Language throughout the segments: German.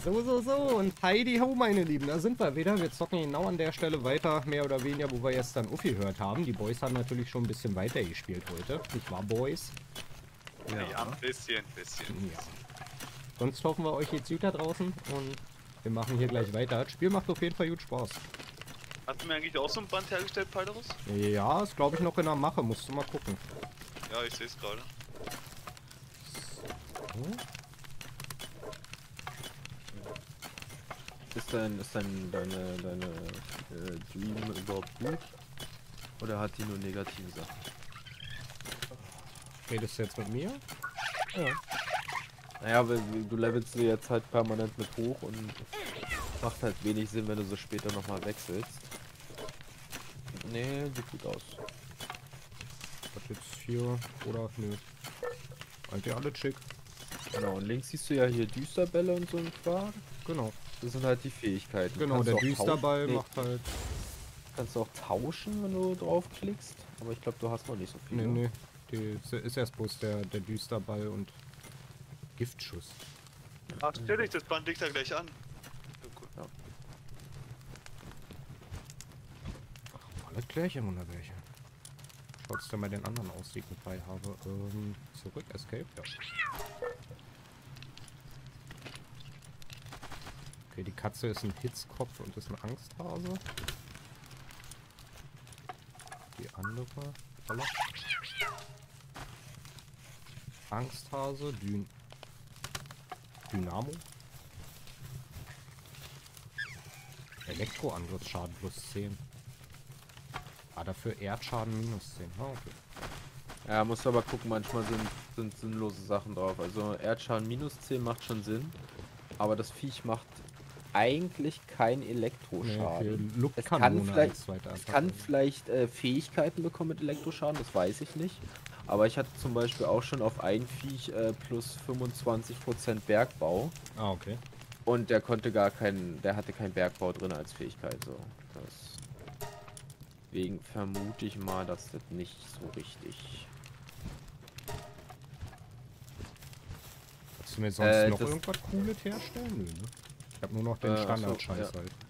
So. Und Heidi ho, meine Lieben, da sind wir wieder. Wir zocken genau an der Stelle weiter, mehr oder weniger, wo wir jetzt dann aufgehört haben. Die Boys haben natürlich schon ein bisschen weiter gespielt heute. Nicht wahr, Boys? Ja, ein bisschen. Ja. Sonst hoffen wir, euch geht's gut da draußen und wir machen hier gleich weiter. Das Spiel macht auf jeden Fall gut Spaß. Hast du mir eigentlich auch so ein Band hergestellt, Palderus? Ja, ist glaube ich noch in der Mache. Musst du mal gucken. Ja, ich sehe es gerade. So. Ist deine Dream überhaupt gut? Oder hat die nur negative Sachen? Redest du jetzt mit mir? Ja. Naja, weil du levelst sie jetzt halt permanent mit hoch und macht halt wenig Sinn, wenn du so später nochmal wechselst. Nee, sieht gut aus. Was jetzt hier? Oder? Nö. Eigentlich alle schick. Genau, und links siehst du ja hier Düsterbälle und so ein Quark. Genau. Das sind halt die Fähigkeiten. Genau, Kannst der du auch Düsterball tauschen. macht halt... Kannst du auch tauschen, wenn du draufklickst. Aber ich glaube, du hast noch nicht so viel. Nee. Die ist erst bloß der Düsterball und Giftschuss. Ach, natürlich, das Band liegt da gleich an. Ja, cool. Ja. Alles Klärchen, Wunderwelche. Schaut's dir mal den anderen aus, die ich mit bei habe. Zurück, Escape, ja. Okay, die Katze ist ein Hitzkopf und ist ein Angsthase. Die andere, holla. Angsthase, Dynamo. Elektroangriffsschaden plus 10. Dafür Erdschaden minus 10. Ah, okay. Ja, musst du aber gucken, manchmal sind sinnlose Sachen drauf. Also Erdschaden minus 10 macht schon Sinn. Aber das Viech macht eigentlich kein Elektroschaden. Nee, Es kann kann vielleicht Fähigkeiten bekommen mit Elektroschaden, das weiß ich nicht. Aber ich hatte zum Beispiel auch schon auf ein Viech plus 25% Bergbau. Ah, okay. Und der hatte keinen Bergbau drin als Fähigkeit. So. Deswegen vermute ich mal, dass das nicht so richtig. Kannst du mir sonst noch irgendwas Cooles herstellen? Nö, ne? Ich hab nur noch den Standard-Scheiß ja. halt.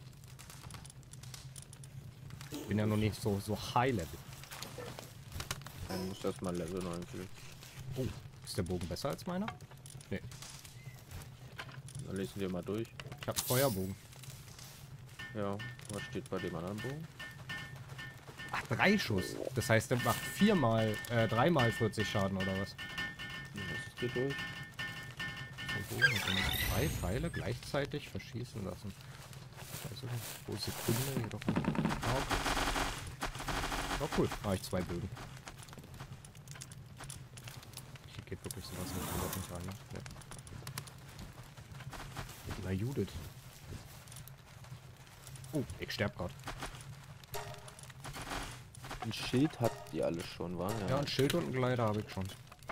Ich bin ja noch nicht so High-Level. Dann muss erstmal Level 9 kriegen. Oh, ist der Bogen besser als meiner? Nee. Dann lesen wir mal durch. Ich hab Feuerbogen. Ja, was steht bei dem anderen Bogen? Ach, 3 Schuss. Das heißt, der macht 3 mal 40 Schaden oder was? Was steht durch? So, Bogen mit 3 Pfeile gleichzeitig verschießen lassen. Also, pro Sekunde jedoch nicht. Ah, okay. Oh, cool. Habe ich 2 Bögen. Hier geht wirklich sowas nicht rein. Ne? Ja. Na, Judith. Oh, ich sterb grad. Ein Schild hat die alle schon, war? Ja, ein Schild und ein Gleiter habe ich schon.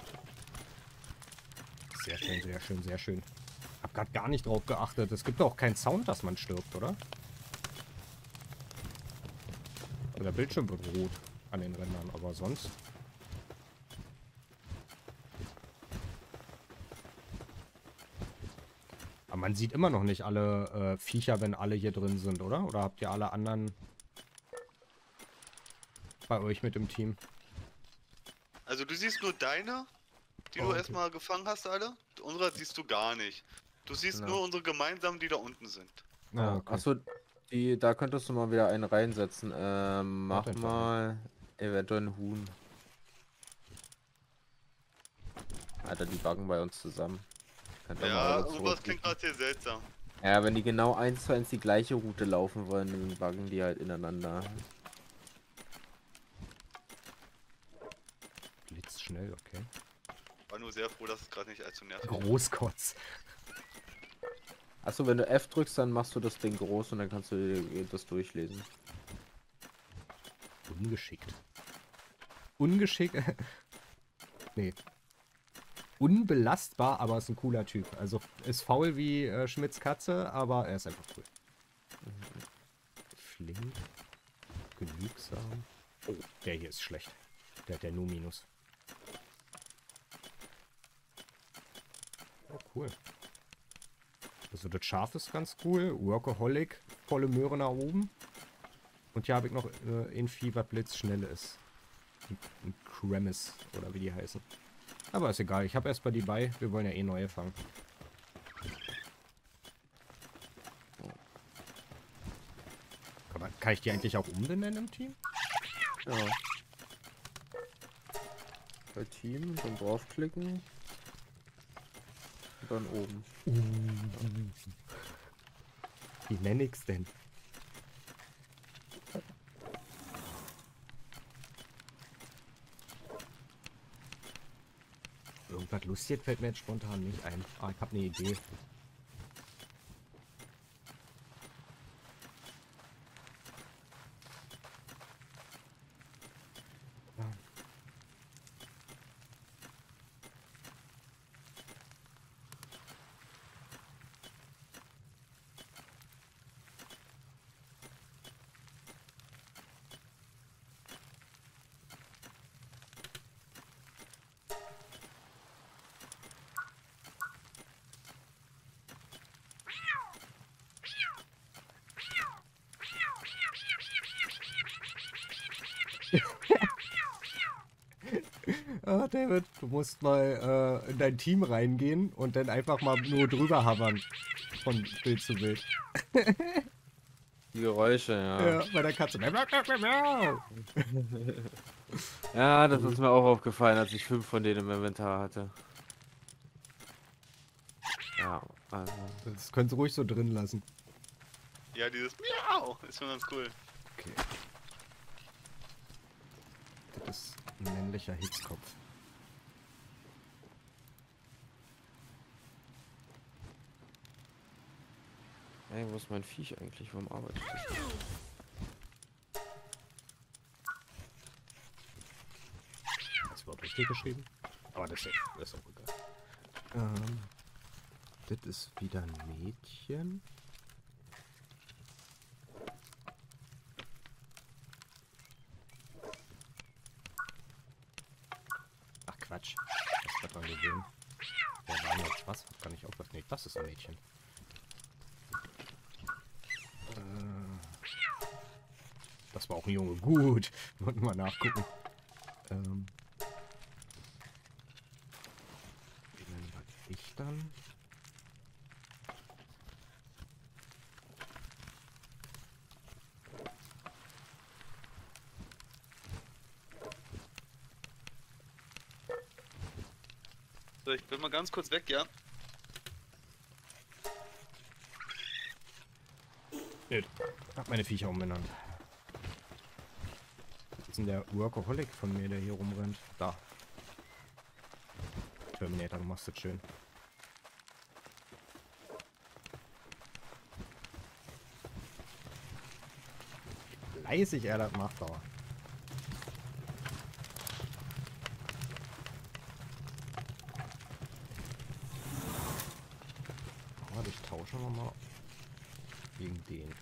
Sehr schön, sehr schön, sehr schön. Hab grad gar nicht drauf geachtet. Es gibt auch keinen Sound, dass man stirbt, oder? Der Bildschirm wird rot an den Rändern, aber sonst... Aber man sieht immer noch nicht alle Viecher, wenn alle hier drin sind, oder? Oder habt ihr alle anderen bei euch mit im Team? Also du siehst nur deine, die du Okay. erstmal gefangen hast, alle. Unsere siehst du gar nicht. Du siehst nur unsere gemeinsamen, die da unten sind. Ah, okay. Achso, da könntest du mal wieder einen reinsetzen. Mach den mal eventuell ein Huhn. Alter, die backen bei uns zusammen. Könnt ihr mal Ja, wieder irgendwas klingt zurückrufen. gerade hier seltsam. Ja, wenn die genau 1:1 die gleiche Route laufen wollen, dann backen die halt ineinander. Blitzschnell, okay. War nur sehr froh, dass es gerade nicht allzu nervig ist. Großkotz. Achso, wenn du F drückst, dann machst du das Ding groß und dann kannst du das durchlesen. Ungeschickt. Ungeschickt. Nee. Unbelastbar, aber ist ein cooler Typ. Also ist faul wie Schmidts Katze, aber er ist einfach cool. Flink. Genügsam. Oh, der hier ist schlecht. Der hat ja nur Minus. Oh, cool. Also das Schaf ist ganz cool. Workaholic, volle Möhre nach oben. Und hier habe ich noch ein Vieh, was blitzschnell ist. Ein Kremis, oder wie die heißen. Aber ist egal, ich habe erstmal die bei. Wir wollen ja eh neue fangen. Kann ich die eigentlich auch umbenennen im Team? Ja. Bei Team, dann draufklicken. Und dann oben. Wie nenne ich's denn? Irgendwas Lustiges fällt mir jetzt spontan nicht ein. Ah, ich habe eine Idee. Ah, David, du musst mal in dein Team reingehen und dann einfach mal nur drüber havern. Von Bild zu Bild. Die Geräusche, ja. Ja, bei der Katze. Ja, das ist mir auch aufgefallen, als ich 5 von denen im Inventar hatte. Ja, also. Das könnt ihr ruhig so drin lassen. Ja, dieses Miau ist schon ganz cool. Okay. Das ist ein männlicher Hitzkopf. Ey, wo ist mein Viech eigentlich? Warum arbeitet das nicht? Hast du überhaupt richtig geschrieben? Aber das ist auch egal. Das ist wieder ein Mädchen. Ach Quatsch. Das wird man gewöhnen. Der war jetzt was? Kann ich auch was? Nee, das ist ein Mädchen. Das war auch ein Junge. Gut. Wollten wir nachgucken. Wie nennen wir dich dann? So, ich bin mal ganz kurz weg, ja? Ich hab meine Viecher umbenannt. Das ist denn der Workaholic von mir, der hier rumrennt? Da. Terminator, du machst das schön. Fleißig er das macht, aber. Aber ich tausche mal gegen den.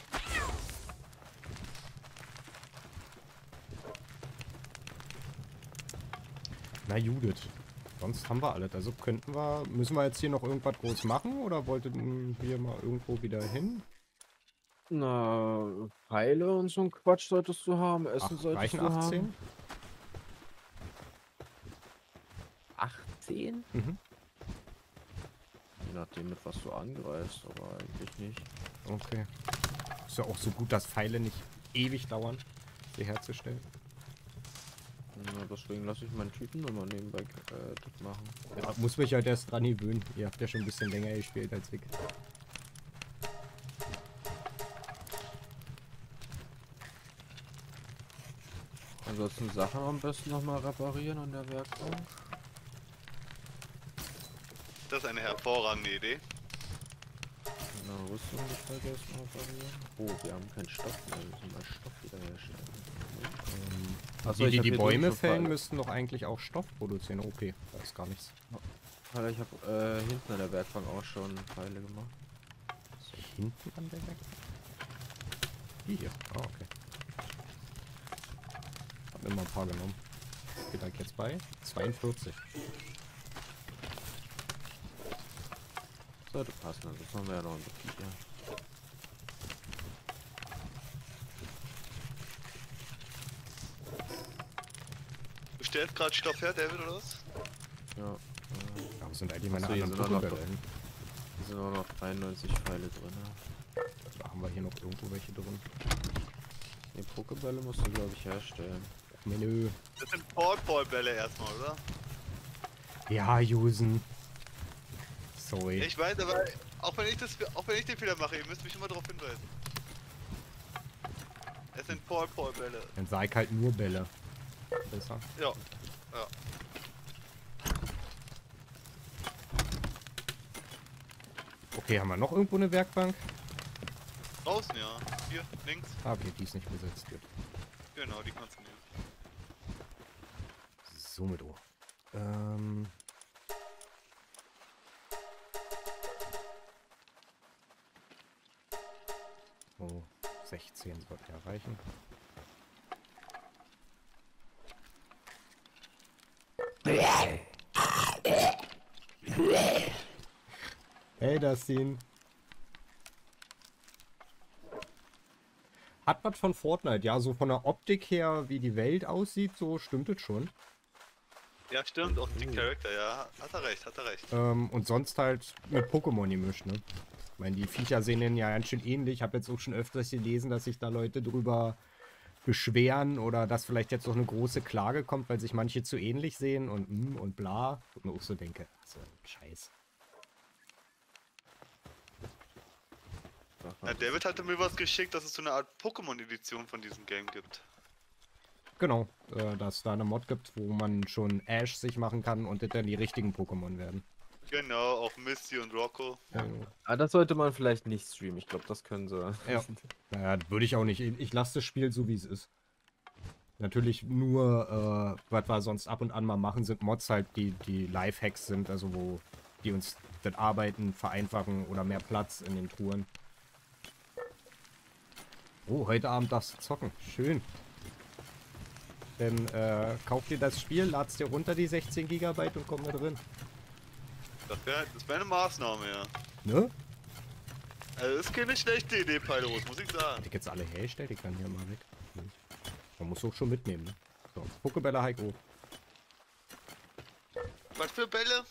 Na Judith, sonst haben wir alles. Also müssen wir jetzt hier noch irgendwas groß machen oder wollten wir mal irgendwo wieder hin? Na, Pfeile und so ein Quatsch solltest du haben, Essen Ach, solltest reichen du 18? haben. 18? Mhm. Je nachdem, mit was du angreifst, aber eigentlich nicht. Okay. Ist ja auch so gut, dass Pfeile nicht ewig dauern, sie herzustellen. Ja, deswegen lasse ich meinen Typen immer nebenbei das machen. Ja, muss mich halt erst dran gewöhnen. Ihr habt ja schon ein bisschen länger gespielt als ich. Ansonsten Sachen am besten nochmal reparieren an der Werkbank. Das ist eine hervorragende Idee. Na, Rüstung nicht vergessen reparieren. Oh, wir haben keinen Stoff mehr, wir müssen mal Stoff wieder herstellen. Achso, Die ich hab hier Bäume drüben schon fällen Pfeile. müssten doch eigentlich auch Stoff produzieren. Okay, da ist gar nichts. Alter, ich habe hinten an der Werkbank auch schon Pfeile gemacht. So, hinten an der Weg? Die hier. Ah, okay. Hab mir mal ein paar genommen. Geht da jetzt bei 42. sollte passen. Also das haben wir ja noch ein bisschen. Ja. Du stellst gerade Stoff her, David, oder was? Ja. Ja, wo sind eigentlich meine Achso, hier anderen sind auch noch- Pokébälle hin? Hier sind auch noch 93 Pfeile drin. Ja. Da haben wir hier noch irgendwo welche drin. Die Pokébälle musst du, glaube ich, herstellen. Menü. Das sind Paw-Bälle erstmal, oder? Ja, Jusen. Sorry. Ich weiß, aber auch wenn ich den Fehler mache, ihr müsst mich immer darauf hinweisen. Es sind Paw-Bälle. Dann sag ich halt nur Bälle. Besser. Ja. Ja. Okay, haben wir noch irgendwo eine Werkbank? Draußen, ja. Hier, links. Ah, okay, die ist nicht besetzt. Gut. Genau, die kannst du nehmen. So mit O. Oh, 16 sollte erreichen. Hey, Dustin. Hat was von Fortnite, ja, so von der Optik her, wie die Welt aussieht, so stimmt es schon. Ja, stimmt, auch die Charakter, ja. Hat er recht, hat er recht. Und sonst halt mit Pokémon gemischt, ne? Ich meine, die Viecher sehen denen ja ganz schön ähnlich. Ich habe jetzt auch schon öfters gelesen, dass sich da Leute drüber beschweren oder dass vielleicht jetzt noch eine große Klage kommt, weil sich manche zu ähnlich sehen und bla. Und mir auch so denke, so ein Scheiß. Ja, David hatte mir was geschickt, dass es so eine Art Pokémon-Edition von diesem Game gibt. Genau, dass da eine Mod gibt, wo man schon Ash sich machen kann und das dann die richtigen Pokémon werden. Genau, auch Misty und Rocco. Ah, das sollte man vielleicht nicht streamen. Ich glaube, das können sie. Ja. Naja, würde ich auch nicht. Ich lasse das Spiel so, wie es ist. Natürlich nur, was wir sonst ab und an mal machen, sind Mods halt, die Live-Hacks sind, also wo die uns das Arbeiten vereinfachen oder mehr Platz in den Touren. Oh, heute Abend darfst du zocken. Schön. Dann kauf dir das Spiel, lad's dir runter, die 16 GB und komm da drin. Das wär eine Maßnahme, ja. Ne? Also das ist keine schlechte Idee, Peilerus, muss ich sagen. Hätte ich jetzt alle hergestellt, ich kann hier mal weg. Hm. Man muss auch schon mitnehmen, ne? So, Pokébälle Heiko. Was für Bälle?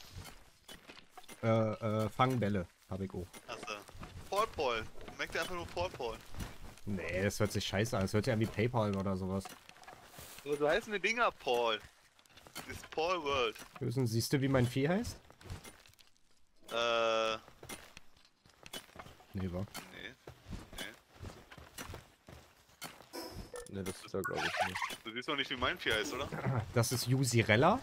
Fangbälle habe ich auch. Achso. Paw. Merkt ihr einfach nur Paw. Nee, das hört sich scheiße an. Das hört sich an wie PayPal oder sowas. Aber so heißen die Dinger, Paul. Das ist Paul World. Siehst du, wie mein Vieh heißt? Nee, wa? Nee. Ne, das ist ja, glaube ich, nicht. Du siehst doch nicht, wie mein Vieh heißt, oder? Das ist Jusirella.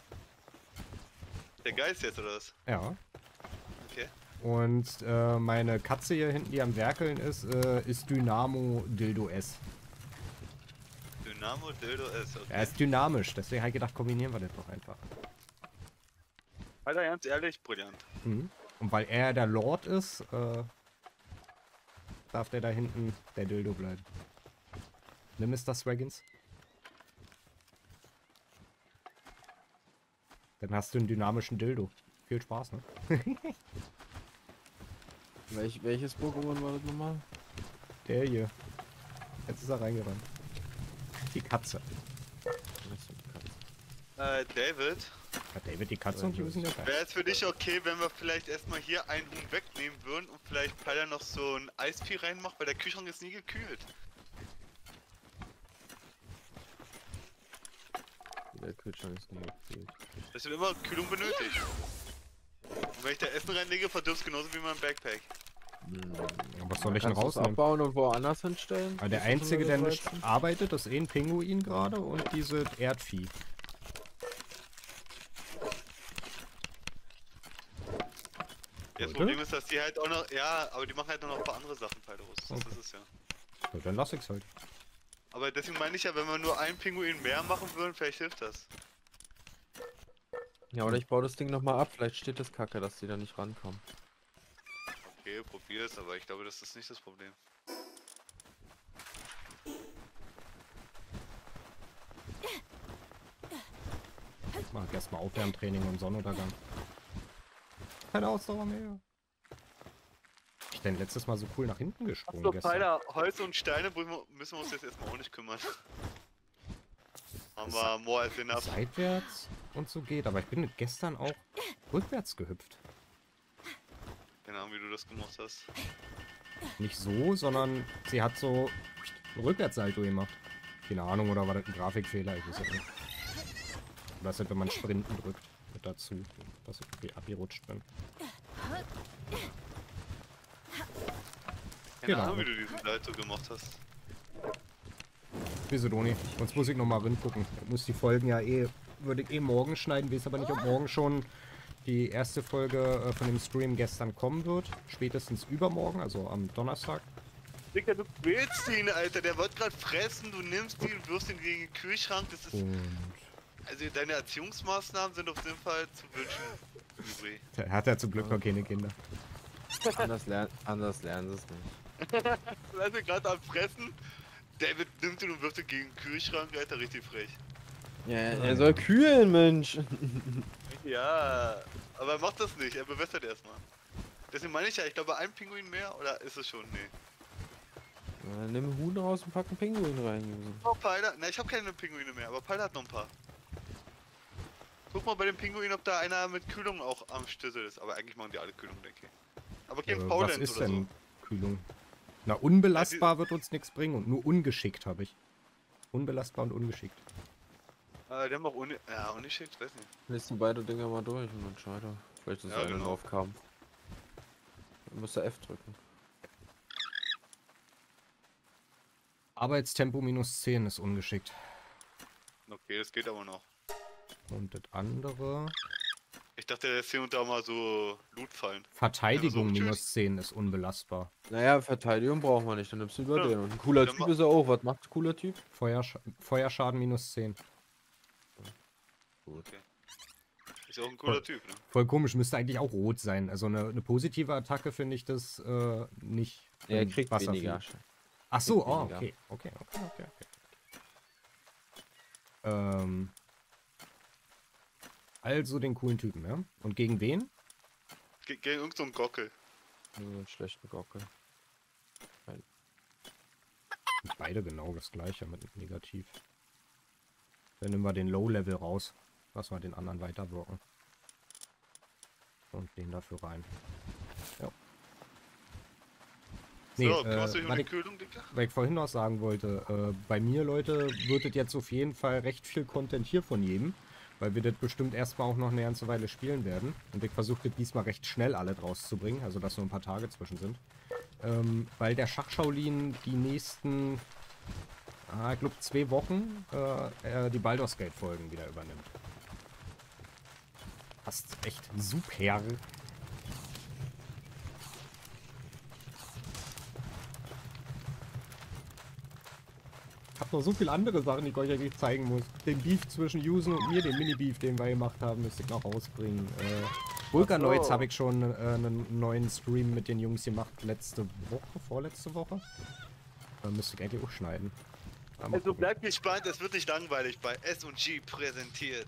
Der Geist jetzt, oder was? Ja. Okay. Und meine Katze hier hinten, die am Werkeln ist Dynamo Dildo S. Dynamo Dildo S, okay. Er ist dynamisch, deswegen habe ich gedacht, kombinieren wir das doch einfach. Alter, ganz ehrlich, brillant. Mhm. Und weil er der Lord ist, darf der da hinten der Dildo bleiben. Ne, Mr. Swaggins? Dann hast du einen dynamischen Dildo. Viel Spaß, ne? Welches Pokémon war das nochmal? Der hier. Jetzt ist er reingerannt. Die Katze. David, Hat David die Katze und Jusen dabei? wäre es für dich okay, wenn wir vielleicht erstmal hier einen Huhn wegnehmen würden und vielleicht Peiler noch so ein Eisvieh reinmacht, weil der Kühlschrank ist nie gekühlt. Der Kühlschrank ist nie gekühlt. Es wird immer Kühlung benötigt. Und wenn ich da Essen reinlege, verdirbt es genauso wie mein Backpack. Ja, was soll ich denn Kannst du's rausnehmen? abbauen und woanders hinstellen? Aber der Ist das Einzige, so der eine nicht Weizen? arbeitet, ist ein Pinguin gerade und diese Erdvieh. Ja, das Heute? Problem ist, dass die halt auch noch, ja, aber die machen halt noch ein paar andere Sachen, Peilerus. Das Okay. ist es ja. Ja, dann lass ich's halt. Aber deswegen meine ich ja, wenn wir nur einen Pinguin mehr machen würden, vielleicht hilft das. Ja, oder ich baue das Ding nochmal ab. Vielleicht steht das Kacke, dass die da nicht rankommen. Okay, probier es, aber ich glaube, das ist nicht das Problem. Mach erstmal Aufwärmtraining und Sonnenuntergang. Keine Ausdauer mehr. denn letztes Mal so cool nach hinten gesprungen Achso, gestern? Pfeiler, Holz und Steine müssen wir uns jetzt erstmal auch nicht kümmern. Haben wir more als enough. Seitwärts und so geht, aber ich bin gestern auch rückwärts gehüpft. Keine Ahnung, wie du das gemacht hast. Nicht so, sondern sie hat so einen Rückwärtssalto gemacht. Keine Ahnung, oder war das ein Grafikfehler? Ich weiß es nicht. Oder ist das, wenn man Sprinten drückt, mit dazu, dass ich irgendwie abgerutscht bin. Keine Genau. Ahnung, wie du diesen Salto gemacht hast. Wieso, Doni? Sonst muss ich nochmal ringucken. Ich muss die Folgen ja würde ich morgen schneiden, weiß aber nicht, ob morgen schon die erste Folge von dem Stream gestern kommen wird. Spätestens übermorgen, also am Donnerstag. Digga, du quälst ihn, Alter. Der wird gerade fressen. Du nimmst ihn und wirfst ihn gegen den Kühlschrank. Das ist. Und Also, deine Erziehungsmaßnahmen sind auf jeden Fall zu wünschen übrig. der hat ja zum Glück noch keine Kinder. Anders lernen sie es nicht. Lass ihn gerade am Fressen. David nimmt ihn und wirft ihn gegen den Kühlschrank, Alter. Richtig frech. Ja, er soll kühlen, Mensch. Ja, aber er macht das nicht. Er bewässert erstmal. Deswegen meine ich ja, ich glaube, ein Pinguin mehr oder ist es schon? Nee. Ja, nimm einen Huhn raus und pack einen Pinguin rein, Junge. Oh, Pfeiler. Ne, ich habe keine Pinguine mehr, aber Pfeiler hat noch ein paar. Guck mal bei den Pinguinen, ob da einer mit Kühlung auch am Schlüssel ist. Aber eigentlich machen die alle Kühlung, denke ich. Aber kein Was Faulenz ist oder denn so. Kühlung? Na, unbelastbar wird uns nichts bringen und nur ungeschickt habe ich. Unbelastbar und ungeschickt. Die haben auch ungeschickt, weiß nicht. Lässt die beide Dinger mal durch und dann scheiter. Vielleicht ist Ja, einer genau. Laufkampf. Dann musst du F drücken. Arbeitstempo -10 ist ungeschickt. Okay, das geht aber noch. Und das andere... Ich dachte, der ist hier und da mal so Loot fallen. Verteidigung Ja, aber so -10 ist unbelastbar. Naja, Verteidigung brauchen wir nicht, dann nimmst du über Ja. den. Und ein cooler Dann Typ ma- ist er auch. Was macht ein cooler Typ? Feuerschaden -10. Gut. Okay. Ist ja auch ein cooler Typ, ne? Voll komisch, müsste eigentlich auch rot sein. Also eine positive Attacke finde ich das nicht. Ja, er wenn kriegt Wasser weniger. fliegt. Ach so, kriegt oh, weniger. okay. Also den coolen Typen, ja? Und gegen wen? Gegen irgend so einen Gockel. Nur einen schlechten Gockel. Beide genau das gleiche mit Negativ. Dann nehmen wir den Low-Level raus. Lassen wir den anderen weiterwirken. Und den dafür rein. Ja. Nee, So, kümmerst du dich um was die ich, Kühlung, Digga? was ich vorhin noch sagen wollte, bei mir, Leute, wird es jetzt auf jeden Fall recht viel Content hier von jedem. Weil wir das bestimmt erstmal auch noch eine ganze Weile spielen werden. Und ich versuche das diesmal recht schnell alle rauszubringen, also dass nur ein paar Tage zwischen sind. Weil der Schach-Shaolin die nächsten, ich glaube 2 Wochen, die Baldur's Gate Folgen wieder übernimmt. Passt echt super. Ich hab noch so viele andere Sachen, die ich euch eigentlich zeigen muss. Den Beef zwischen Yusen und mir, den Mini-Beef, den wir gemacht haben, müsste ich noch rausbringen. Vulkanoids habe ich schon einen neuen Stream mit den Jungs gemacht, vorletzte Woche. Müsste ich eigentlich auch schneiden. Aber mal Also gucken. bleibt gespannt, es wird nicht langweilig bei S&G präsentiert.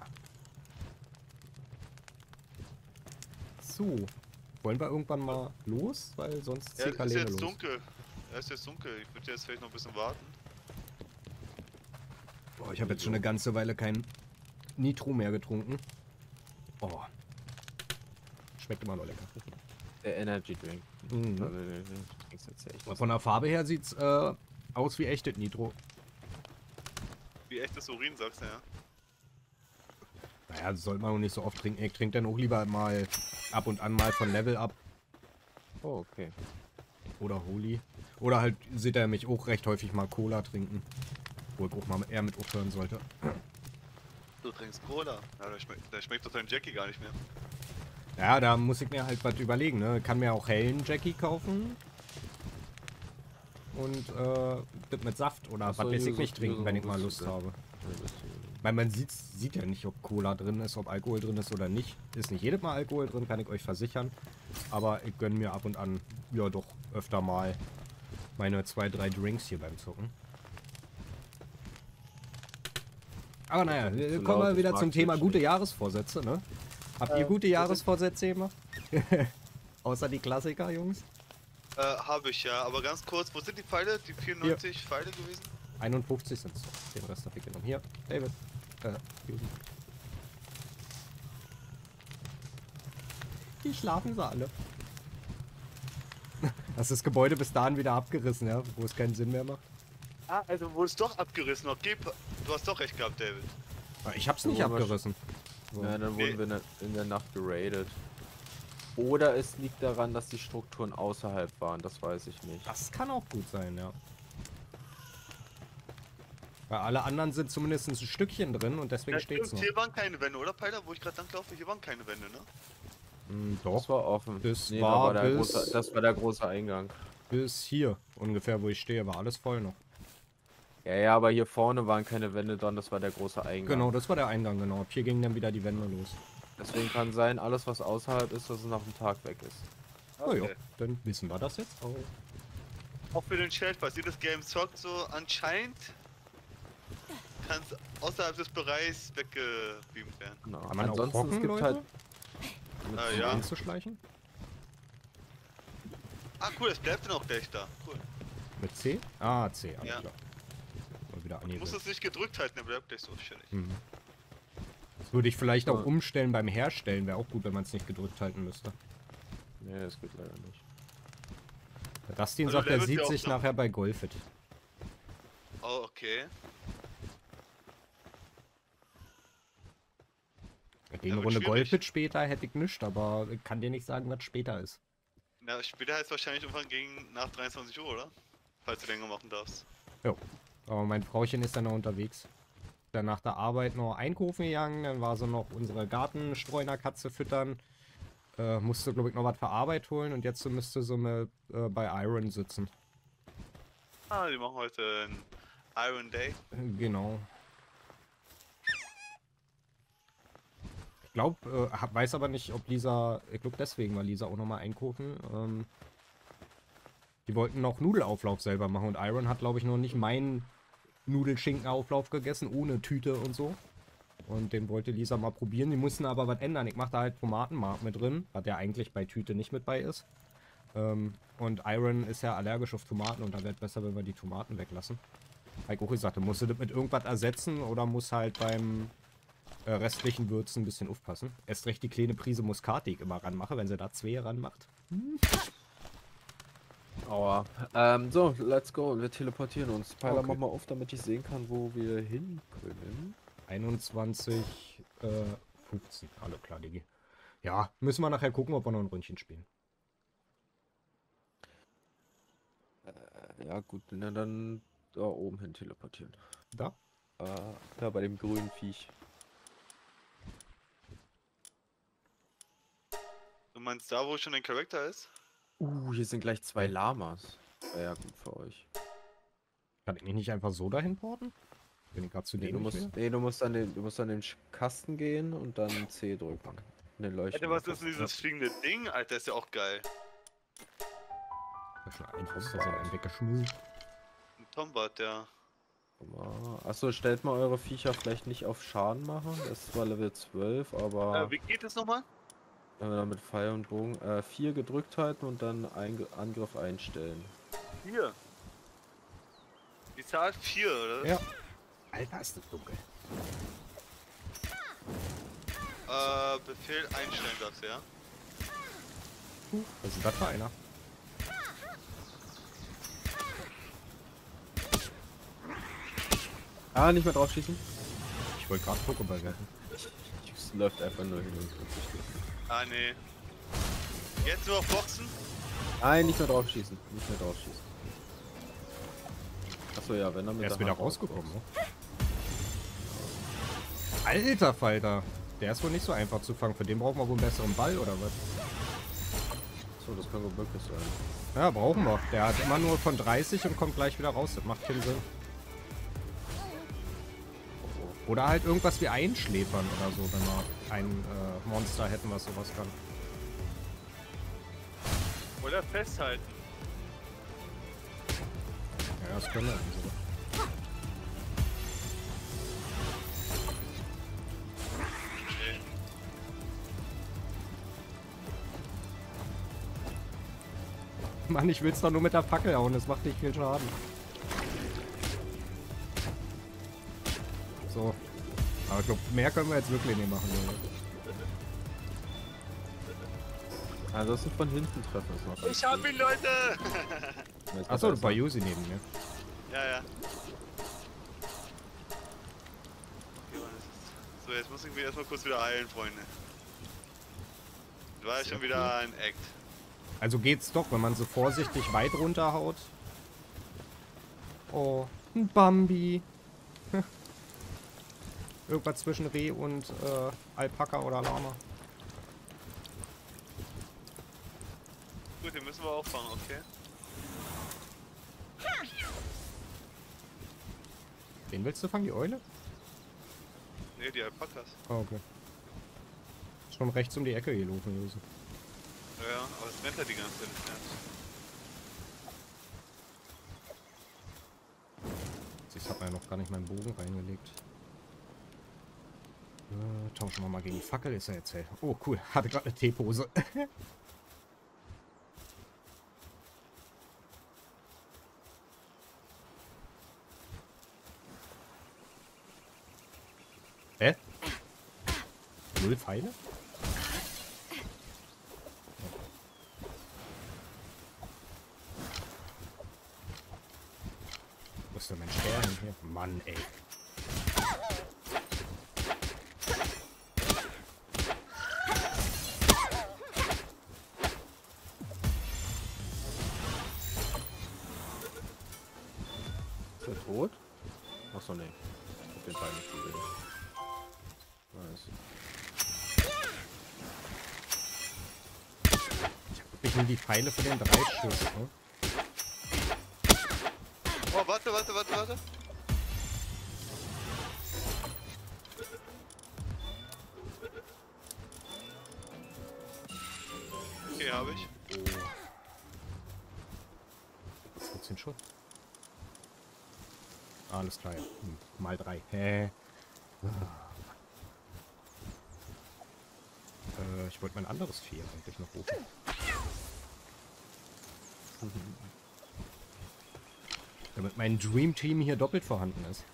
So. Wollen wir irgendwann mal los? Weil sonst Ja, zieht es ist Kalene jetzt los. dunkel. Ja, es ist jetzt dunkel. Ich würde jetzt vielleicht noch ein bisschen warten. Boah, ich habe jetzt schon eine ganze Weile kein Nitro mehr getrunken. Oh. Schmeckt immer noch lecker. Der Energy Drink. Mhm. Also, den trinkst du jetzt ja echt. Von der Farbe her sieht's aus wie echtes Nitro. Wie echtes Urin, sagst du, ja? Naja, das sollte man auch nicht so oft trinken. Ich trinke dann auch lieber mal ab und an mal von Level Up Oh, okay. oder Holy. Oder halt seht ihr mich auch recht häufig mal Cola trinken. Wo ich auch mal eher mit aufhören sollte. Du trinkst Cola. Ja, da schmeckt doch dein Jackie gar nicht mehr. Ja, da muss ich mir halt was überlegen, ne? Kann mir auch hellen Jackie kaufen. Und das mit Saft oder Ach so, was weiß ich Yuzu- nicht trinken, Yuzu wenn ich mal wusste Lust das. habe. Weil man sieht ja nicht, ob Cola drin ist, ob Alkohol drin ist oder nicht. Ist nicht jedes Mal Alkohol drin, kann ich euch versichern. Aber ich gönne mir ab und an, ja doch, öfter mal meine 2, 3 Drinks hier beim Zucken. Aber naja, Zu kommen wir laut, wieder das zum mag Thema ich gute nicht. Jahresvorsätze, ne? Habt ihr gute das Jahresvorsätze gemacht? Außer die Klassiker, Jungs? Habe ich ja, aber ganz kurz, wo sind die Pfeile? Die 94 Pfeile gewesen? 51 sind es. Den Rest habe ich genommen. Hier, David. Die schlafen sie alle. Das ist das Gebäude bis dahin wieder abgerissen, ja, wo es keinen Sinn mehr macht. Ah, also wurde es doch abgerissen. Okay, du hast doch recht gehabt, David. Aber ich hab's nicht abgerissen. So. Ja, dann wurden wir in der Nacht geradet. Oder es liegt daran, dass die Strukturen außerhalb waren, das weiß ich nicht. Das kann auch gut sein, ja. Weil alle anderen sind zumindest ein Stückchen drin und deswegen steht's noch. Hier waren keine Wände, oder, Peiler? Wo ich gerade langlaufe, hier waren keine Wände, ne? Doch. Das war offen. Das Nee, war das war der große Eingang. Bis hier ungefähr, wo ich stehe, war alles voll noch. Ja, ja, aber hier vorne waren keine Wände dran, das war der große Eingang. Genau, das war der Eingang, genau. Ab hier gingen dann wieder die Wände los. Deswegen kann sein, alles was außerhalb ist, dass es nach dem Tag weg ist. Oh ja, dann wissen wir das jetzt auch. Auch für den Chat, falls ihr das Game zockt, so anscheinend kann es außerhalb des Bereichs weggebeamt werden. Genau. Kann man auch Ansonsten hocken, es gibt Leute? halt Ja. Einzuschleichen? Ah, cool, es bleibt dann auch gleich da. Cool. Mit C? Ah, C, alles Ja. klar. Mal wieder Du musst angesetzt. es nicht gedrückt halten, der bleibt gleich so chillig. Das würde ich vielleicht auch Ja. umstellen beim Herstellen. Wäre auch gut, wenn man es nicht gedrückt halten müsste. Nee, das geht leider nicht. Der Dustin Also sagt, er levelt sieht ja auch sich noch. nachher bei Golfit. Oh, okay. Gegen wird Runde schwierig. Golfit später hätte ich nichts, aber ich kann dir nicht sagen, was später ist. Na, später heißt wahrscheinlich irgendwann gegen nach 23 Uhr, oder? Falls du länger machen darfst. Jo. Aber mein Frauchen ist dann noch unterwegs. Dann nach der Arbeit noch einkaufen gegangen, dann war sie noch unsere Gartenstreunerkatze füttern. Musste, glaube ich, noch was für Arbeit holen und jetzt müsste sie mit, bei Iron sitzen. Ah, die machen heute einen Iron Day. Genau. Ich glaube, weiß aber nicht, ob Lisa, ich glaube deswegen war Lisa auch nochmal einkaufen. Die wollten noch Nudelauflauf selber machen und Iron hat, glaube ich, noch nicht meinen Nudelschinkenauflauf gegessen, ohne Tüte und so. Und den wollte Lisa mal probieren. Die mussten aber was ändern. Ich mache da halt Tomatenmark mit drin, was ja eigentlich bei Tüte nicht mit bei ist. Und Iron ist ja allergisch auf Tomaten und da wäre es besser, wenn wir die Tomaten weglassen. Habe ich auch gesagt, musst du das mit irgendwas ersetzen oder muss halt beim restlichen Würzen ein bisschen aufpassen. Erst recht die kleine Prise Muskat, die ich immer ranmache, wenn sie da 2 ranmacht. Aua. So, let's go. Wir teleportieren uns. Peiler, Okay. mach mal auf, damit ich sehen kann, wo wir hin können. 21, 15. Alle klar, Digi. Ja, müssen wir nachher gucken, ob wir noch ein Ründchen spielen. Ja, gut, na dann da oben hin teleportieren. Da? Da bei dem grünen Viech. Du meinst da, wo schon ein Charakter ist? Hier sind gleich 2 Lamas. Ja, gut für euch. Kann ich mich nicht einfach so dahin porten? Bin ich gerade zu Nee, dämlich du musst an den Kasten gehen und dann C drücken. Den Leuchten. Alter, was ist denn dieses fliegende Ding? Alter, ist ja auch geil. Das ist schon einfach so ein weggeschmissen. Ein Tombat, ja. Achso, stellt mal eure Viecher vielleicht nicht auf Schaden machen. Das ist zwar Level 12, aber Wie geht das nochmal? wenn wir dann mit Pfeil und Bogen 4 gedrückt halten und dann Angriff einstellen. 4. Die Zahl 4, oder? Ja. Alter, ist das dunkel. Befehl einstellen darfst du, ja? Was ist das für einer? Nicht mehr drauf schießen. Ich wollte gerade Pokéball werfen. Es läuft einfach nur hin und her. Ah, nee. Jetzt nur auf Boxen? Nein, nicht mehr drauf schießen. Nicht mehr drauf schießen. Achso, ja, wenn er mit Er ist der wieder Hand rausgekommen, rausboxt. ne? Alter Falter. Der ist wohl nicht so einfach zu fangen. Für den brauchen wir wohl einen besseren Ball, oder was? So, das kann wohl wirklich sein. Ja, brauchen wir. Der hat immer nur von 30 und kommt gleich wieder raus. Das macht keinen Sinn. Oder halt irgendwas wie einschläfern oder so, wenn wir ein Monster hätten, was sowas kann. Oder festhalten. Ja, das können wir irgendwie sowas. Nee. Mann, ich will's doch nur mit der Fackel hauen, das macht nicht viel Schaden. So. Aber ich glaube, mehr können wir jetzt wirklich nicht machen. Also das sind von hinten treffen ist noch. Ich hab ihn, Leute! Achso, bei Yuzi neben mir. Ja, ja. So, jetzt muss ich mich erstmal kurz wieder heilen, Freunde. Das war ja schon wieder ein Act. Also geht's doch, wenn man so vorsichtig weit runterhaut. Oh, ein Bambi. Irgendwas zwischen Reh und Alpaka oder Lama. Gut, den müssen wir auch fangen, okay? Den willst du fangen, die Eule? Ne, die Alpakas. Oh, okay. Schon rechts um die Ecke gelaufen, Jose. Ja, aber es rennt ja die ganze Zeit nicht mehr. Ich habe ja noch gar nicht meinen Bogen reingelegt. Tauschen wir mal gegen die Fackel, ist er jetzt hell. Oh, cool. Hatte gerade eine T-Pose. Hä? 0 Pfeile? Wo ist denn mein Stern hier? Mann, ey. Ist er tot? Achso, nee. Ich hab den Teil nicht gesehen. Nice. Ich nehme die Pfeile für den 3 Schuss, ne? Oh, warte. Okay, habe ich. Was 14 Schuss? Alles klar, ja. Mal 3. Hä? Ich wollte mein anderes Vieh eigentlich noch rufen. Damit mein Dream Team hier doppelt vorhanden ist.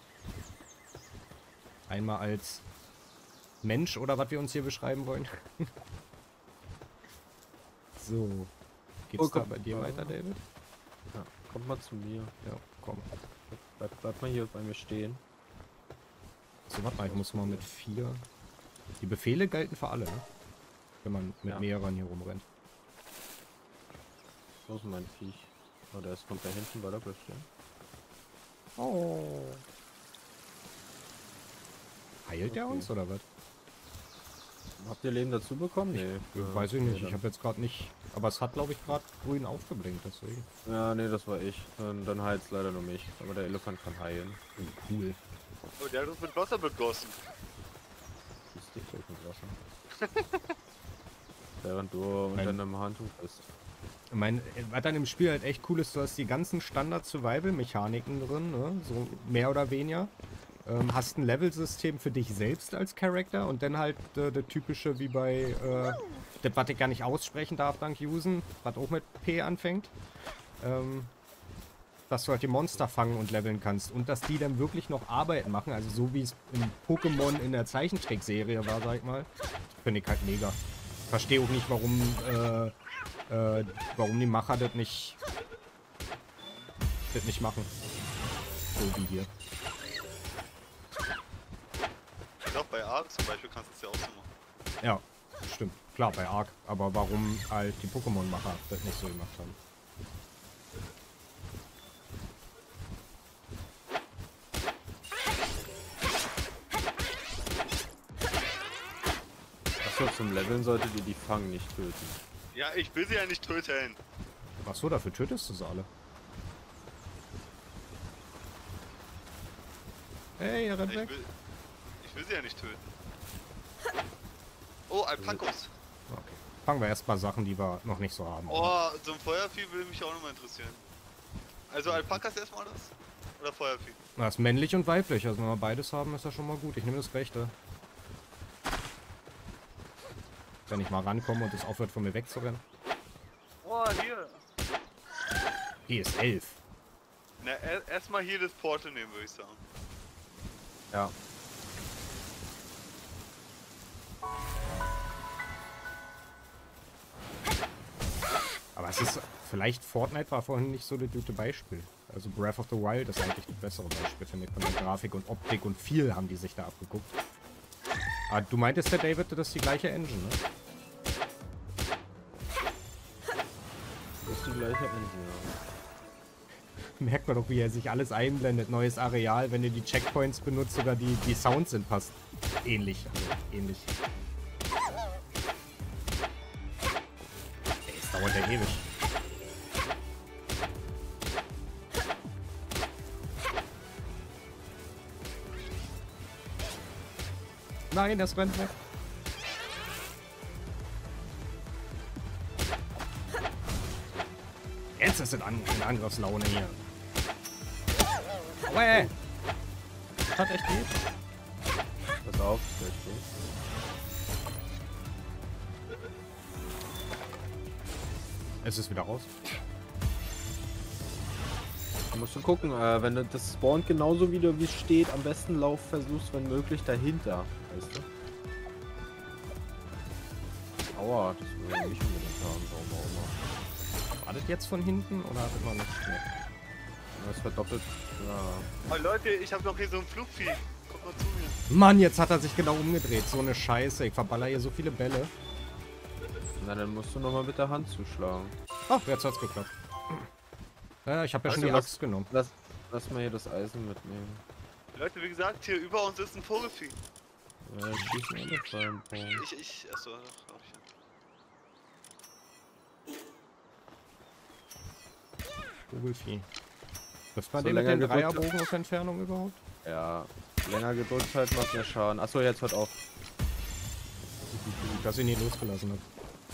Einmal als Mensch oder was wir uns hier beschreiben wollen. So. Geht's da bei dir weiter, David? Ja, kommt mal zu mir. Ja, komm. Bleib mal hier bei mir stehen. So, warte mal, ich muss mal mit 4. Die Befehle gelten für alle, ne? Wenn man mit mehreren hier rumrennt. Wo ist mein Viech? Oh, der kommt da hinten bei der Büsche. Oh. Heilt der uns oder was? Habt ihr Leben dazu bekommen? Nee. Weiß ich nicht, ich habe jetzt gerade nicht. Aber es hat, glaube ich, gerade grün aufgeblinkt, deswegen. Ja, nee, das war ich. Dann heilt es leider nur mich. Aber der Elefant kann heilen. Cool. Oh, der hat uns mit Wasser begossen. Siehst du, ich mit Wasser. Während du unter einem Handtuch bist. Was dann im Spiel halt echt cool ist, du hast die ganzen Standard-Survival-Mechaniken drin, ne? So mehr oder weniger. Hast ein Level-System für dich selbst als Charakter und dann halt der typische wie bei, das, was ich gar nicht aussprechen darf dank Usen, was auch mit P anfängt. Dass du halt die Monster fangen und leveln kannst und dass die dann wirklich noch Arbeit machen, also so wie es in Pokémon in der Zeichentrickserie war, sag ich mal. Finde ich halt mega. Verstehe auch nicht, warum die Macher das nicht machen. So wie hier. Auch bei Ark zum Beispiel kannst du es ja auch so machen. Ja, stimmt. Klar, bei Ark. Aber warum halt die Pokémon-Macher das nicht so gemacht haben. Achso, zum Leveln solltet ihr die Fang nicht töten. Ja, ich will sie ja nicht töten. Achso, dafür tötest du sie alle. Hey, er rennt weg. Ich will sie ja nicht töten. Oh, Alpakos. Okay. Fangen wir erstmal Sachen, die wir noch nicht so haben. Oh, so ein Feuervieh würde mich auch nochmal interessieren. Also Alpakas erstmal das? Oder Feuervieh? Das ist männlich und weiblich, also wenn wir beides haben, ist ja schon mal gut. Ich nehme das Rechte. Wenn ich mal rankomme und es aufhört von mir wegzurennen. Oh, hier. PS11. Na, erstmal hier das Portal nehmen, würde ich sagen. Ja. Aber es ist, vielleicht Fortnite war vorhin nicht so das gute Beispiel. Also Breath of the Wild ist eigentlich das bessere Beispiel, finde ich, von der Grafik und Optik und viel haben die sich da abgeguckt. Ah, du meintest ja, David, das ist die gleiche Engine, ne? Das ist die gleiche Engine, ja. Merkt man doch, wie er sich alles einblendet. Neues Areal, wenn ihr die Checkpoints benutzt, sogar die Sounds sind fast ähnlich. Also ähnlich. Ey, es dauert ja ewig. Nein, das rennt weg. Jetzt ist es in Angriffslaune hier. Aue! Das hat echt geht. Pass auf, das wird gut. Es ist wieder raus. Da musst du gucken, wenn du das spawnt genauso wieder wie es steht, am besten versuchst, wenn möglich, dahinter. Weißt du? Aua, das will ich nicht unbedingt haben, warum auch immer. War das jetzt von hinten oder hat es noch nicht geschmeckt? Das verdoppelt. Ja. Oh Leute, ich habe noch hier so ein Flugvieh. Kommt mal zu mir. Mann, jetzt hat er sich genau umgedreht. So eine Scheiße. Ich verballer hier so viele Bälle. Na, dann musst du nochmal mit der Hand zuschlagen. Ach, jetzt hat's geklappt. Ich habe ja schon die Axt genommen. Lass mal hier das Eisen mitnehmen. Leute, wie gesagt, hier über uns ist ein Vogelvieh. Ja, schießen alle rein. Achso, hab ich ja. Vogelvieh. Trifft man So den mit länger den gedrückt- Dreierbogen auf Entfernung überhaupt? Ja, länger gedrückt halt macht mehr Schaden. Achso, jetzt hört auf. Dass ich ihn nie losgelassen habe.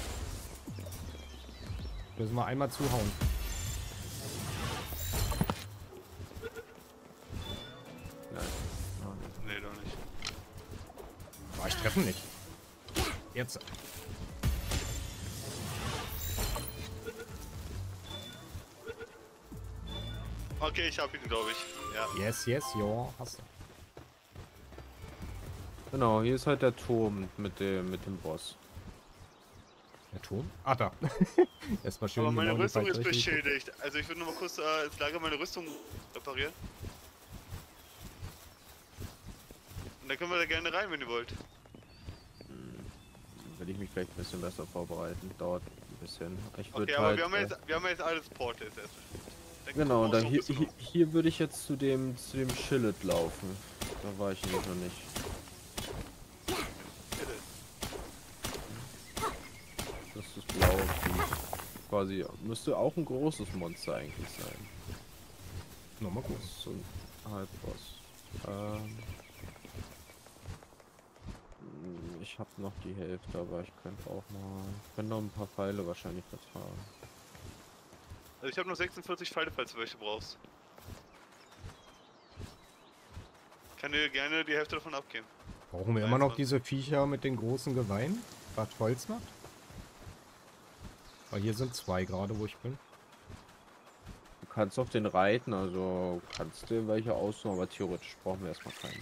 Müssen wir einmal zuhauen. Nein. Nee, doch nicht. Boah, ich treffe ihn nicht. Jetzt. Okay, ich hab ihn, glaube ich. Ja. Yes, yes, ja, hast du. Genau, hier ist halt der Turm mit dem Boss. Der Turm? Ah, da. Erstmal schön Aber meine genau in die Rüstung ist falsche Richtung gucken. beschädigt. Also ich würde noch mal kurz ins Lager meine Rüstung reparieren. Und dann können wir da gerne rein, wenn ihr wollt. Will ich mich vielleicht ein bisschen besser vorbereiten. Dauert ein bisschen. Ich würde Okay, aber halt, wir haben jetzt alles Portals erstmal. genau, und dann hier, hier würde ich jetzt zu dem Schillet laufen. Da war ich nämlich noch nicht. Das ist das blaue Vieh. Quasi, müsste auch ein großes Monster eigentlich sein. Nochmal Das gucken. ist so ein Halbboss. Ich habe noch die Hälfte, aber ich könnte auch mal... Ich könnte noch ein paar Pfeile wahrscheinlich vertragen. Also ich habe noch 46 Pfeile, falls du welche brauchst. Kann dir gerne die Hälfte davon abgeben. Brauchen wir immer noch diese Viecher mit den großen Geweihen? Was Holz macht? Weil hier sind zwei gerade, wo ich bin. Du kannst auf den reiten, also kannst du welche aussuchen, aber theoretisch brauchen wir erstmal keine.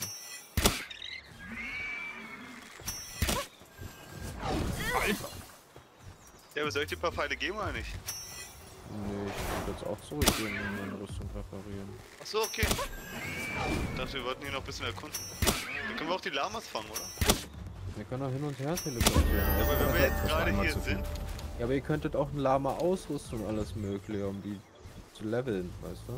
Alter! Ja, aber soll ich dir ein paar Pfeile geben oder nicht? Nee, ich würde jetzt auch zurückgehen und meine Rüstung reparieren. Achso, okay. Ich dachte, wir wollten hier noch ein bisschen erkunden. Dann können wir auch die Lamas fangen, oder? Wir können auch hin und her teleportieren. Ja, aber wenn wir jetzt Das war gerade einmal hier zu viel. sind, Ja, aber ihr könntet auch ein Lama ausrüsten und alles mögliche, um die zu leveln, weißt du?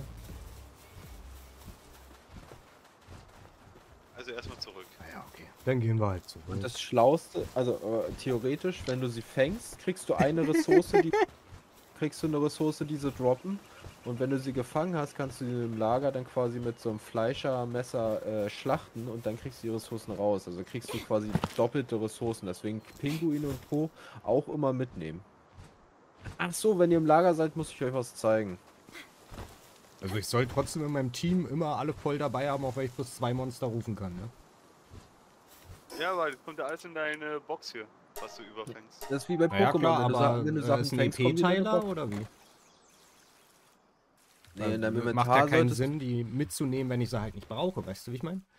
also erstmal zurück. Ja, okay. Dann gehen wir halt zurück. Und das Schlauste, also theoretisch, wenn du sie fängst, kriegst du eine Ressource, die sie droppen. Und wenn du sie gefangen hast, kannst du sie im Lager dann quasi mit so einem Fleischermesser schlachten und dann kriegst du die Ressourcen raus. Also kriegst du quasi doppelte Ressourcen. Deswegen Pinguine und Co. auch immer mitnehmen. Ach so, wenn ihr im Lager seid, muss ich euch was zeigen. Also ich soll trotzdem in meinem Team immer alle voll dabei haben, auch wenn ich plus 2 Monster rufen kann, ne? Ja, aber das kommt ja alles in deine Box hier, was du überfängst. Das ist wie bei Naja, Pokémon, klar, aber wenn du Sachen ist ein fängst, kommen die in deine EP-Teiler Box. oder wie? Nee, in deinem Macht ja Inventar keinen solltest... Sinn, die mitzunehmen, wenn ich sie halt nicht brauche. Weißt du, wie ich meine?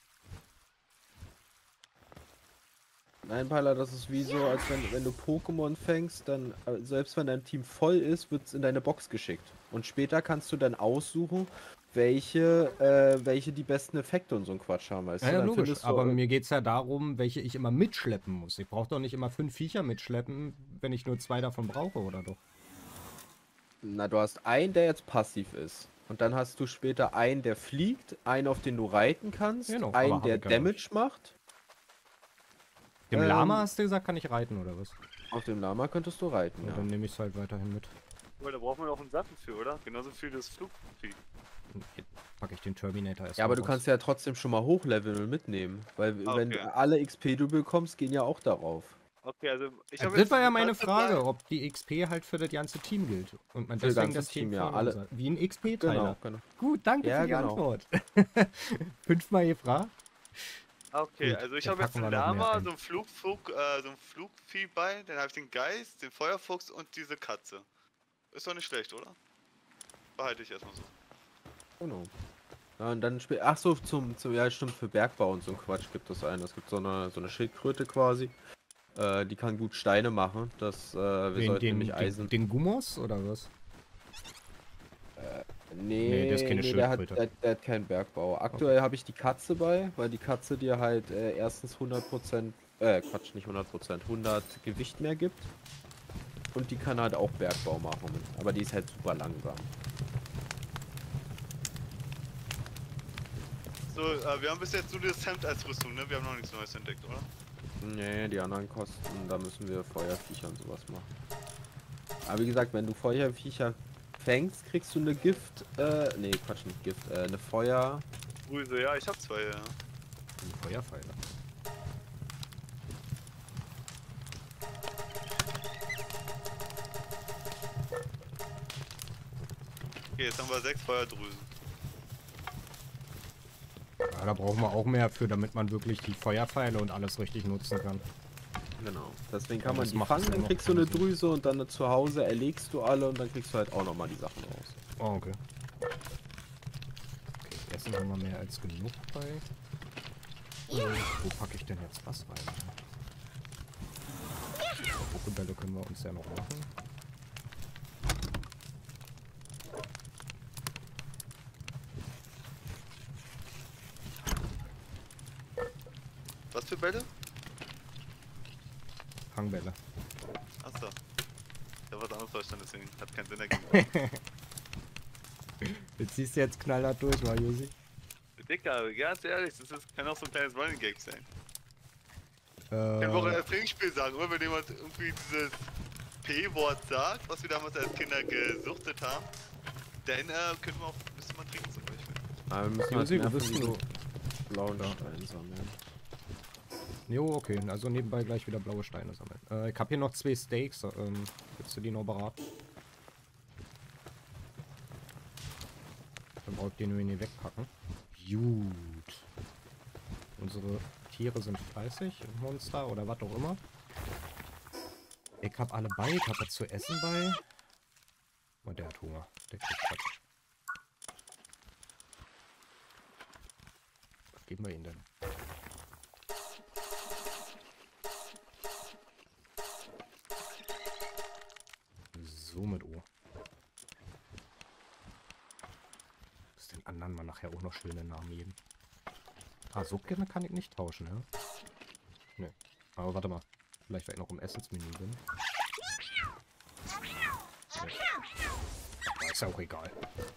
Nein, Peiler, das ist wie so, als wenn du Pokémon fängst, dann, selbst wenn dein Team voll ist, wird es in deine Box geschickt. Und später kannst du dann aussuchen, welche die besten Effekte und so ein Quatsch haben, weißt Ja, du? ja, Dann logisch. findest du, Aber mir geht es ja darum, welche ich immer mitschleppen muss. Ich brauche doch nicht immer 5 Viecher mitschleppen, wenn ich nur 2 davon brauche, oder doch? na, du hast einen, der jetzt passiv ist. Und dann hast du später einen, der fliegt, einen, auf den du reiten kannst, Genau, aber einen, hab der ich ja noch Damage macht. Dem Ähm, Lama hast du gesagt, kann ich reiten, oder was? Auf dem Lama könntest du reiten, Ja, ja. dann nehme ich es halt weiterhin mit. Aber da braucht man auch einen Sattel für, oder? Genauso viel das Flugvieh. Jetzt packe ich den Terminator erst Ja, aber mal du raus. kannst ja trotzdem schon mal hochleveln und mitnehmen. Weil Ah, wenn okay. alle XP du bekommst, gehen ja auch darauf. Okay, also ich Also habe das jetzt war ja diese meine Katze Frage, bei- ob die XP halt für das ganze Team gilt. Und man Für das deswegen ganze das Team Team, ja, vorne alle. sagt. Wie ein XP-Teiler. Genau. Gut, danke Ja, für die genau. Antwort. 5-mal gefragt. Okay, Gut, also ich dann habe jetzt packen den wir noch mehr Lama, ein. so ein so ein Flugvieh bei, dann habe ich den Geist, den Feuerfuchs und diese Katze. Ist doch nicht schlecht, oder? Behalte ich erstmal so. Genau. Ja, und dann ach so, ja, stimmt, für Bergbau und so ein Quatsch gibt es einen. Es gibt so eine Schildkröte quasi. Die kann gut Steine machen. Wir sollten nämlich Eisen. Den Gummos oder was? Nee, Nee, das ist keine der hat, Schildkröte. der hat keinen Bergbau. Aktuell habe ich die Katze bei, weil die Katze dir halt erstens 100%, Quatsch, nicht 100%, 100 Gewicht mehr gibt. Und die kann halt auch Bergbau machen. Aber die ist halt super langsam. So, wir haben bis jetzt nur das Hemd als Rüstung, ne? Wir haben noch nichts Neues entdeckt, oder? Nee, die anderen kosten, da müssen wir Feuerviecher und sowas machen. Aber wie gesagt, wenn du Feuerviecher fängst, kriegst du eine Gift, nee, Quatsch, nicht Gift, eine Feuer... Grüße, ja, ich habe zwei, ja. Die Feuerpfeile. Okay, jetzt haben wir 6 Feuerdrüsen. Ja, da brauchen wir auch mehr für, damit man wirklich die Feuerpfeile und alles richtig nutzen kann. Genau. Deswegen kann Ja, man das die macht fangen, Sinn, dann noch kriegst du eine keinen Sinn. Drüse und dann zu Hause erlegst du alle und dann kriegst du halt auch nochmal die Sachen raus. Oh, okay. Okay, Essen haben wir mehr als genug bei. Wo packe ich denn jetzt was rein? Pokébälle können wir uns ja noch machen. Was für Bälle? Fangbälle. Achso. Ich habe was anderes verstanden, deswegen hat keinen Sinn ergeben. Jetzt ziehst du jetzt knallhart durch, war Josi? Dicker, ganz ehrlich, kann auch so ein kleines Running Gag sein. Ich kann auch ein Trinkspiel sagen, oder? Wenn jemand irgendwie dieses P-Wort sagt, was wir damals als Kinder gesuchtet haben, dann können wir auch ein bisschen mal trinken zum Beispiel. Aber wir müssen Josi, halt wo mehr bist von du? diesen blauen Ja. Steinen sammeln. Jo, okay. Also nebenbei gleich wieder blaue Steine sammeln. Ich habe hier noch 2 Steaks. Willst du die noch beraten? Dann brauche ich den nämlich nicht wegpacken. Gut. Unsere Tiere sind fleißig. Monster oder was auch immer. Ich habe alle bei. Ich habe was zu essen bei. Und der hat Hunger. Der kriegt was. Was geben wir ihm denn? So mit O. Muss den anderen mal nachher auch noch schöne Namen geben. Ah, so gerne kann ich nicht tauschen, ja? Nö. Aber warte mal. Vielleicht, weil ich noch im Essensmenü bin. Nee. Ist ja auch egal.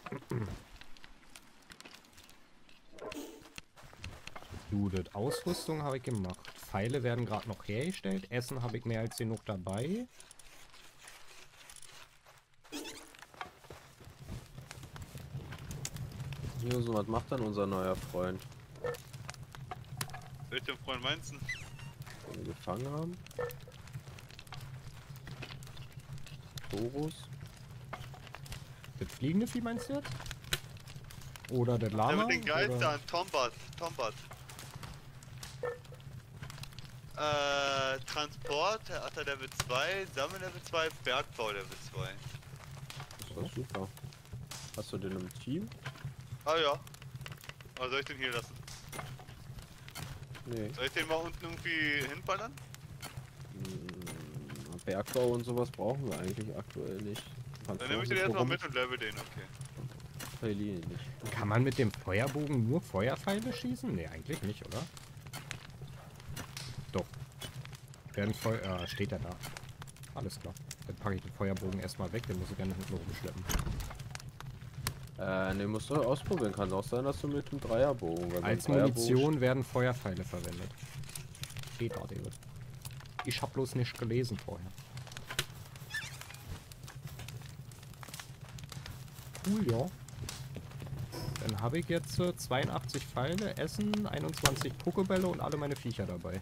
Judith, Ausrüstung habe ich gemacht. Pfeile werden gerade noch hergestellt. Essen habe ich mehr als genug dabei. Josu, was macht dann unser neuer Freund, Welchen Freund meinst du? den wir gefangen haben? Torus? Das fliegende Vieh meinst du jetzt? Oder der Der Lama? mit den Geistern, oder? Tombat. Transport, hat er Level 2, Sammel Level 2, Bergbau Level 2. Das ist doch super. Hast du den im Team? Ah ja. Aber soll ich den hier lassen? Nee. Soll ich den mal unten irgendwie hinballern? Bergbau und sowas brauchen wir eigentlich aktuell nicht. Dann nehme ich den erstmal mit und level den, okay. Nicht. Kann man mit dem Feuerbogen nur Feuerpfeile schießen? Ne, eigentlich nicht, oder? Doch. Werden Feuer... steht er da. Alles klar. Dann packe ich den Feuerbogen erstmal weg, den muss ich gerne hinten rumschleppen. Ne, musst du ausprobieren. Kann auch sein, dass du mit dem Dreierbogen... Weil Als beim Munition werden Feuerpfeile verwendet. Steht da, David. Ich hab bloß nicht gelesen vorher. Cool, ja. Dann habe ich jetzt 82 Pfeile, Essen, 21 Pokebälle und alle meine Viecher dabei.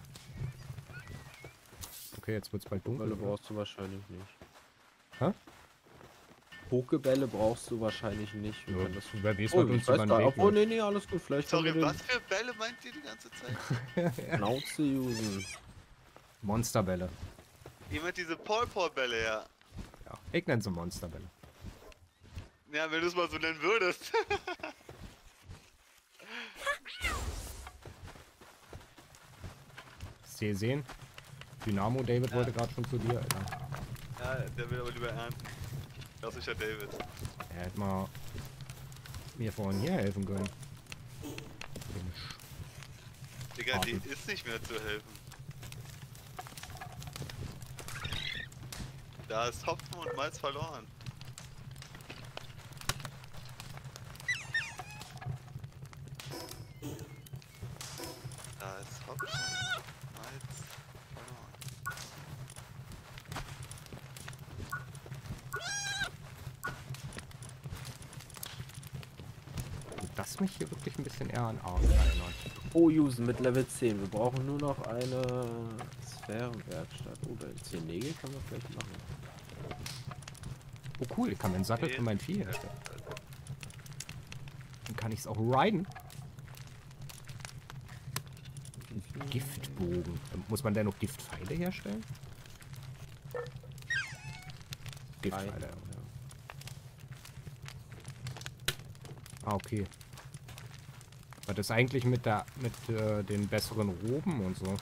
Okay, jetzt wird's bald dunkel. Pokebälle brauchst du wahrscheinlich nicht. Hä? Pokebälle brauchst du wahrscheinlich nicht. Wir können das... Wer weiß, Oh, was uns ich weiß über den gar Weg nicht. Oh, läuft. nee, alles gut. Vielleicht Sorry, können wir was für Bälle meint ihr die ganze Zeit? den Schnauze usen. Monsterbälle. Ihr meint diese Paw-Paw-Bälle, ja. Ja, ich nenne sie Monsterbälle. Ja, wenn du es mal so nennen würdest. Hast du gesehen? Dynamo David wollte gerade schon zu dir, Alter. Ja, der will aber lieber ernten. Klassischer David. Er hätte mal mir vorhin hier helfen können. Digga, die ist nicht mehr zu helfen. Da ist Hopfen und Malz verloren. Da ist Hopfen und Malz verloren. Das mich hier wirklich ein bisschen eher an Arm erinnert. Oh, usen mit Level 10. Wir brauchen nur noch eine Sphärenwerkstatt. Oh, 10 Nägel kann man vielleicht machen. Oh cool, ich kann meinen Sattel für mein Vieh herstellen. Dann kann ich es auch riden. Giftbogen. Muss man da noch Giftpfeile herstellen? Giftpfeile, ja. Ah, okay. Was ist eigentlich mit den besseren Roben und so?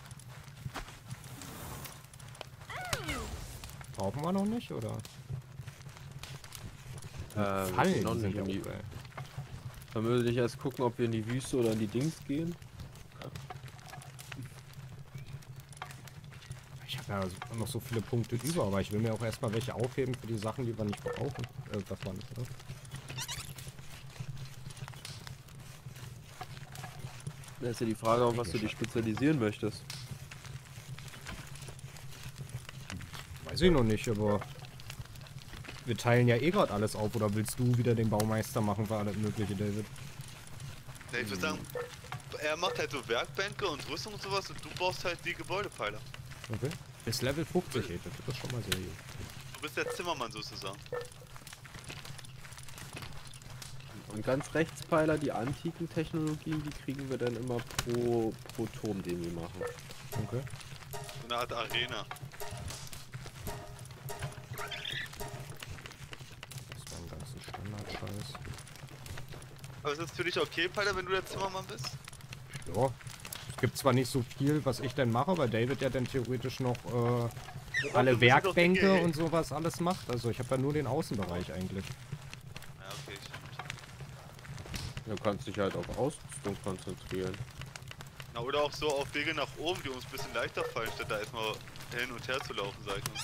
Brauchen wir noch nicht, oder? Fallen noch sind nicht ja in die, auch geil. Dann würde ich erst gucken, ob wir in die Wüste oder in die Dings gehen. Ich habe ja noch so viele Punkte über, aber ich will mir auch erstmal welche aufheben für die Sachen, die wir nicht brauchen. Das war nicht, oder? Da ist ja die Frage, auf was du dich spezialisieren möchtest. Weiß ich noch nicht, aber wir teilen ja eh gerade alles auf. Oder willst du wieder den Baumeister machen für alles mögliche, David? Ja, ich würde sagen, er macht halt so Werkbänke und Rüstung und sowas und du baust halt die Gebäudepfeiler. Okay. Bis Level 50, ey. Das ist schon mal sehr gut. Du bist der Zimmermann sozusagen. Und ganz rechts, Pfeiler, die antiken Technologien, die kriegen wir dann immer pro Turm, den wir machen. Okay. So eine Art Arena. Das war ein ganzen Standard-Scheiß. Aber ist das für dich okay, Peiler, wenn du der Zimmermann bist? Ja. Es gibt zwar nicht so viel, was ich denn mache, weil David ja dann theoretisch noch alle du bist doch Werkbänke der und sowas alles macht. Also ich habe ja nur den Außenbereich eigentlich. Ja, okay, stimmt. Du kannst dich halt auf Ausrüstung konzentrieren. Na, oder auch so auf Wege nach oben, die uns ein bisschen leichter fallen, statt da erstmal hin und her zu laufen, sag ich mal.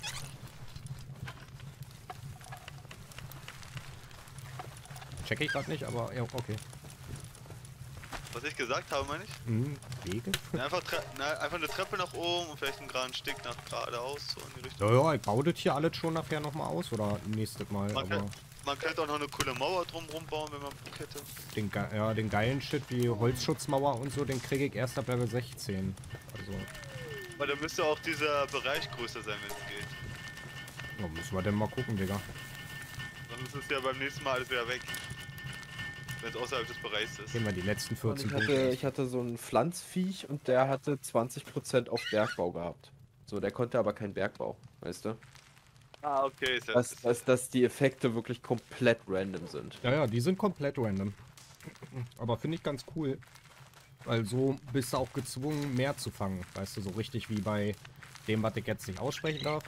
Check ich gerade nicht, aber ja, okay. Was ich gesagt habe, meine ich? Wege? Ja, einfach eine Treppe nach oben und vielleicht einen geraden Steg nach geradeaus, so in die Richtung. Ja, ja, ich baue das hier alles schon nachher nochmal aus oder nächstes Mal, aber Man könnte auch noch eine coole Mauer drumherum bauen, wenn man Bock hätte. den geilen Shit wie Holzschutzmauer und so, den kriege ich erst ab Level 16. Also, Weil da müsste auch dieser Bereich größer sein, wenn es geht. ja, müssen wir denn mal gucken, Digga. Sonst ist es ja beim nächsten Mal alles wieder weg. Wenn es außerhalb des Bereichs ist. Gehen wir die letzten Und 14 Punkte. ich hatte so einen Pflanzviech und der hatte 20% auf Bergbau gehabt. So, der konnte aber keinen Bergbau, weißt du? Ah, okay, ist ja. Dass die Effekte wirklich komplett random sind. Ja, ja, die sind komplett random. Aber finde ich ganz cool. Weil so bist du auch gezwungen, mehr zu fangen. Weißt du, so richtig wie bei dem, was ich jetzt nicht aussprechen darf.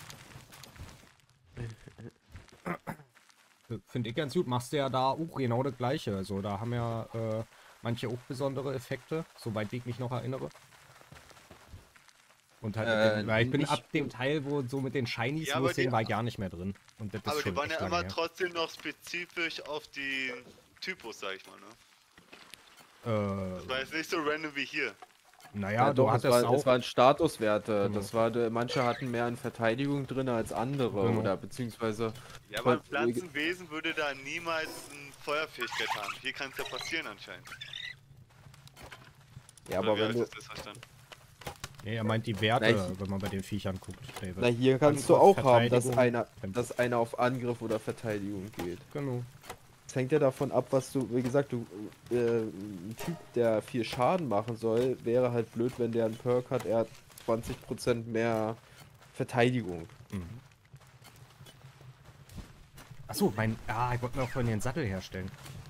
Finde ich ganz gut. Machst du ja da auch genau das gleiche. Also da haben ja manche auch besondere Effekte, soweit ich mich noch erinnere. Und halt weil ich bin ab dem Teil, wo so mit den Shinies Ja, losgehen, war ich gar nicht mehr drin. Und das Aber ist schon die waren echt ja lange immer her. trotzdem noch spezifisch auf den Typus, sag ich mal, ne? Das war jetzt nicht so random wie hier. Naja, doch, du hattest auch... es waren Statuswerte. Genau. Das war, manche hatten mehr an Verteidigung drin als andere. Genau. Oder beziehungsweise... Ja, aber ein Pflanzenwesen würde da niemals eine Feuerfähigkeit haben. Hier kann es ja passieren anscheinend. Ja, aber wenn du... Das verstanden? Nee, er meint die Werte, wenn man bei den Viechern guckt, David. Na, hier kannst du Angriff, auch haben, dass Verteidigung, einer auf Angriff oder Verteidigung geht. Genau. Es hängt ja davon ab, was du, wie gesagt, ein Typ, der viel Schaden machen soll, wäre halt blöd, wenn der einen Perk hat, er hat 20% mehr Verteidigung. Mhm. Achso, ich wollte mir auch vorhin den Sattel herstellen.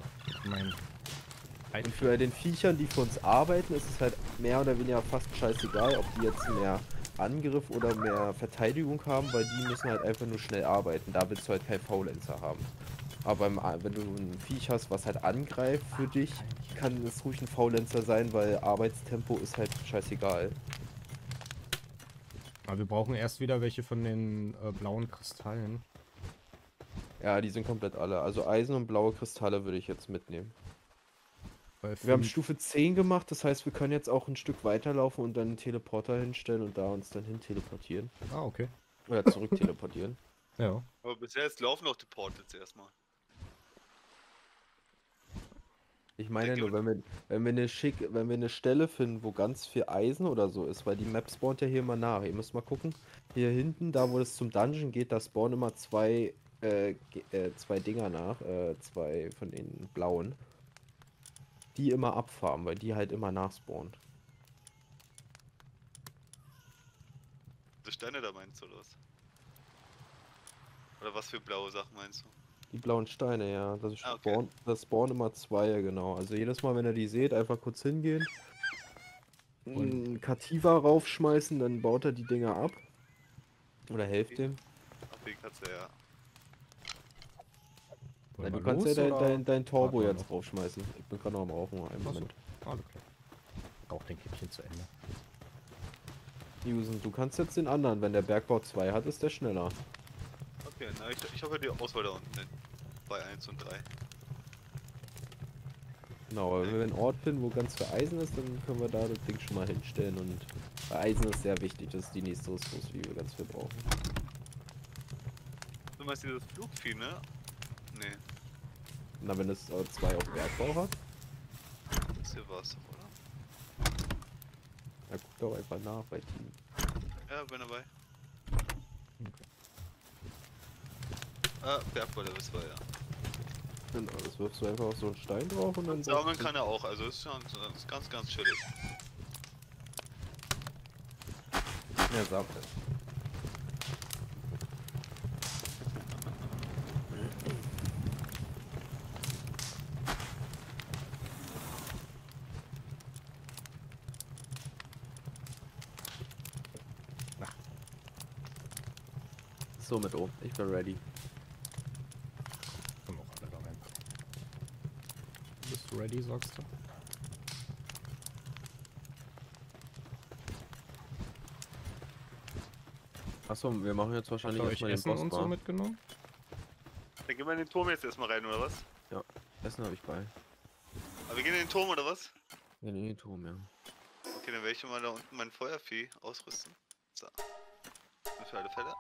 Und für den Viechern, die für uns arbeiten, ist es halt mehr oder weniger fast scheißegal, ob die jetzt mehr Angriff oder mehr Verteidigung haben, weil die müssen halt einfach nur schnell arbeiten. Da willst du halt kein Faulenzer haben. Aber wenn du ein Viech hast, was halt angreift für dich, kann es ruhig ein Faulenzer sein, weil Arbeitstempo ist halt scheißegal. Aber wir brauchen erst wieder welche von den blauen Kristallen. Ja, die sind komplett alle. Also Eisen und blaue Kristalle würde ich jetzt mitnehmen. Wir haben Stufe 10 gemacht, das heißt, wir können jetzt auch ein Stück weiterlaufen und dann einen Teleporter hinstellen und da uns dann hin teleportieren. Ah, okay. Oder zurück teleportieren. Ja. Aber bis jetzt laufen noch die Portals erstmal. Ich meine nur, wenn wir eine Stelle finden, wo ganz viel Eisen oder so ist, weil die Map spawnt ja hier immer nach. Ihr müsst mal gucken. Hier hinten, da wo es zum Dungeon geht, da spawnen immer zwei Dinger nach. Zwei von den blauen. Die immer abfarmen, weil die halt immer nachspawnen. Die Steine da meinst du, oder was? Oder was für blaue Sachen meinst du? Die blauen Steine, ja. Das okay. spawnen immer zwei, genau. Also jedes Mal, wenn ihr die seht, einfach kurz hingehen. Ein Kativa raufschmeißen, dann baut er die Dinger ab. Oder helft dem. Auf den kannst du ja. Na, du kannst ja dein Turbo jetzt raufschmeißen. Ich bin gerade noch am Rauchen. Einen Moment. Alles klar. Auch den Kippchen zu Ende. Usen, du kannst jetzt den anderen. Wenn der Bergbau 2 hat, ist der schneller. Okay, na ich hoffe die Auswahl da unten bei 1 und 3. Genau, aber wenn wir einen Ort finden, wo ganz viel Eisen ist, dann können wir da das Ding schon mal hinstellen. Und Eisen ist sehr wichtig, das ist die nächste Ressource, die wir ganz viel brauchen. Du meinst dieses Flugvieh, ne? Nee. Na, wenn es 2 auf Bergbau hat? Das hier war's, oder? Ja, guck doch einfach nach bei Team. Ja, bin dabei. Bergbau, das war ja. Genau, das wirfst du einfach auf so einen Stein drauf und dann... Saugen kann er auch, also ist ganz, ganz chillig. Ja, saugt er. So mit oben, ich bin ready. Kommen auch alle da rein. Bist du ready, sagst du? Achso, wir machen jetzt wahrscheinlich Habt ihr euch erstmal den Essen Boss und so mitgenommen? Dann gehen wir in den Turm jetzt erstmal rein, oder was? Ja, Essen habe ich bei. Aber wir gehen in den Turm, oder was? Ja, in den Turm, ja. Okay, dann werde ich schon mal da unten mein Feuervieh ausrüsten. So. Für alle Fälle.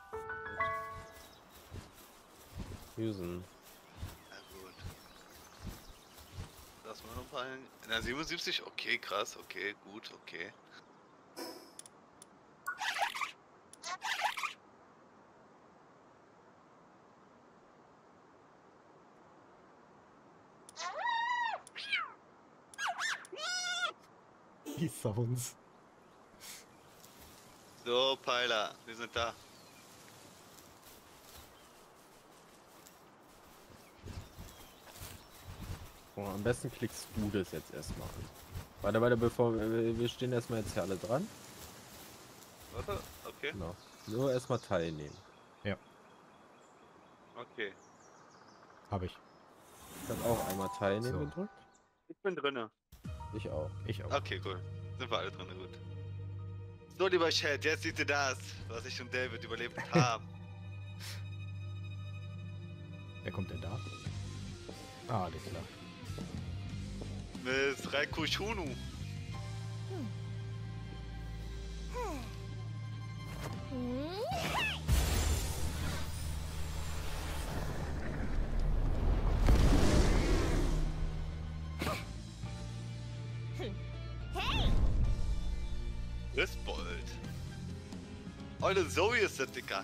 Usen. Na gut. Lass mal noch ein paar hin. Na, 77, okay, krass, okay, gut, okay. Die Sounds. So, Peiler, wir sind da. Oh, am besten klickst du das jetzt erstmal an. Warte, bevor wir stehen erstmal jetzt hier alle dran. Warte, okay. Genau. Nur erstmal teilnehmen. Ja, Okay. habe ich. Ich habe auch einmal teilnehmen So. gedrückt. Ich bin drinne. Ich auch. Ich auch. Okay, cool. Sind wir alle drinne, gut. So, lieber Chat, jetzt seht ihr das, was ich und David überlebt haben. Wer kommt denn da? Ah, alles klar. Mit Raikou Shunu. Grisbold. Eure Zoe ist der Dicker.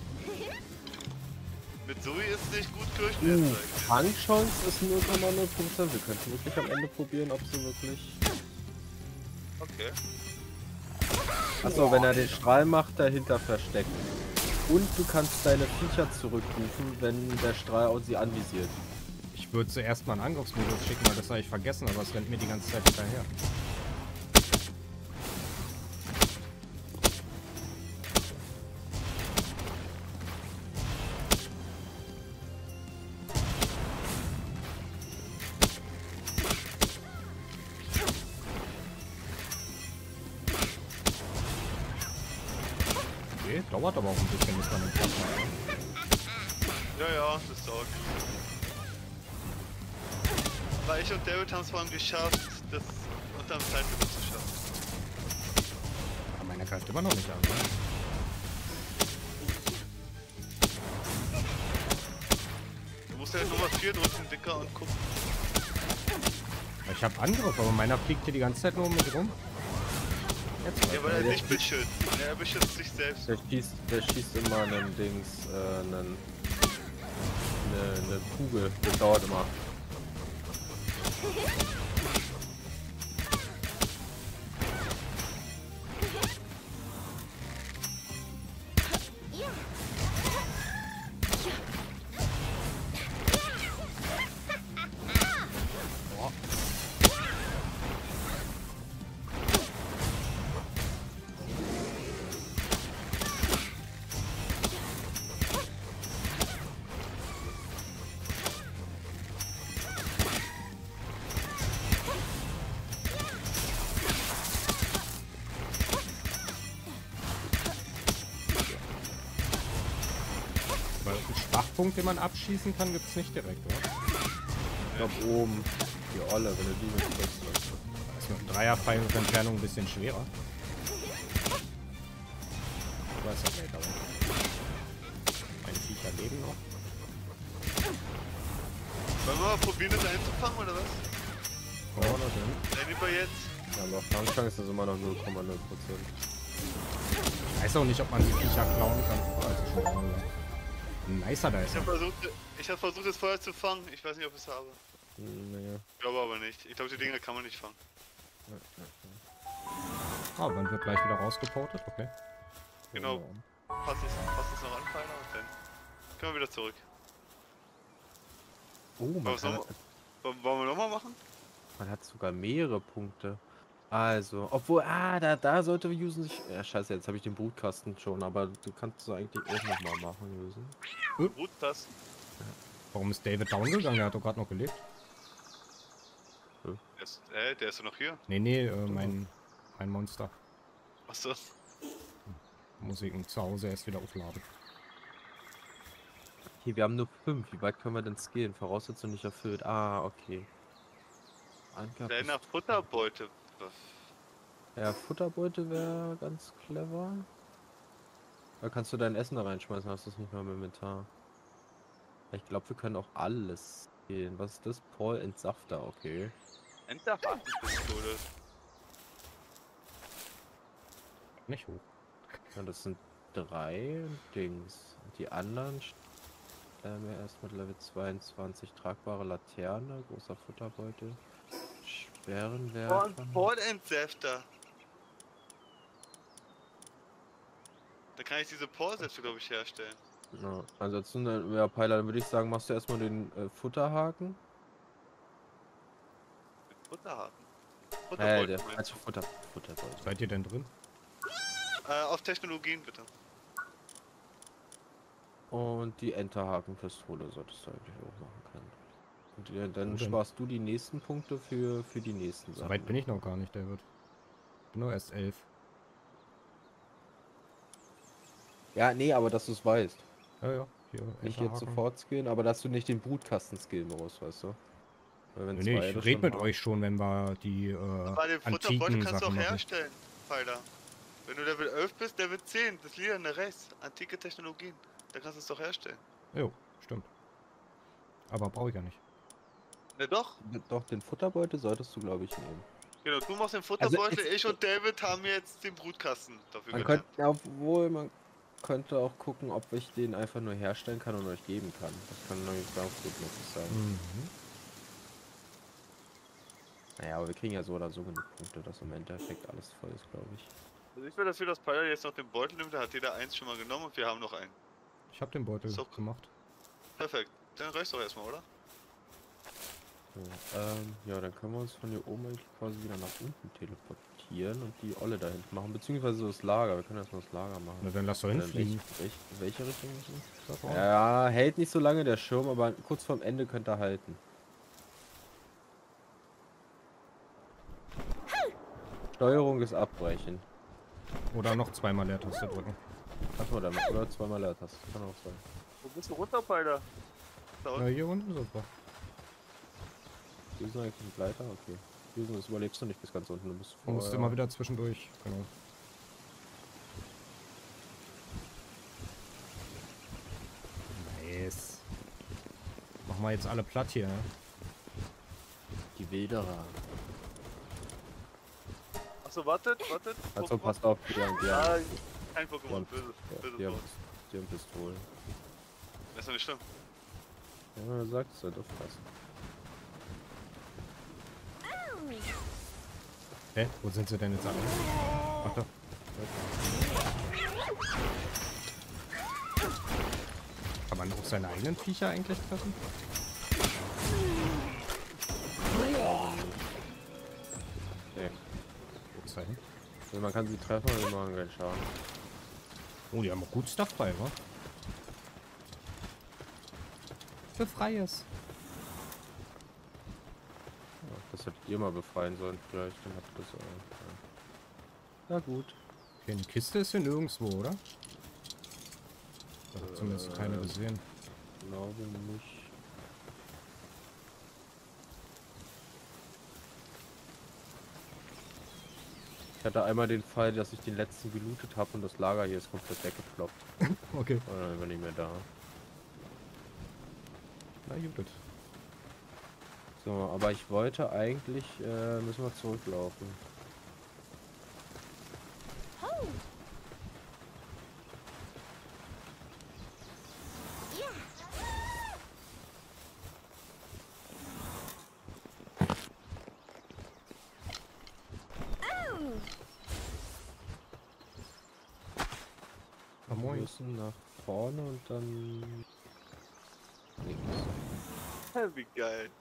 Mit Zoe ist nicht gut durchgesetzt. Fangchance ist 0,0%. Wir könnten wirklich am Ende probieren, ob sie wirklich... Okay. Achso, wenn er den Strahl macht, dahinter verstecken. Und du kannst deine Viecher zurückrufen, wenn der Strahl sie anvisiert. Ich würde zuerst mal einen Angriffsmodus schicken, weil das habe ich vergessen, aber es rennt mir die ganze Zeit hinterher. Okay, dauert aber auch ein bisschen, bis man den Platz macht. Ja, das dauert. Aber ich und David haben es vorhin geschafft, das unterm Zeitlimit zu schaffen. Aber meiner greift immer noch nicht an. Ne? Du musst halt Nummer 4 drücken, Dicker, und gucken. Ich habe Angriff, aber meiner fliegt hier die ganze Zeit nur um mich rum. Jetzt Ja, weil er dich beschützt. Er beschützt sich selbst. Der schießt immer einen Dings, eine Kugel. Das dauert immer. Schwachpunkt, den man abschießen kann, gibt es nicht direkt, oder? Ich glaube oben. Die Olle, wenn du die mit triffst. Das ist mit einem Dreierpfeil mit Entfernung ein bisschen schwerer. Aber ist okay, dauert. Meine Viecher leben noch. Wollen wir mal probieren, das einzufangen, oder was? Oh, noch hin. Dann nehmen wir jetzt. Ja, aber Fangchance ist immer noch 0,0%. Ich weiß auch nicht, ob man die Viecher klauen kann. Also schon mal. Nicer da ist. Ich hab versucht, das Feuer zu fangen. Ich weiß nicht, ob ich es habe. Naja. Ich glaube aber nicht. Ich glaube, die Dinger kann man nicht fangen. Ah, man wird gleich wieder rausgeportet, okay. Genau. Fass es noch an, Pfeiler, und dann können wir wieder zurück. Oh, man Wollen wir nochmal machen? hat sogar mehrere Punkte. Also, obwohl, da sollte Usen sich... Ja, scheiße, jetzt habe ich den Brutkasten schon, aber du kannst es eigentlich auch nochmal machen, Usen. Brutkasten. Warum ist David down gegangen? Der hat doch gerade noch gelebt. Der ist doch noch hier. Nee, mein Monster. Achso. Muss ich ihn zu Hause erst wieder aufladen. Hier, wir haben nur 5. Wie weit können wir denn skillen? Voraussetzung nicht erfüllt. Ah, okay. Kleiner Futterbeute. Ja, Futterbeute wäre ganz clever. Da kannst du dein Essen da reinschmeißen, hast du es nicht mehr im Inventar. Ich glaube, wir können auch alles skillen. Was ist das? Paul Entsafter, okay. Enterhakenpistole. Nicht hoch. Ja, das sind 3 Dings. Die anderen stellen wir erst mit Level 22. Tragbare Laterne, großer Futterbeutel. Sperrenwerfer. Portentsäfter. Da kann ich diese Porsäfte, glaube ich, herstellen. Ja, ansonsten, ja, Peiler, dann würde ich sagen, machst du erstmal den Futterhaken. Futterhaken. Der Futterbeutel. falsche Futterbeutel. Seid ihr denn drin? Auf Technologien bitte. Und die Enterhakenpistole solltest du eigentlich auch machen können. Und dann Wo denn? sparst du die nächsten Punkte für die nächsten So Sachen. weit bin ich noch gar nicht, David. Bin nur erst 11. Ja, nee, aber dass du es weißt. Ja, ja. Hier, Nicht jetzt Enterhaken. sofort skillen, aber dass du nicht den Brutkasten skillen musst, weißt du? Weil wenn Nee, zwei ich das rede schon mit haben- euch schon, wenn wir die Bei dem Futterbeutel antiken kannst du Sachen auch machen. herstellen, Pfeiler. Wenn du Level 11 bist, Level 10, das Lied an der rechts. Antike Technologien. Da kannst du es doch herstellen. Jo, stimmt. Aber brauche ich ja nicht. Ne, doch. Doch, den Futterbeutel solltest du, glaube ich, nehmen. Genau, du machst den Futterbeutel, Also, ich und David haben jetzt den Brutkasten dafür Man gelernt. könnte, obwohl man könnte auch gucken, ob ich den einfach nur herstellen kann und euch geben kann. Das kann nämlich ganz gut möglich sein. Mhm. Naja, aber wir kriegen ja so oder so genug Punkte, dass im Endeffekt alles voll ist, glaube ich. Also ich will dafür, dass Pfeiler jetzt noch den Beutel nimmt, da hat jeder eins schon mal genommen und wir haben noch einen. Ich habe den Beutel So. gemacht. Perfekt. Dann reicht's doch erstmal, oder? So, ja, dann können wir uns von hier oben eigentlich quasi wieder nach unten teleportieren und die Olle da hinten machen, beziehungsweise das Lager. Wir können erstmal das Lager machen. Na, dann lass doch Oder hinfliegen. welche Richtung ist es? Da vorne. Ja, hält nicht so lange der Schirm, aber kurz vorm Ende könnte er halten. Steuerung ist abbrechen. Oder noch zweimal Leertaste drücken. Achso, dann oder zweimal Leertaste. Kann auch sein. Wo bist du runter, Pfeiler? Da Na, unten. hier unten sind wir. Hier ist eigentlich ein Gleiter, okay. Hier das überlebst du nicht bis ganz unten, du bist Du musst immer wieder zwischendurch. Genau. Nice. Machen wir jetzt alle platt hier, ne? die Wilderer. Achso, wartet. Also Pokémon. passt auf, die haben, Ah, kein die Pokémon, haben, böses die haben, Wort. die haben Pistolen. Das ist doch nicht schlimm. Ja, er sagt es halt aufpassen. Hä? Wo sind sie denn jetzt alle? Ach da. Kann man auch seine eigenen Viecher eigentlich treffen? Nee. Wo ist er hin? Also man kann sie treffen, aber die machen keinen Schaden. Oh, die haben auch gut Stuff bei, wa? Für Freies. Ja, das hättet ihr mal befreien sollen, vielleicht. Dann habt ihr das auch. Ja. Na gut. Okay, eine Kiste ist hier nirgendwo, oder? Ich habe zumindest keine gesehen. Glaube nicht. Ich hatte einmal den Fall, dass ich den letzten gelootet habe und das Lager hier ist komplett weggefloppt. Okay. Und dann war nicht mehr da. Na gut. So, aber ich wollte eigentlich, müssen wir zurücklaufen. Ah, Wir moin. müssen nach vorne und dann links. Wie geil.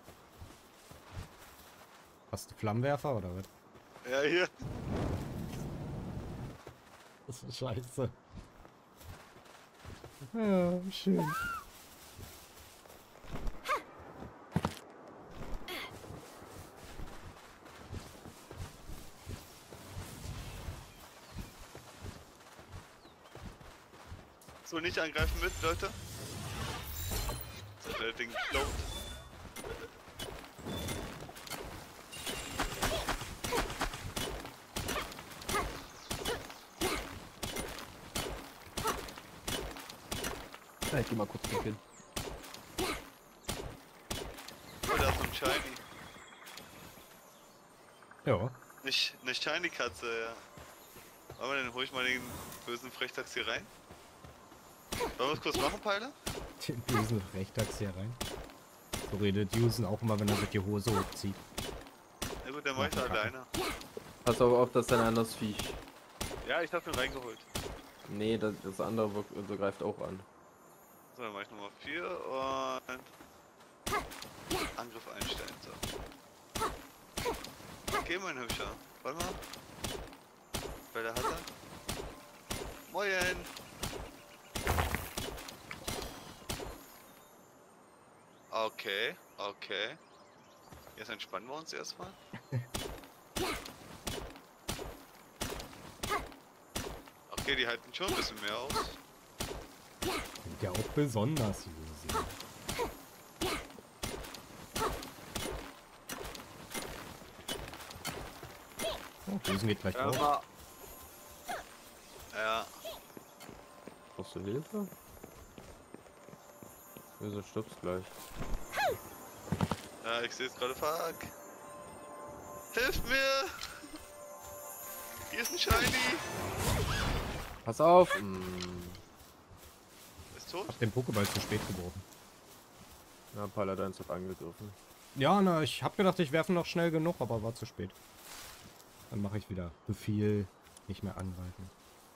Hast du Flammenwerfer oder was? Ja, hier. Das ist scheiße. Ja, schön. So, nicht angreifen mit, Leute. So, der Ding float. Ich geh mal kurz hin. Oh, da ist so ein Shiny. Ja. Nicht eine Shiny-Katze, ja. Wollen wir denn, hol ich mal den bösen Frechdachs hier rein? Wollen wir es kurz machen, Peiler? Den bösen Rechtachs hier rein. So redet Jusen auch immer, wenn er sich die Hose hochzieht. Na gut, der macht Ja, alleine. Pass auf, das ist ein anderes Viech. Ja, ich hab ihn reingeholt. Nee, das andere also greift auch an. So, dann mach ich Nummer 4 und Angriff einstellen. So. Okay, mein Hübscher. Warte mal. Wer der hat er? Moin! Okay, okay. Jetzt entspannen wir uns erstmal. Okay, die halten schon ein bisschen mehr aus. Sind ja auch besonders Josi. Oh, Josi geht gleich drauf. Ja. Brauchst du Hilfe? Wieso stirbst gleich? Ja, ich sehe es gerade. Fuck. Hilf mir! Hier ist ein Shiny! Pass auf! Ist tot? Hab den Pokéball zu spät geworfen. Ja, Paladins hat angegriffen. Ja, na, ich hab gedacht, ich werfe noch schnell genug, aber war zu spät. Dann mache ich wieder Befehl, nicht mehr angreifen.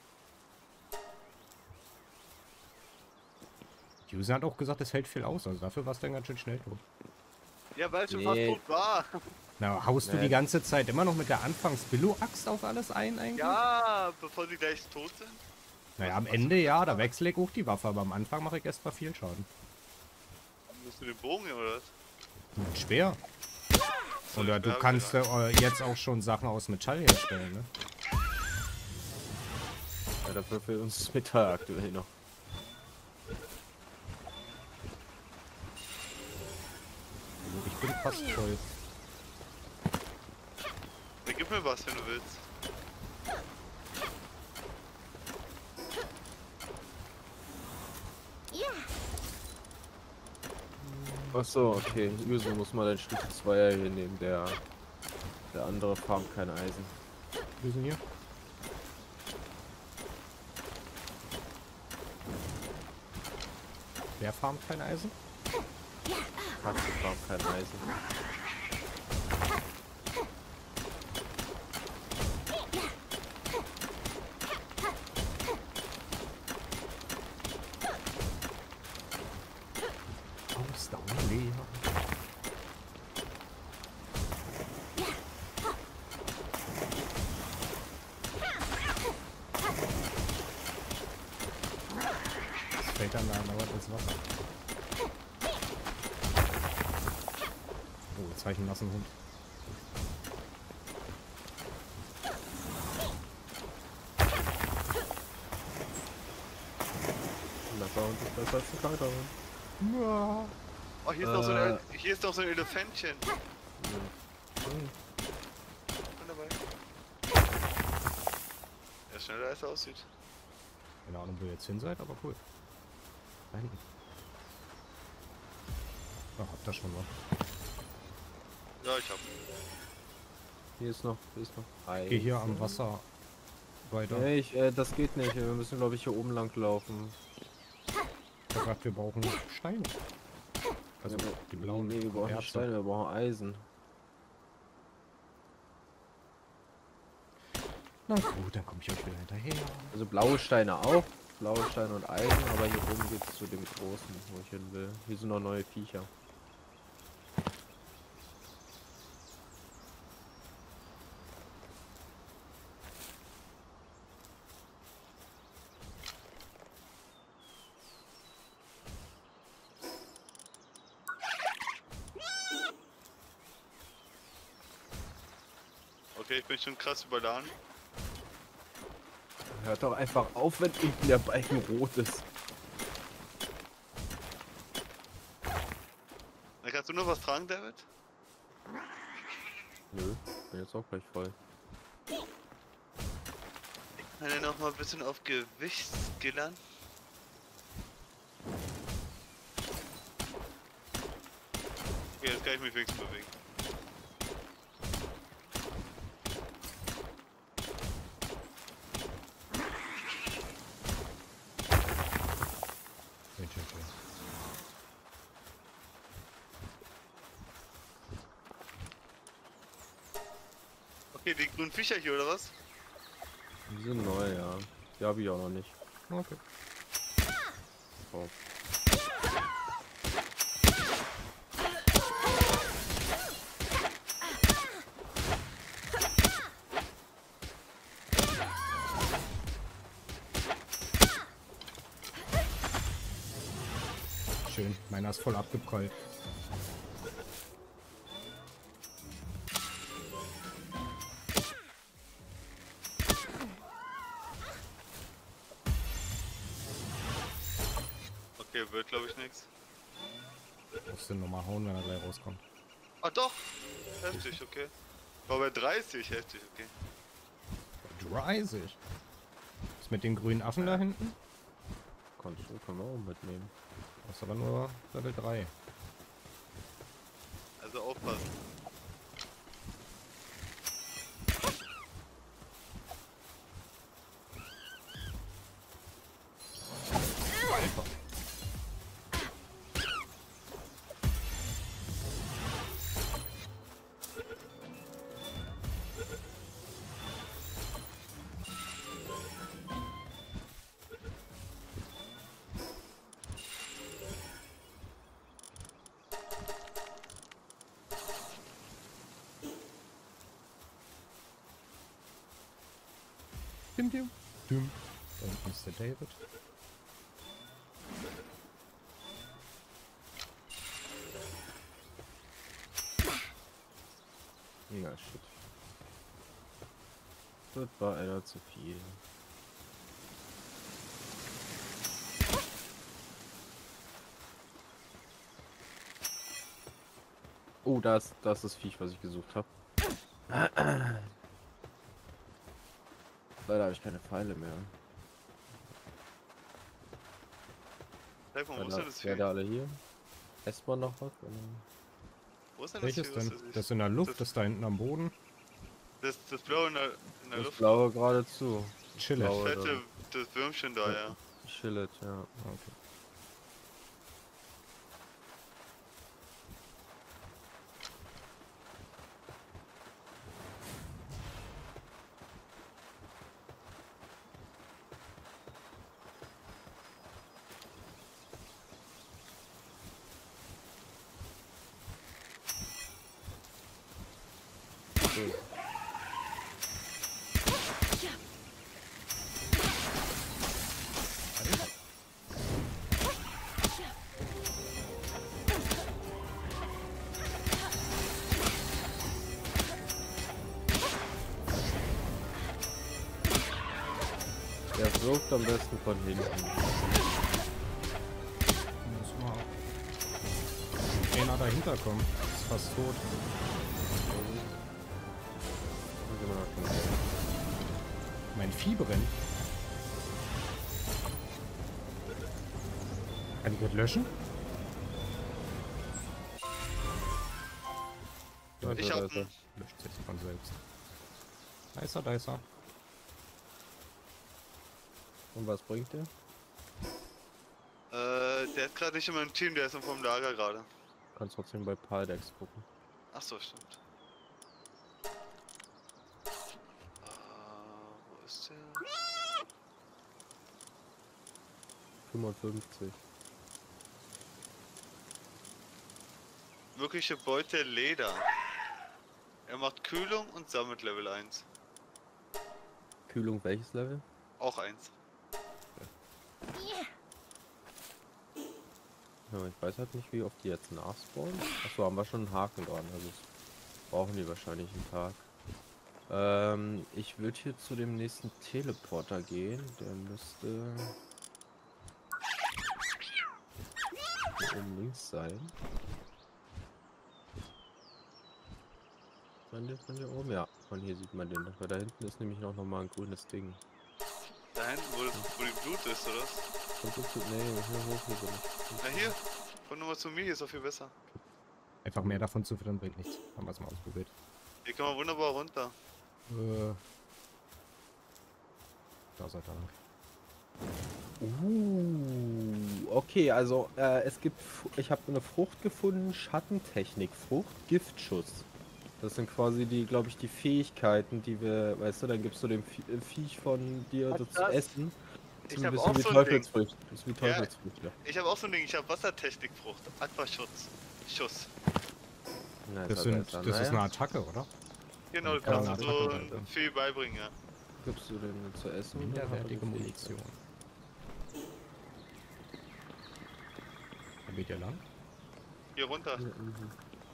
User hat auch gesagt, es hält viel aus, also dafür war es dann ganz schön schnell tot. Ja, weil es schon fast tot war. Na, haust du die ganze Zeit immer noch mit der Anfangs-Billo-Axt auf alles ein eigentlich? Ja, bevor sie gleich tot sind. Naja, am Ende ja, da wechsle ich auch die Waffe, aber am Anfang mache ich erst mal viel Schaden. Musst du den Bogen nehmen, oder was? Mit schwer. Oder du kannst jetzt auch schon Sachen aus Metall herstellen, ne? Ja, dafür fehlt uns Metall aktuell noch. Ich bin fast voll. Ja, gib mir was, wenn du willst. Achso, okay. User muss mal den Stufe 2er hier nehmen, der andere farmt kein Eisen. Wir sind hier. Wer farmt kein Eisen? Katze farmt kein Eisen. Ausdauer leer. Das fällt dann da dauernd ins Wasser. Oh, Zeichen lassen Hund. Das war uns besser als ein kalter Hund. Ja. Oh, hier ist doch so ein Elefantchen. Wunderbar. Ja, schneller als er aussieht. Keine Ahnung, wo ihr jetzt hin seid, aber cool. Da hinten. Ach, habt ihr schon was? Ja, ich hab. Hier ist noch Eisen. Geh hier am Wasser weiter. Nee, das geht nicht. Wir müssen, glaube ich, hier oben lang laufen. Ich hab gedacht, wir brauchen Steine. Also die blauen. Nee, wir brauchen Erze. nicht Steine, wir brauchen Eisen. Na gut, dann komme ich euch wieder hinterher. Also blaue Steine auch. Blaue Steine und Eisen, aber hier oben geht es zu dem großen, wo ich hin will. Hier sind noch neue Viecher. Okay, ich bin schon krass überladen. Hört doch einfach auf, wenn unten der Balken rot ist. Na, kannst du noch was tragen, David? Nö, bin jetzt auch gleich voll. Kann er noch mal ein bisschen auf Gewicht skillern? Okay, jetzt kann ich mich wenigstens bewegen. Schön. Okay, die grünen Viecher hier, oder was? Die sind neu, ja. Die habe ich auch noch nicht. Okay. Oh. schön. Meiner ist voll abgeprallt. Okay, wird glaube ich nichts. Musst du nochmal hauen, wenn er gleich rauskommt. Ah doch! Heftig, okay. War bei 30, heftig, okay. 30. Ist mit den grünen Affen da hinten? Können wir auch mitnehmen. Das ist aber nur Level 3. Also aufpassen. Alter. Dim, dim, dim. Da hinten ist der David. Ja, shit. Das war einer zu viel. Oh, da ist das Viech, was ich gesucht habe. Leider habe ich keine Pfeile mehr. Stefan, wo ist denn das Wer Vieh? da alle hier? Esst man noch was? Oder? Wo ist denn das Welches Vieh? Was denn? Das ist in der Luft, das da hinten am Boden. Das Blaue in der Das Luft. blaue geradezu. Chillet. Blaue. Fette, das Würmchen da, ja. Chillet, ja. Okay. Cool. Der wirkt am besten von hinten. Muss mal einer dahinter kommen. Ist fast tot. Mein Vieh brennt. Kann ich das löschen? Ich hab Leute, Löscht sich von selbst. Da ist er. und was bringt der? der ist gerade nicht in meinem Team, der ist vom Lager gerade. Kannst trotzdem bei Paldex gucken. Ach so, stimmt. Wo ist der? 55. Wirkliche Beute Leder. Er macht Kühlung und sammelt Level 1. Kühlung welches Level? Auch 1. Ja, ich weiß halt nicht, wie oft die jetzt nachspawnen. Achso, haben wir schon einen Haken dran. Also das brauchen die wahrscheinlich einen Tag. Ich würde hier zu dem nächsten Teleporter gehen. Der müsste hier oben links sein. Von hier oben? Ja, von hier sieht man den. Weil da hinten ist nämlich noch mal ein grünes Ding. Da hinten, wo die Blut ist, oder was? Nee, hier hoch hier bin ich. Na hier, komm nochmal zu mir, hier ist auch viel besser. Einfach mehr davon zu füttern bringt nichts. Haben wir es mal ausprobiert. Hier kann man wunderbar runter. Da sei Dank. Okay, also es gibt, ich habe eine Frucht gefunden, Schattentechnikfrucht, Giftschuss. Das sind quasi die, glaube ich, die Fähigkeiten, die wir, weißt du, dann gibst du dem Viech von dir das zu essen. Das ist Ich ein habe bisschen auch wie so ein Ding. Teufelsfrucht. Das ist wie Teufelsfrucht, ja. Ich habe auch so ein Ding, ich habe Wassertechnikfrucht, Aquaschutz, Schuss. Na, Das ist ist besser. eine Attacke, oder? Genau, du Ja, kannst eine du so Attacke dann. viel beibringen, ja. Gibst du denn zu essen? oder Minderwertige hat er eine Munition. Fähigkeit? Wo geht ihr lang? Hier runter. Hier unten.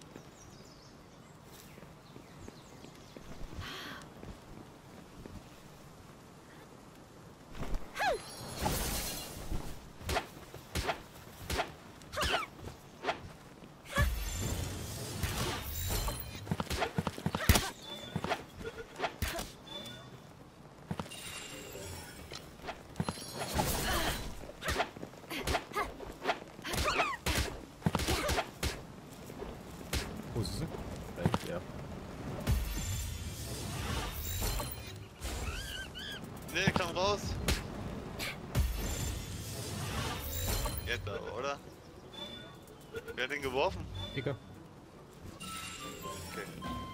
Wo ist sie? Ja. Nee, komm raus. Jetzt aber, oder? Wer hat den geworfen? Ecke. Okay.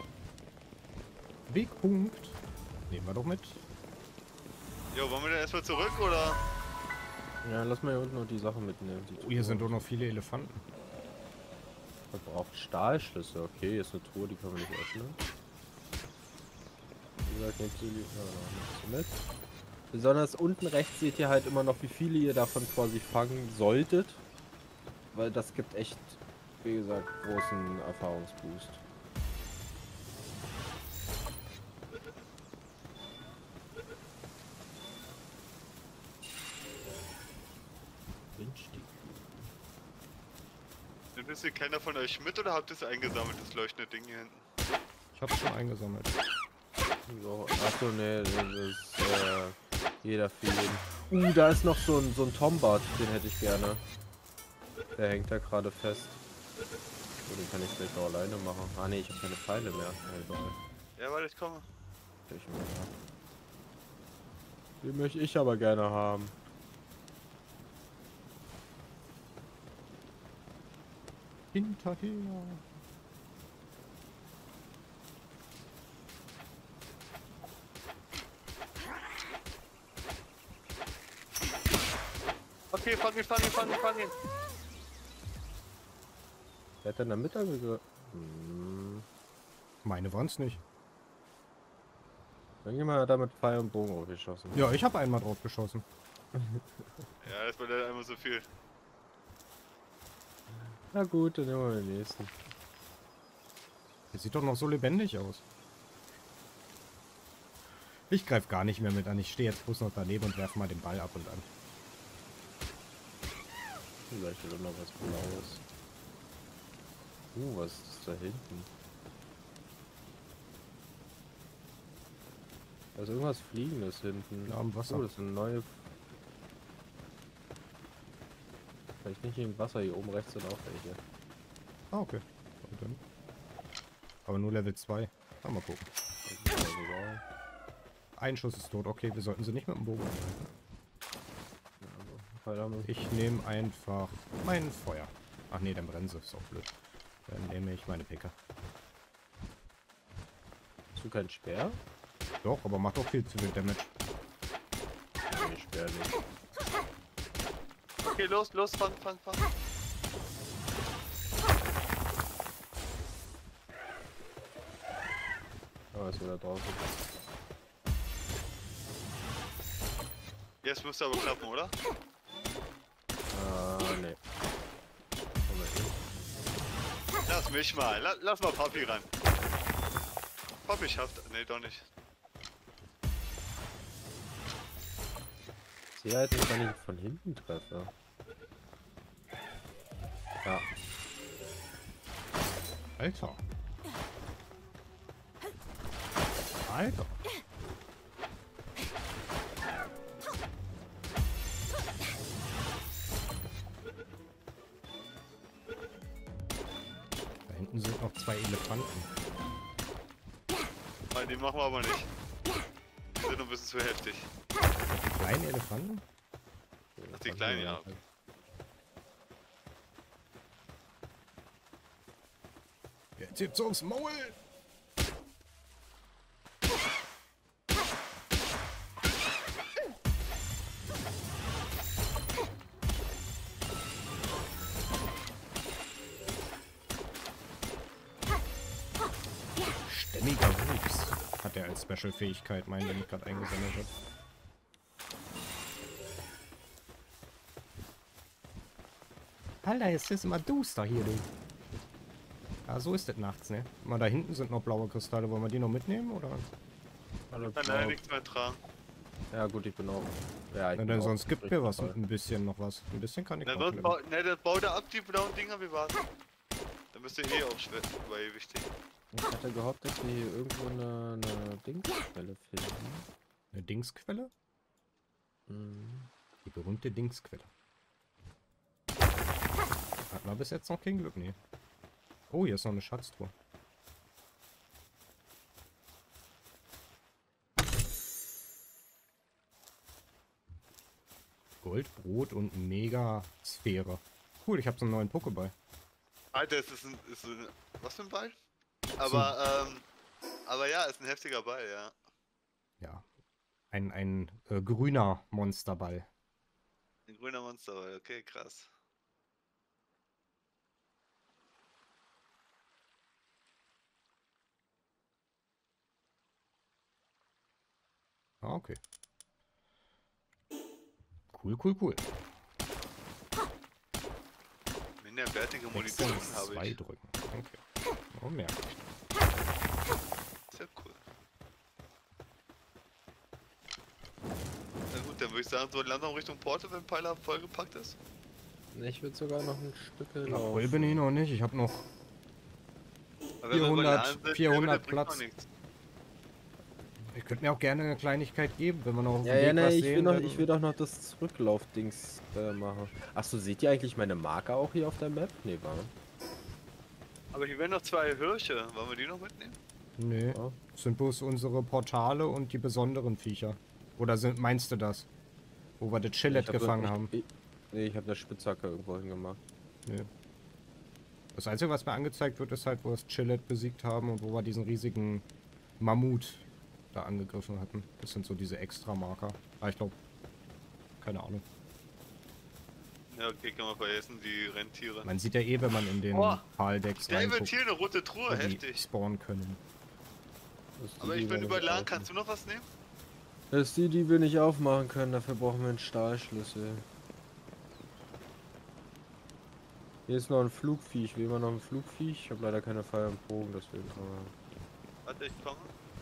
Wegpunkt. Nehmen wir doch mit. Jo, wollen wir denn erstmal zurück, oder? Ja, lass mal hier unten noch die Sachen mitnehmen. Oh, hier sind doch noch viele Elefanten. Verbraucht Stahlschlüssel. Okay, ist eine Truhe, die können wir nicht öffnen. Wie gesagt, nehmt sie mit. Besonders unten rechts seht ihr halt immer noch, wie viele ihr davon quasi fangen solltet. Weil das gibt echt, wie gesagt, großen Erfahrungsboost. Windstieg. Nimmt es hier keiner von euch mit oder habt ihr es eingesammelt, das leuchtende Ding hier hinten? Ich hab's schon eingesammelt. So, achso, ne, das ist jeder für jeden. Da ist noch so ein Tombart, den hätte ich gerne. Der hängt da gerade fest. So, den kann ich vielleicht auch alleine machen. Ah ne, ich habe keine Pfeile mehr. Ja, egal. Ja, warte, ich komme. Den möchte ich aber gerne haben. Hinterher. Okay, fang ihn. Wer hat denn da mit angegriffen? Hm. Meine waren's nicht. Irgendjemand hat da mit Pfeil und Bogen aufgeschossen. Ja, ich habe einmal drauf geschossen. Ja, das war leider einmal so viel. Na gut, dann nehmen wir den nächsten. Der sieht doch noch so lebendig aus. Ich greife gar nicht mehr mit an. Ich stehe jetzt bloß noch daneben und werfe mal den Ball ab und an. Vielleicht wird noch was Blaues. Was ist da hinten? Da ist irgendwas Fliegendes hinten. Ja, am Wasser. Oh, das ist eine neue... Vielleicht nicht im Wasser, hier oben rechts sind auch welche. Ah, okay. Und dann? Aber nur Level 2. Ah, mal gucken. Ein Schuss ist tot. Okay, wir sollten sie nicht mit dem Bogen angreifen. Ich nehme einfach mein Feuer. Ach nee, dann brennen sie. Ist auch blöd. Dann nehme ich meine Picke. Hast du keinen Speer? Doch, aber macht auch viel zu viel Damage. Nee, Speer nicht. Okay, los, fang. Ah, ist wieder draußen. Jetzt müsste aber klappen, oder? Nee. Lass mich mal. Lass mal Papi ran. Papi schafft... Nee, doch nicht. Ich sehe halt nicht, wenn ich von hinten treffe. Ja. Alter. Alter. Da hinten sind noch 2 Elefanten. Nein, die machen wir aber nicht. Die sind ein bisschen zu heftig. Die kleinen Elefanten? Ach, die kleinen, ja. Jetzt gibt's aufs Maul! Stämmiger Wuchs hat er als Special-Fähigkeit, meinen, den ich gerade eingesammelt habe. Alter, es ist immer duster hier, du. Ja, so ist es nachts, ne? Mal da hinten sind noch blaue Kristalle. Wollen wir die noch mitnehmen, oder? Nein, nichts mehr tragen. Ja gut, ich bin auch... Ja, ich Na, bin denn auch sonst gibt mir was, voll. ein bisschen noch was. Ein bisschen kann ich Na, noch sonst mitnehmen. dann bau da ab die blauen Dinger, wir warten. Dann müsst ihr eh aufschwimmen, weil eh wichtig. Ich hatte gehofft, dass wir hier irgendwo eine Dingsquelle finden. Eine Dingsquelle? Mhm. Die berühmte Dingsquelle. Hat man bis jetzt noch kein Glück, nee. Oh, hier ist noch eine Schatztruhe. Gold, Brot und Mega-Sphäre. Cool, ich habe so einen neuen Pokéball. Alter, ist ein was für ein Ball? Aber, aber ja, ist ein heftiger Ball, ja. Ja. Ein grüner Monsterball. Ein grüner Monsterball, okay, krass. Ah, okay. Cool, cool, cool. Minderwertige Munition habe Zwei ich. drücken. Okay. Oh, mehr. Sehr cool. Na gut, dann würde ich sagen, so langsam Richtung Porte, wenn Pfeiler vollgepackt ist. Ich würde sogar noch ein Stück Na, voll bin ich noch nicht. Ich habe noch Aber wenn wir 400 überladen sind, 400 bringt man Platz. nichts. Ich könnte mir auch gerne eine Kleinigkeit geben, wenn wir noch auf dem Ja, Weg ja, ne, was ich will, sehen. noch, dann- ich will doch noch das Zurücklaufdings machen. Achso, seht ihr eigentlich meine Marker auch hier auf der Map? Nee, war. Aber hier wären noch zwei Hirsche. Wollen wir die noch mitnehmen? Nee, Ja. das sind bloß unsere Portale und die besonderen Viecher. Oder meinst du das? Wo wir das Chillet gefangen haben? Nee, ich habe eine Spitzhacke irgendwo hingemacht. Nee. Das Einzige, was mir angezeigt wird, ist halt, wo wir das Chillet besiegt haben und wo wir diesen riesigen Mammut da angegriffen hatten. Das sind so diese Extra-Marker. Ah, ich glaube, keine Ahnung. Ja, okay, kann man vergessen, die Rentiere. Man sieht ja eh, wenn man in den Oh, Paldecks David, reinguckt, hier eine rote Truhe, wo die heftig. spawnen können. Das ist die, Aber die ich bin wir nicht überladen, aufmachen. kannst du noch was nehmen? Das ist die, die wir nicht aufmachen können. Dafür brauchen wir einen Stahlschlüssel. Hier ist noch ein Flugviech. Will man noch ein Flugviech? Ich habe leider keine Pfeil und Bogen, deswegen. Warte, ich komme.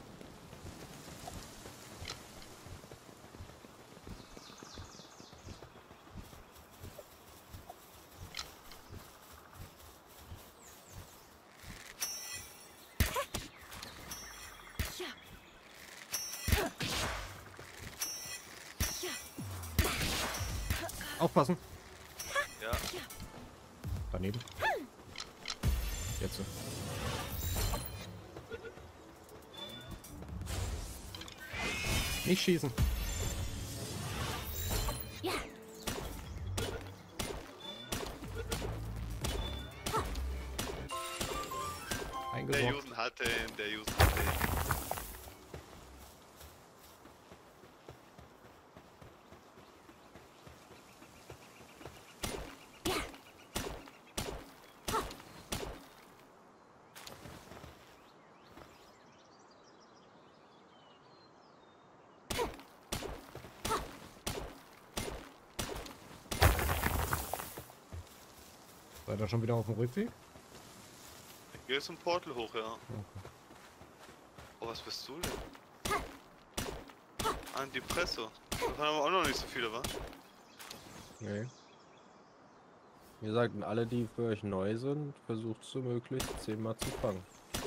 Aufpassen! Ja. Daneben. Jetzt. Nicht schießen. Der Eingesorgt. Jusen hat den, der Jusen hat den. Seid ihr schon wieder auf dem Rückweg? Hier ist ein Portal hoch, ja. Oh, was bist du denn? Antipresso. Davon haben wir auch noch nicht so viele, wa? Nee. Wie gesagt, alle, die für euch neu sind, versucht so möglichst 10-mal zu fangen.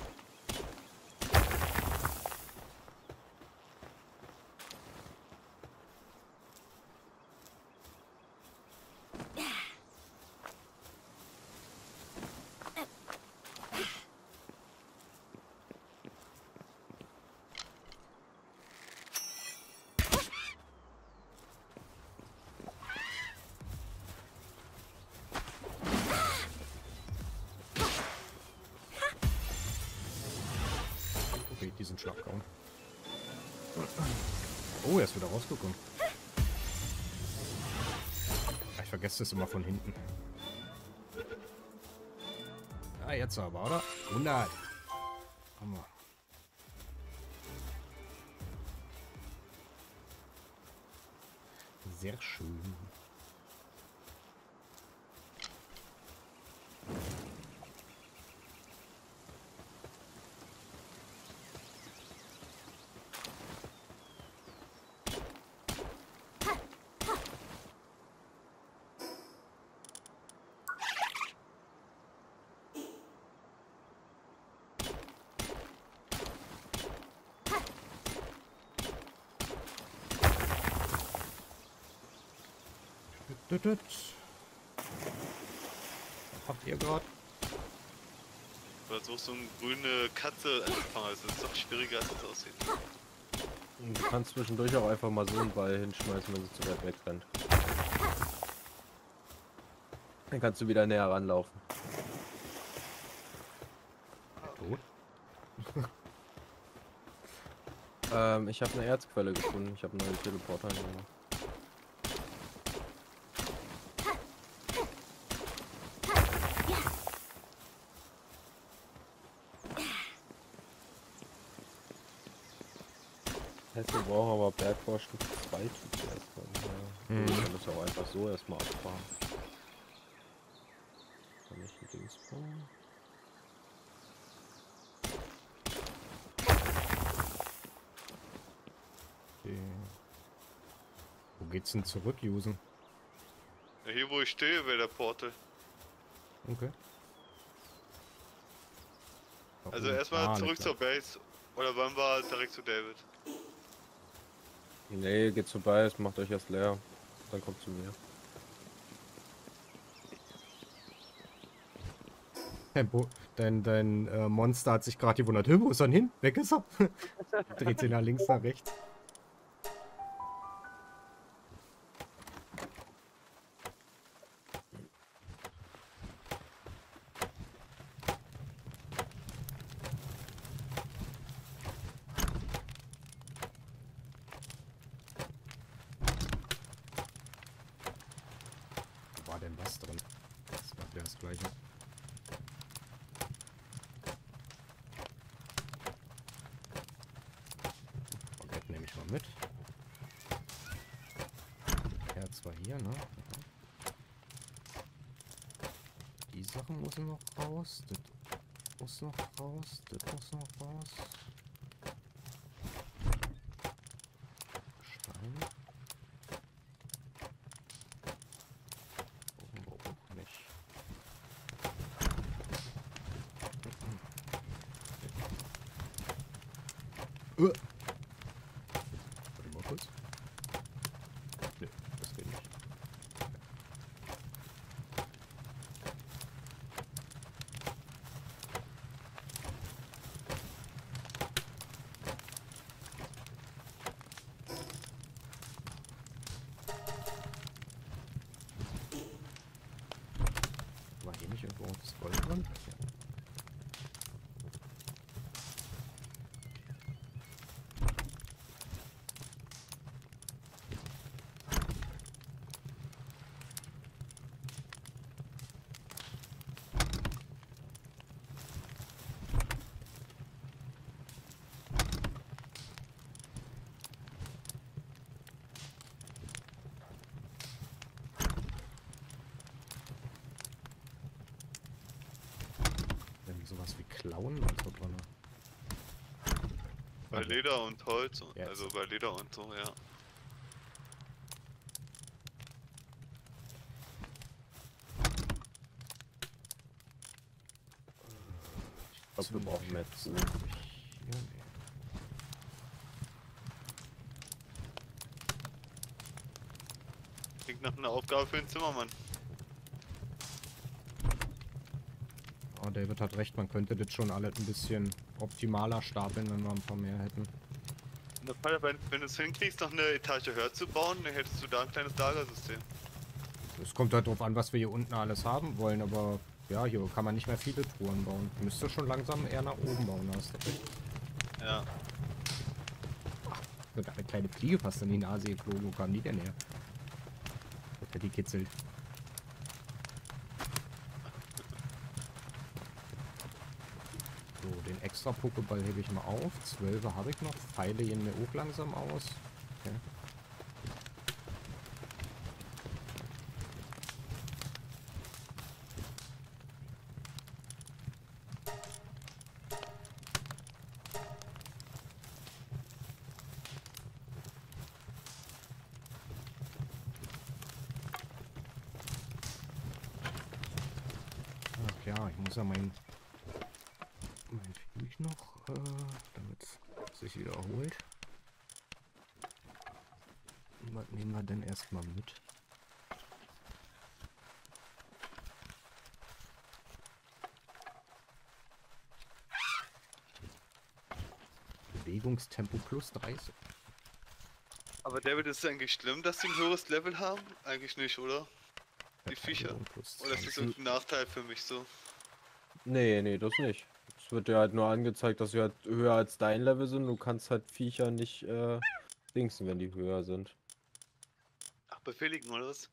Okay, diesen Schlag kaum. Oh, er ist wieder rausgekommen. Ich vergesse das immer von hinten. Ah, jetzt aber, oder? 100. Haben wir. Sehr schön. Was habt ihr gerade? Oder so so eine grüne Katze angefangen. Also das ist doch schwieriger, als es aussieht. Und du kannst zwischendurch auch einfach mal so einen Ball hinschmeißen, wenn sie zu weit wegrennt. Dann kannst du wieder näher ranlaufen. Tot? Ich habe eine Erzquelle gefunden. Ich habe einen neuen Teleporter gemacht. Heißt, wir brauchen aber Bergbaustufe 2 Typ erstmal. Ja. Ich kann das auch einfach so erstmal abfahren. Kann ich ein Dings bauen? Okay. Wo geht's denn zurück, Jusen? Ja, hier wo ich stehe, wäre der Portal. Okay. Also erstmal zurück zur Base. Oder wollen wir direkt zu David? Nee, geht vorbei, es macht euch erst leer. Dann kommt zu mir. Dein Monster hat sich gerade gewundert. Wo ist er denn hin? Weg ist er. Dreht sich nach links, nach rechts. Wo war denn was drin? Das war wieder das Gleiche. Baguette nehme ich mal mit. Herz war hier, ne? Die Sachen müssen noch raus. Das muss noch raus. Das muss noch raus. Stein. Warum auch nicht? Warte mal kurz. Ne, das geht nicht. War hier nicht irgendwo das Gold dran? Ja. Sowas wie Klauen und so dran. Bei Leder und Holz. Jetzt. Also bei Leder und so, ja. Ich glaube, wir brauchen mehr zu. Klingt nach einer Aufgabe für den Zimmermann. Oh, David hat recht, man könnte das schon alles ein bisschen optimaler stapeln, wenn wir ein paar mehr hätten. In der Fall, wenn du es hinkriegst, noch eine Etage höher zu bauen, dann hättest du da ein kleines Lagersystem. Es kommt halt drauf an, was wir hier unten alles haben wollen, aber ja, hier kann man nicht mehr viele Truhen bauen. Müsste schon langsam eher nach oben bauen, hast du recht. Ja. Sogar eine kleine Fliege fast in die Nase geflogen. Wo kam die denn her? Hat die kitzelt. So, den extra Pokéball hebe ich mal auf. 12 habe ich noch. Pfeile gehen mir auch langsam aus. Okay. Ach ja, ich muss ja mein Viech noch, damit es sich wiederholt. Was nehmen wir denn erstmal mit? Bewegungstempo plus 30. Aber David, ist es eigentlich schlimm, dass die ein höheres Level haben? Eigentlich nicht, oder? Die Viecher. Oder ist das irgendein Nachteil für mich so? Nee, das nicht. Es wird dir halt nur angezeigt, dass sie halt höher als dein Level sind. Du kannst halt Viecher nicht dingsen, wenn die höher sind. Ach, befehligen oder was?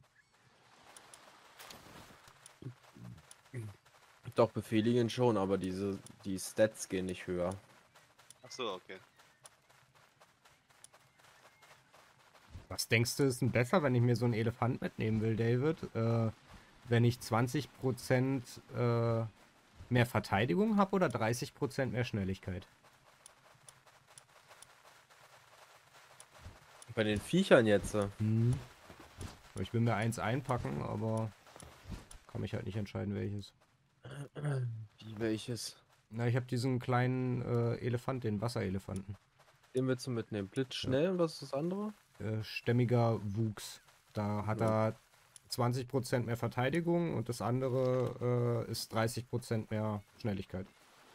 Doch, befehligen schon, aber die Stats gehen nicht höher. Ach so, okay. Was denkst du, ist denn besser, wenn ich mir so einen Elefant mitnehmen will, David? Wenn ich 20% mehr Verteidigung habe oder 30% mehr Schnelligkeit? Bei den Viechern jetzt. Ich will mir eins einpacken, aber kann mich halt nicht entscheiden, welches. Wie welches? Na, ich habe diesen kleinen Elefant, den Wasserelefanten. Den willst du mitnehmen. Blitzschnell und was ist das andere? Stämmiger Wuchs. Da hat er 20% mehr Verteidigung und das andere ist 30% mehr Schnelligkeit.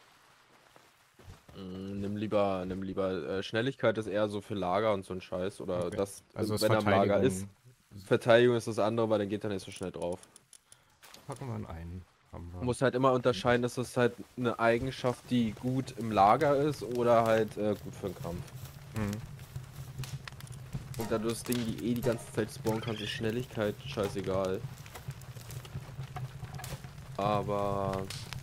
Nimm lieber Schnelligkeit ist eher so für Lager und so ein Scheiß. Oder Okay. das, Also wenn er im Lager ist. Verteidigung. Verteidigung ist das andere, weil dann geht er nicht so schnell drauf. Packen wir einen. Haben wir. Du musst halt immer unterscheiden, dass das halt eine Eigenschaft, die gut im Lager ist oder halt gut für den Kampf. Und da du das Ding die ganze Zeit spawnen kannst, ist Schnelligkeit scheißegal. Aber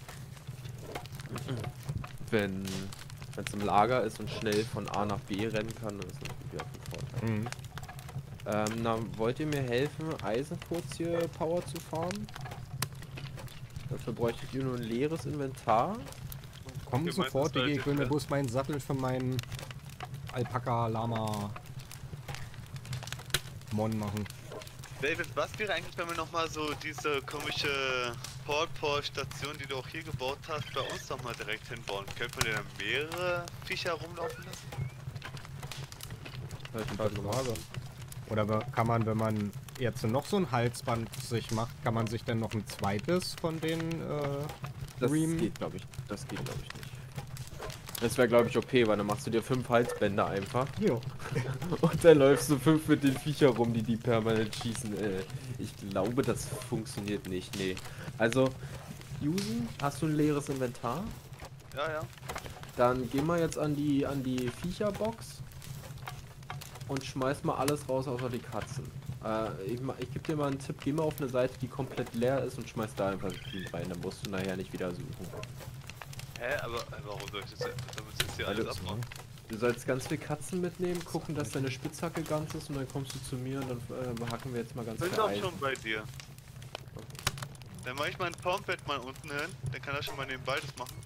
wenn es im Lager ist und schnell von A nach B rennen kann, dann ist das natürlich auch ein Vorteil. Na, wollt ihr mir helfen, Eisenkurz hier Power zu farmen? Dafür bräuchtet ihr nur ein leeres Inventar. Komm Okay, sofort, meistens Digi, ich will mir relativ bloß meinen Sattel für meinen Alpaka-Lama Mon machen. David, was wäre eigentlich, wenn wir nochmal so diese komische Port-Station, die du auch hier gebaut hast, bei uns nochmal direkt hinbauen? Könnte man denn mehrere Viecher rumlaufen lassen? Oder kann man, wenn man jetzt noch so ein Halsband sich macht, kann man sich dann noch ein zweites von den Das geht, glaube ich, nicht. Das wäre, glaube ich, OP, weil dann machst du dir 5 Halsbänder einfach. Jo. Und dann läufst du 5 mit den Viecher rum, die permanent schießen. Ich glaube, das funktioniert nicht. Nee. Also, Usen, hast du ein leeres Inventar? Ja. Dann geh mal jetzt an die Viecherbox und schmeiß mal alles raus außer die Katzen. Ich gebe dir mal einen Tipp, geh mal auf eine Seite, die komplett leer ist und schmeiß da einfach das Vieh rein, dann musst du nachher nicht wieder suchen. Hä, aber warum soll ich das jetzt hier alles abmachen? Du sollst ganz viel Katzen mitnehmen, gucken, dass deine Spitzhacke ganz ist und dann kommst du zu mir und dann hacken wir jetzt mal ganz Ich bin viel doch Eisen. schon bei dir. Dann mache ich mein Pompbett mal unten hin, dann kann er schon mal nebenbei das machen.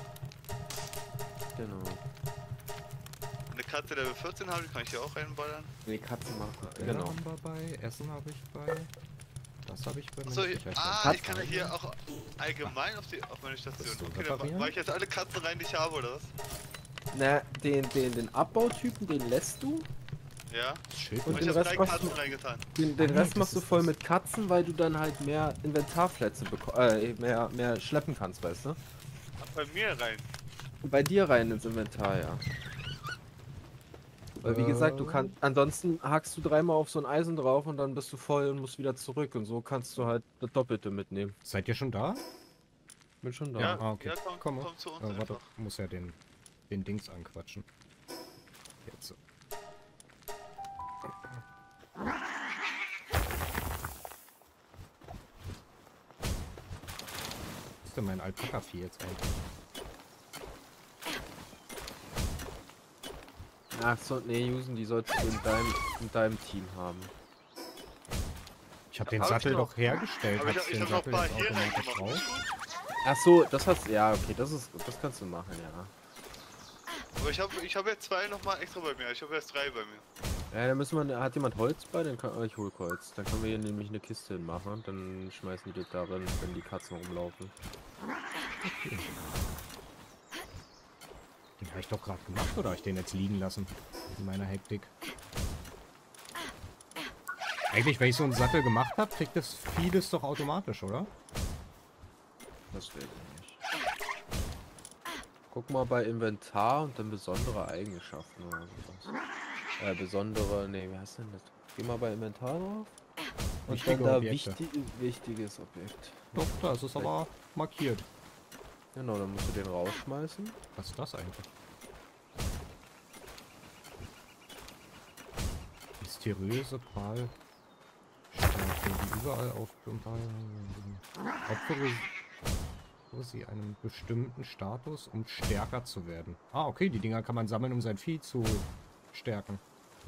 Genau. Eine Katze Level 14 habe, die kann ich hier auch reinballern. Nee, Katzen machen. Genau. Haben wir bei, Essen habe ich bei. Das habe ich bei mir. Achso, nicht. ich kann ja hier auch allgemein auf meine Station. Das so Okay, dann reparieren? mache ich jetzt alle Katzen rein, die ich habe, oder was? Na, den Abbautypen, den lässt du. Ja. Schild Und Und den ich habe Rest 3 machst Katzen du- reingetan. Den Ah, Rest das machst du ist voll das. mit Katzen, weil du dann halt mehr Inventarplätze mehr schleppen kannst, weißt du? Ach, bei mir rein. Bei dir rein ins Inventar, ja. Weil wie gesagt, du kannst, ansonsten hackst du dreimal auf so ein Eisen drauf und dann bist du voll und musst wieder zurück und so kannst du halt das Doppelte mitnehmen. Seid ihr schon da? Bin schon da. Ja, Ah, okay. ja, komm Komm zu uns warte, einfach. muss ja den Dings anquatschen. Jetzt so. Was ist denn mein Alpaka-Vieh jetzt eigentlich? Ach so, nee, Jusen, die sollst du in deinem Team haben. Ich habe den Hab ich Sattel noch. doch hergestellt. Aber Hat's ich den habe noch ein Sattel paar jetzt hier automatisch reingemacht. drauf? Ach so, das hast ja, okay, das kannst du machen, ja. Aber ich hab jetzt 2 nochmal extra bei mir. Ich habe jetzt 3 bei mir. Ja, dann müssen wir, hat jemand Holz bei? Dann kann, ich hol Holz. Dann können wir hier nämlich eine Kiste hinmachen und dann schmeißen die das darin, wenn die Katzen rumlaufen. Den habe ich doch gerade gemacht, oder habe ich den jetzt liegen lassen? In meiner Hektik. Eigentlich, wenn ich so einen Sattel gemacht habe, kriegt das vieles doch automatisch, oder? Das will ich nicht. Guck mal bei Inventar und dann besondere Eigenschaften oder sowas. Besondere, nee, wie heißt denn das? Geh mal bei Inventar drauf. Und Wichtige dann da Objekte. wichtiges Objekt. Doch, da ist es aber markiert. Genau, dann musst du den rausschmeißen. Was ist das eigentlich? Mysteriöse Pfahl. Die überall aufpumpen. Opfere sie einem bestimmten Status, um stärker zu werden. Ah, okay, die Dinger kann man sammeln, um sein Vieh zu stärken.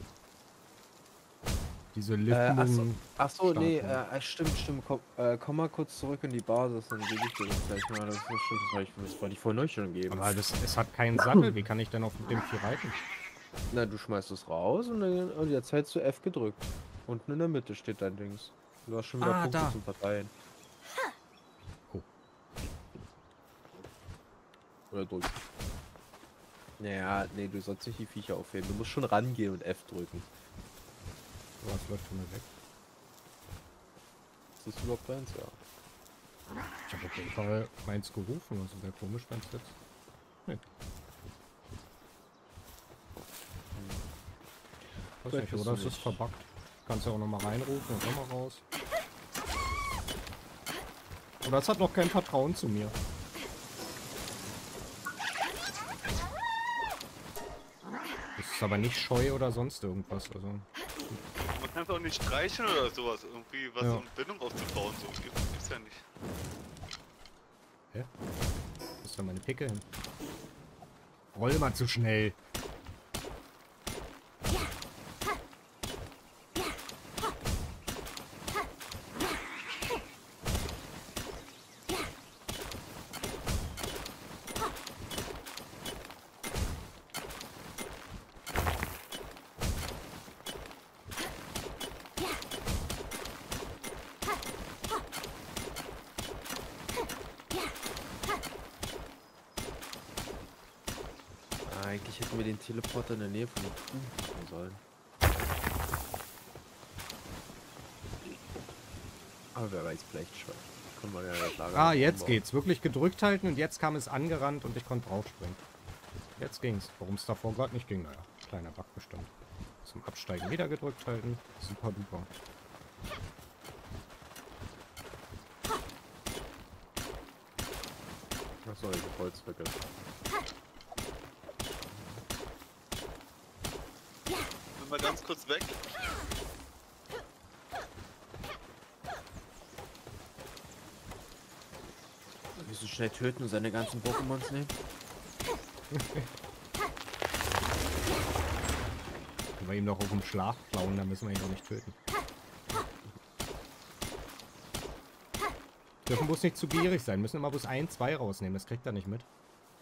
Diese Liften. Achso, nee, stimmt. Komm mal kurz zurück in die Basis, dann gebe ich dir das gleich mal. Das ist stimmt, das wollte ich vorhin euch schon geben. Aber es hat keinen Sattel. Wie kann ich denn auf dem Vieh reiten? Na, du schmeißt es raus und jetzt hältst du F gedrückt. Unten in der Mitte steht dein Dings. Du hast schon wieder Punkte da. zum Verteilen. Oh. Oder drücken. Naja, nee, du sollst nicht die Viecher aufheben. Du musst schon rangehen und F drücken. Was läuft von mir weg? Ist das überhaupt deins? Ja. Ich habe auf jeden Fall meins gerufen. Also wäre komisch, wenn es jetzt... Nee. Weiß nicht, oder es ist verbuggt. Kannst ja auch nochmal reinrufen und nochmal raus. Oder es hat noch kein Vertrauen zu mir. Es ist aber nicht scheu oder sonst irgendwas. Also. Man kann es auch nicht streicheln oder sowas, irgendwie was um Bindung aufzubauen. So gibt's ja nicht. Hä? Wo ist da meine Picke hin? Roll mal zu schnell. Eigentlich hätten wir den Teleporter in der Nähe von den Kuh machen sollen. Aber wer weiß, vielleicht schon. Können wir ja das Lager Ah, jetzt umbauen. geht's. Wirklich gedrückt halten und jetzt kam es angerannt und ich konnte draufspringen. Jetzt ging's. Warum es davor gerade nicht ging, naja, kleiner Bug bestimmt. Zum Absteigen wieder gedrückt halten. Super duper. Achso, ich hab Holz vergessen. Bin mal ganz kurz weg. Willst du schnell töten und seine ganzen Pokémons nehmen? Wenn wir ihm noch auf dem Schlag klauen, dann müssen wir ihn doch nicht töten. Dürfen bloß nicht zu gierig sein. Müssen immer bloß 1, 2 rausnehmen. Das kriegt er nicht mit.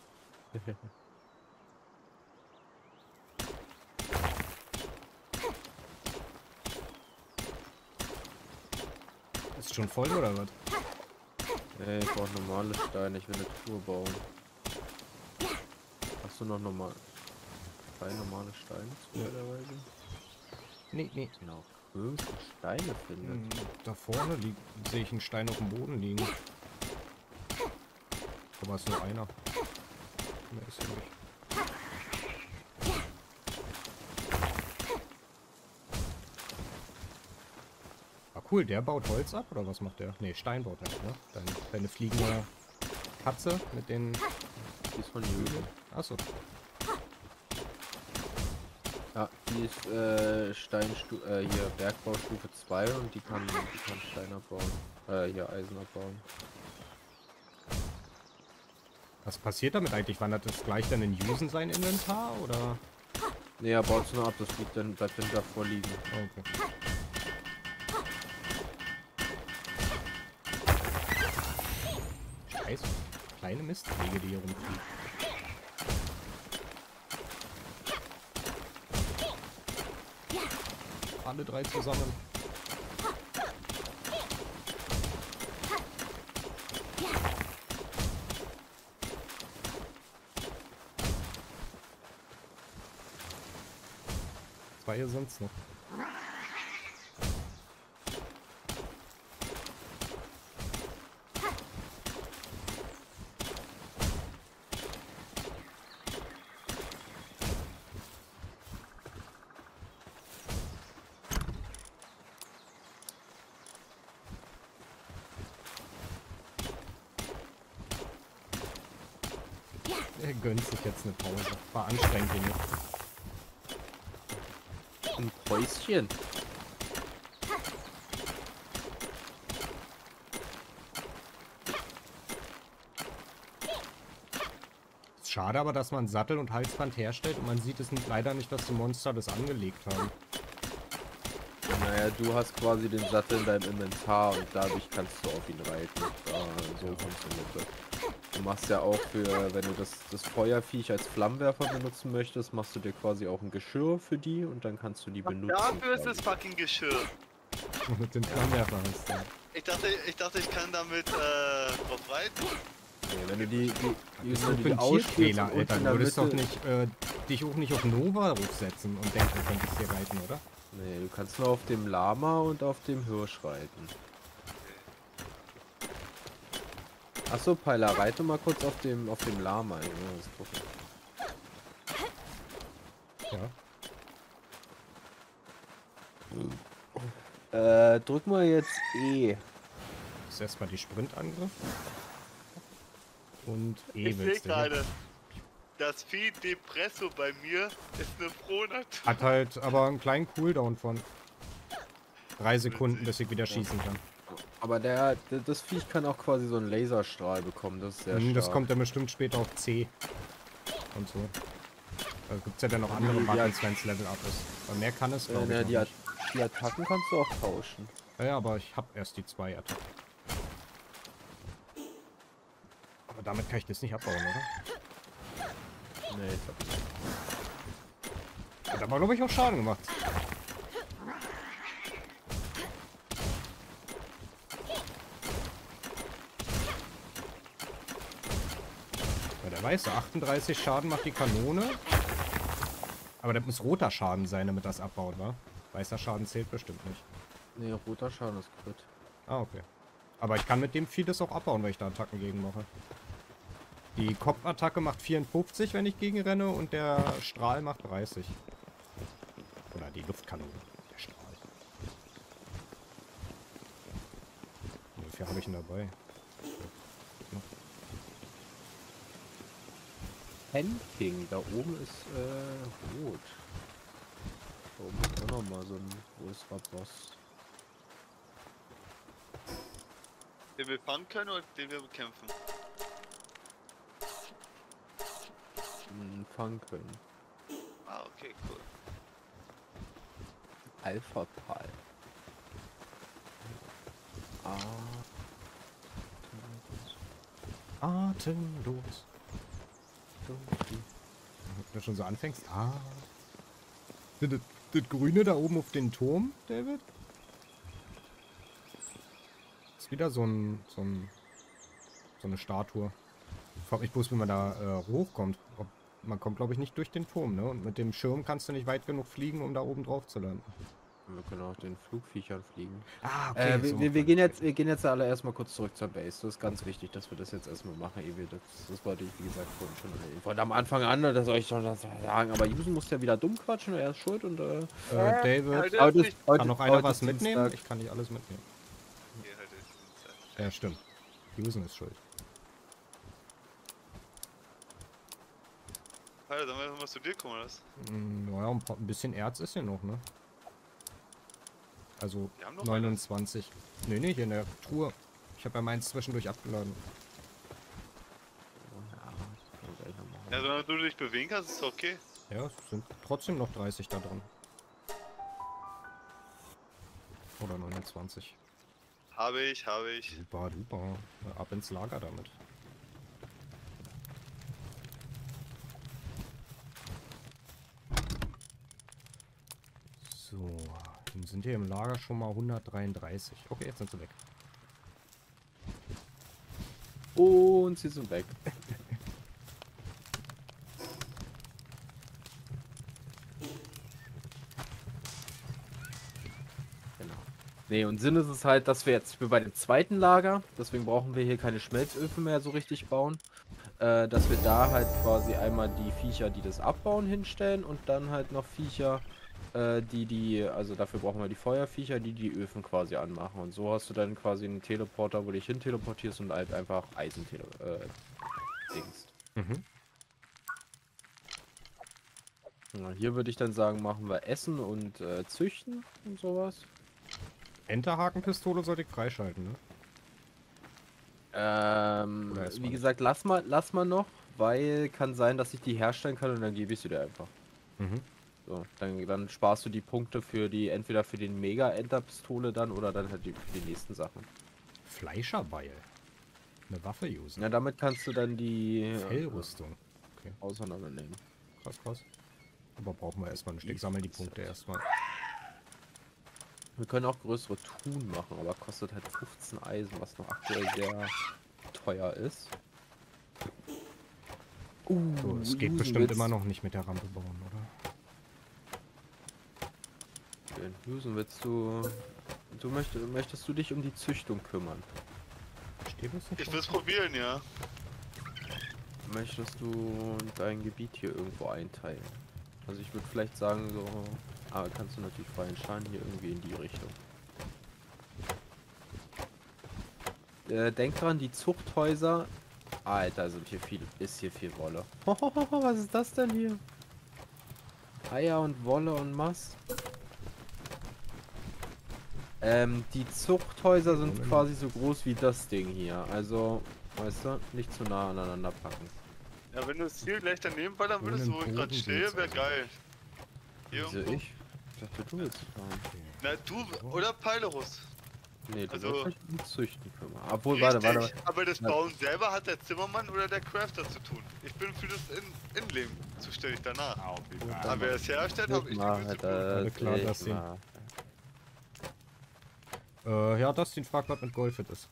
Ist schon voll oder was? Nee, ich brauche normale Steine. Ich will eine Truhe bauen. Hast du noch normal? 2 normale Steine zufälligerweise? Nee, nee. Genau. Höchste Steine findet. Da vorne sehe ich einen Stein auf dem Boden liegen. Aber es ist nur einer. Mehr ist ja nicht. Ah cool, der baut Holz ab oder was macht der? Ne, Stein baut er, ne? Deine fliegende Katze mit den... Die ist von Jüle. Achso. Ja, die ist hier Bergbaustufe 2 und die kann Stein abbauen. Hier Eisen abbauen. Was passiert damit eigentlich? Wandert das gleich dann in Usen sein Inventar oder? Ne, er baut es nur ab, das liegt dann, bleibt dann davor liegen. Oh, okay. Scheiße. Kleine Mistwege, die hier rumfliegen. Alle 3 zusammen. Zwei hier sind's noch. Er gönnt sich jetzt eine Pause. War anstrengend genug. Ein Päuschen. Schade aber, dass man Sattel und Halsband herstellt und man sieht es leider nicht, dass die Monster das angelegt haben. Naja, du hast quasi den Sattel in deinem Inventar und dadurch kannst du auf ihn reiten. So funktioniert das. Du machst ja auch für, wenn du das Feuerviech als Flammenwerfer benutzen möchtest, machst du dir quasi auch ein Geschirr für die und dann kannst du die benutzen. Dafür ist quasi. das fucking Geschirr. Mit dem Flammenwerfer hast du. Ich dachte, ich kann damit drauf reiten. Nee, wenn du die Das ist wenn ein du die Tierquäler, ausspielst und Alter. in Du der würdest doch Mitte- nicht dich auch nicht auf Nova draufsetzen und denken, du könntest hier reiten, oder? Nee, du kannst nur auf dem Lama und auf dem Hirsch reiten. Achso, Peiler, reite mal kurz auf dem Lama. Ja, das gucken. Ja. Drück mal jetzt E. Das ist erstmal die Sprintangriff. Und E Ich sehe willst du. gerade, das Vieh Depresso bei mir ist eine Frohnatur. Hat halt aber einen kleinen Cooldown von 3 Sekunden, bis ich wieder schießen kann. Aber das Viech kann auch quasi so einen Laserstrahl bekommen, das ist sehr stark. Das kommt dann bestimmt später auf C. Und so. Da gibt es ja dann noch andere Die- Buttons, wenn es Level up ist. Aber mehr kann es, glaube ich, noch nicht. Die Attacken kannst du auch tauschen. Ja, aber ich habe erst die 2 Attacken. Aber damit kann ich das nicht abbauen, oder? Nee, ich glaub nicht. Hat aber, glaube ich, auch Schaden gemacht. Ja, der weiße 38 Schaden macht die Kanone. Aber das muss roter Schaden sein, damit das abbaut, wa? Weißer Schaden zählt bestimmt nicht. Nee, roter Schaden ist Crit. Ah, okay. Aber ich kann mit dem Vieh das auch abbauen, weil ich da Attacken gegen mache. Die Kopfattacke macht 54, wenn ich gegen renne, und der Strahl macht 30. Oder die Luftkanone. Der Strahl. Wie viel habe ich denn dabei? Handking, da oben ist rot. Da oben ist auch nochmal so ein größerer Boss. Den wir fangen können oder den wir bekämpfen? Fangen können. Ah, okay, cool. Alpha Pal. Atemlos. Wenn du schon so anfängst. Ah. Das Grüne da oben auf den Turm, David? Ist wieder so eine Statue. Ich frage mich bloß, wie man da hochkommt. Man kommt, glaube ich, nicht durch den Turm, ne? Und mit dem Schirm kannst du nicht weit genug fliegen, um da oben drauf zu landen. Wir können auch den Flugviechern fliegen. Ah, okay. Wir gehen jetzt alle erstmal kurz zurück zur Base. Das ist ganz wichtig, dass wir das jetzt erstmal machen, ehe wir das wollte ich, wie gesagt, vorhin schon von am Anfang an, das soll ich schon sagen. Aber Jusen muss ja wieder dumm quatschen, er ist schuld und David, kann noch einer was mitnehmen? Ich kann nicht alles mitnehmen. Okay, halt ist Ja, stimmt. Jusen ist schuld. Alter, dann werden wir was zu dir kommen, das. Naja, ein bisschen Erz ist hier noch, ne? Also Wir haben noch 29. Nee, hier in der Truhe. Ich habe ja meins zwischendurch abgeladen. Ja, solange du dich bewegen kannst, ist okay. Ja, es sind trotzdem noch 30 da drin. Oder 29. Habe ich. Super, super. Ab ins Lager damit. So, dann sind hier im Lager schon mal 133. Okay, jetzt sind sie weg. Und sie sind weg. Genau. Nee, und Sinn ist es halt, dass wir jetzt bei dem zweiten Lager, deswegen brauchen wir hier keine Schmelzöfen mehr so richtig bauen, dass wir da halt quasi einmal die Viecher, die das abbauen, hinstellen und dann halt noch Viecher, also dafür brauchen wir die Feuerviecher, die Öfen quasi anmachen. Und so hast du dann quasi einen Teleporter, wo du dich hin teleportierst und halt einfach Eisen dingst. Mhm. Ja, hier würde ich dann sagen, machen wir Essen und Züchten und sowas. Enterhakenpistole sollte ich freischalten, ne? Oder erst mal Wie nicht? gesagt, lass mal noch, weil kann sein, dass ich die herstellen kann und dann gebe ich sie dir einfach. Mhm. So, dann sparst du die Punkte für die, entweder für den Mega-Enter-Pistole dann oder dann halt für die nächsten Sachen. Fleischerbeil. Eine Waffe usen. Ja, damit kannst du dann die Fellrüstung. Okay, auseinandernehmen. krass, krass. Aber brauchen wir erstmal nicht. Ich sammle die Punkte erstmal. Wir können auch größere Truhen machen, aber kostet halt 15 Eisen, was noch aktuell sehr teuer ist. So, es geht Jusen, bestimmt immer noch nicht mit der Rampe bauen, oder? Jusen, möchtest du dich um die Züchtung kümmern? Steht das nicht? Ich will es probieren, ja. Möchtest du dein Gebiet hier irgendwo einteilen? Also ich würde vielleicht sagen so, aber kannst du natürlich frei entscheiden, hier irgendwie in die Richtung. Denk dran, die Zuchthäuser. Alter, ist hier viel Wolle. Was ist das denn hier? Eier und Wolle und Mast. Die Zuchthäuser sind quasi so groß wie das Ding hier. Also, weißt du, nicht zu nah aneinander packen. Ja, wenn du das Ziel gleich daneben ballern würdest, wo ich gerade stehe, wäre geil. Hier Wieso irgendwo. ich? Ich dachte, du willst fahren. Na, du oder Peilerus. Nee, du Also- willst dich um Züchten kümmern. Obwohl, Richtig, warte. aber das Bauen selber hat der Zimmermann oder der Crafter zu tun. Ich bin für das Innenleben zuständig danach. Aber wer es herstellt, habe ich Mach nichts zu tun. Alle klar, ich dass sie- mach. Ja, Dustin fragt, was mit Golfit ist.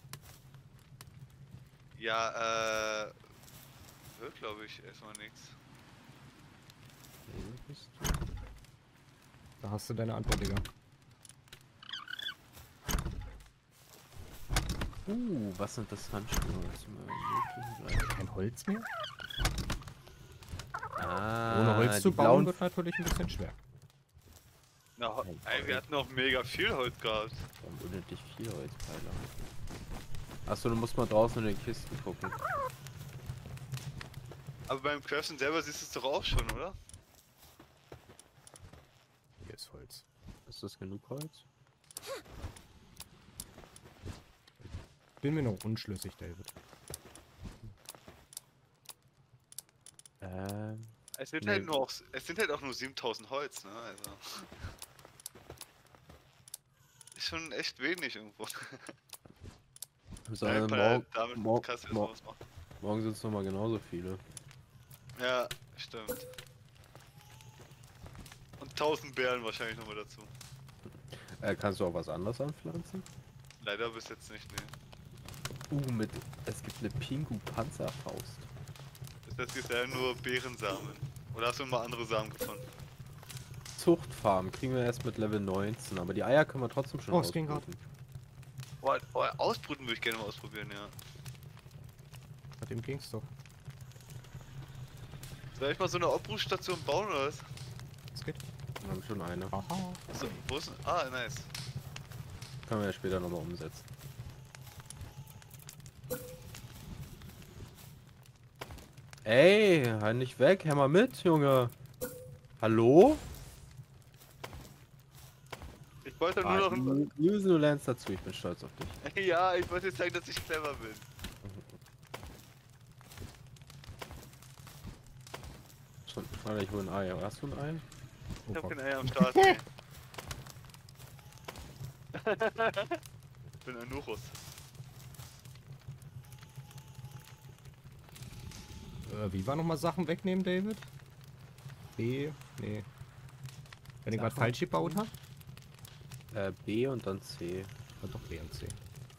Ja, wird glaube ich erstmal nichts. Da hast du deine Antwort, Digga. Was sind das Handschuhe? Kein Holz mehr? Ah, Ohne Holz zu die bauen blauen wird natürlich ein bisschen schwer. Na, ey, wir hatten noch mega viel Holz gehabt. Warum unendlich viel Holzpfeiler? Achso, du musst mal draußen in den Kisten gucken. Aber beim Craften selber siehst du es doch auch schon, oder? Hier ist Holz. Ist das genug Holz? Bin mir noch unschlüssig, David. Es sind Nee. halt nur auch, es sind halt auch nur 7000 Holz, ne? Also. Ist schon echt wenig irgendwo. So, Ja, damit kannst du jetzt noch was machen. morgen sind es nochmal genauso viele. Ja, stimmt. Und 1000 Beeren wahrscheinlich nochmal dazu. Kannst du auch was anderes anpflanzen? Leider bis jetzt nicht, ne. Es gibt eine Pingu-Panzerfaust. Das heißt, ja nur Beerensamen. Oder hast du mal andere Samen gefunden? Zuchtfarm kriegen wir erst mit Level 19, aber die Eier können wir trotzdem schon Oh, es ging ausbrüten. Oh, ausbrüten würde ich gerne mal ausprobieren, ja. Bei dem ging's doch. Soll ich mal so eine Obbrufstation bauen oder was? Es geht. Wir haben schon eine. Aha. So, wo ist denn? Ah, nice. Können wir ja später nochmal umsetzen. Ey, halt nicht weg, hör mal mit, Junge. Hallo? Ich wollte nur noch ein... Du lernst dazu, ich bin stolz auf dich. Ja, ich wollte jetzt sagen, dass ich clever bin. Warte, ich hole ein Ei. Hast du ein Ei? Oh, Ich hab fuck. kein Ei am Start. Nee. Ich bin ein Nuchus. Wie war nochmal Sachen wegnehmen, David? B? Nee. Wenn ich gerade Sachen? falsch gebaut habe? B und dann C. War doch B und C.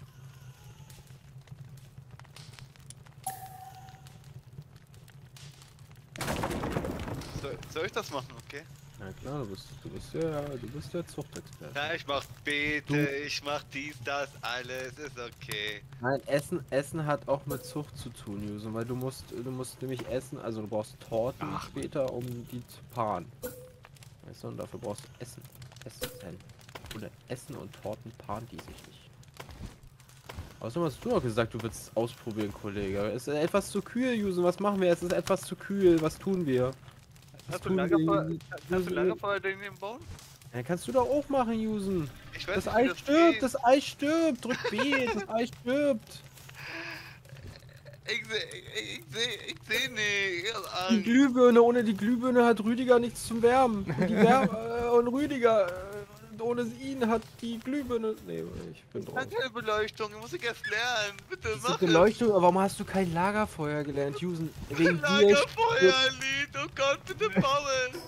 Soll ich das machen, okay? Na klar, du bist der Zuchtexperte. Ja, ich mach Beete, ich mach dies, das, alles, ist okay. Nein, Essen hat auch mit Zucht zu tun, Jusen, weil du musst nämlich essen, also du brauchst Torten später, um die zu paaren. Weißt du, und dafür brauchst du Essen. Essen. Oder Essen und Torten paaren die sich nicht. Außerdem hast du doch gesagt, du willst es ausprobieren, Kollege. Es ist etwas zu kühl, Jusen, was machen wir? Es ist etwas zu kühl, was tun wir? Hast du Lagerfeuer daneben bauen? Ja, kannst du doch auch machen, Jusen. Ich weiß Das nicht, Ei wie das stirbt, geht. das Ei stirbt. Drück B, das Ei stirbt. Ich seh nicht. Ich hab Die Angst. Glühbirne, ohne die Glühbirne hat Rüdiger nichts zum Wärmen. Und, und Rüdiger, ohne ihn hat die Glühbirne... Nee, ich bin Ich drauf. kann keine Beleuchtung, ich muss ich erst lernen. Bitte Diese mach es. Beleuchtung, aber warum hast du kein Lagerfeuer gelernt, Jusen? Wegen dir Lagerfeuerlied, oh Gott, bitte bauen.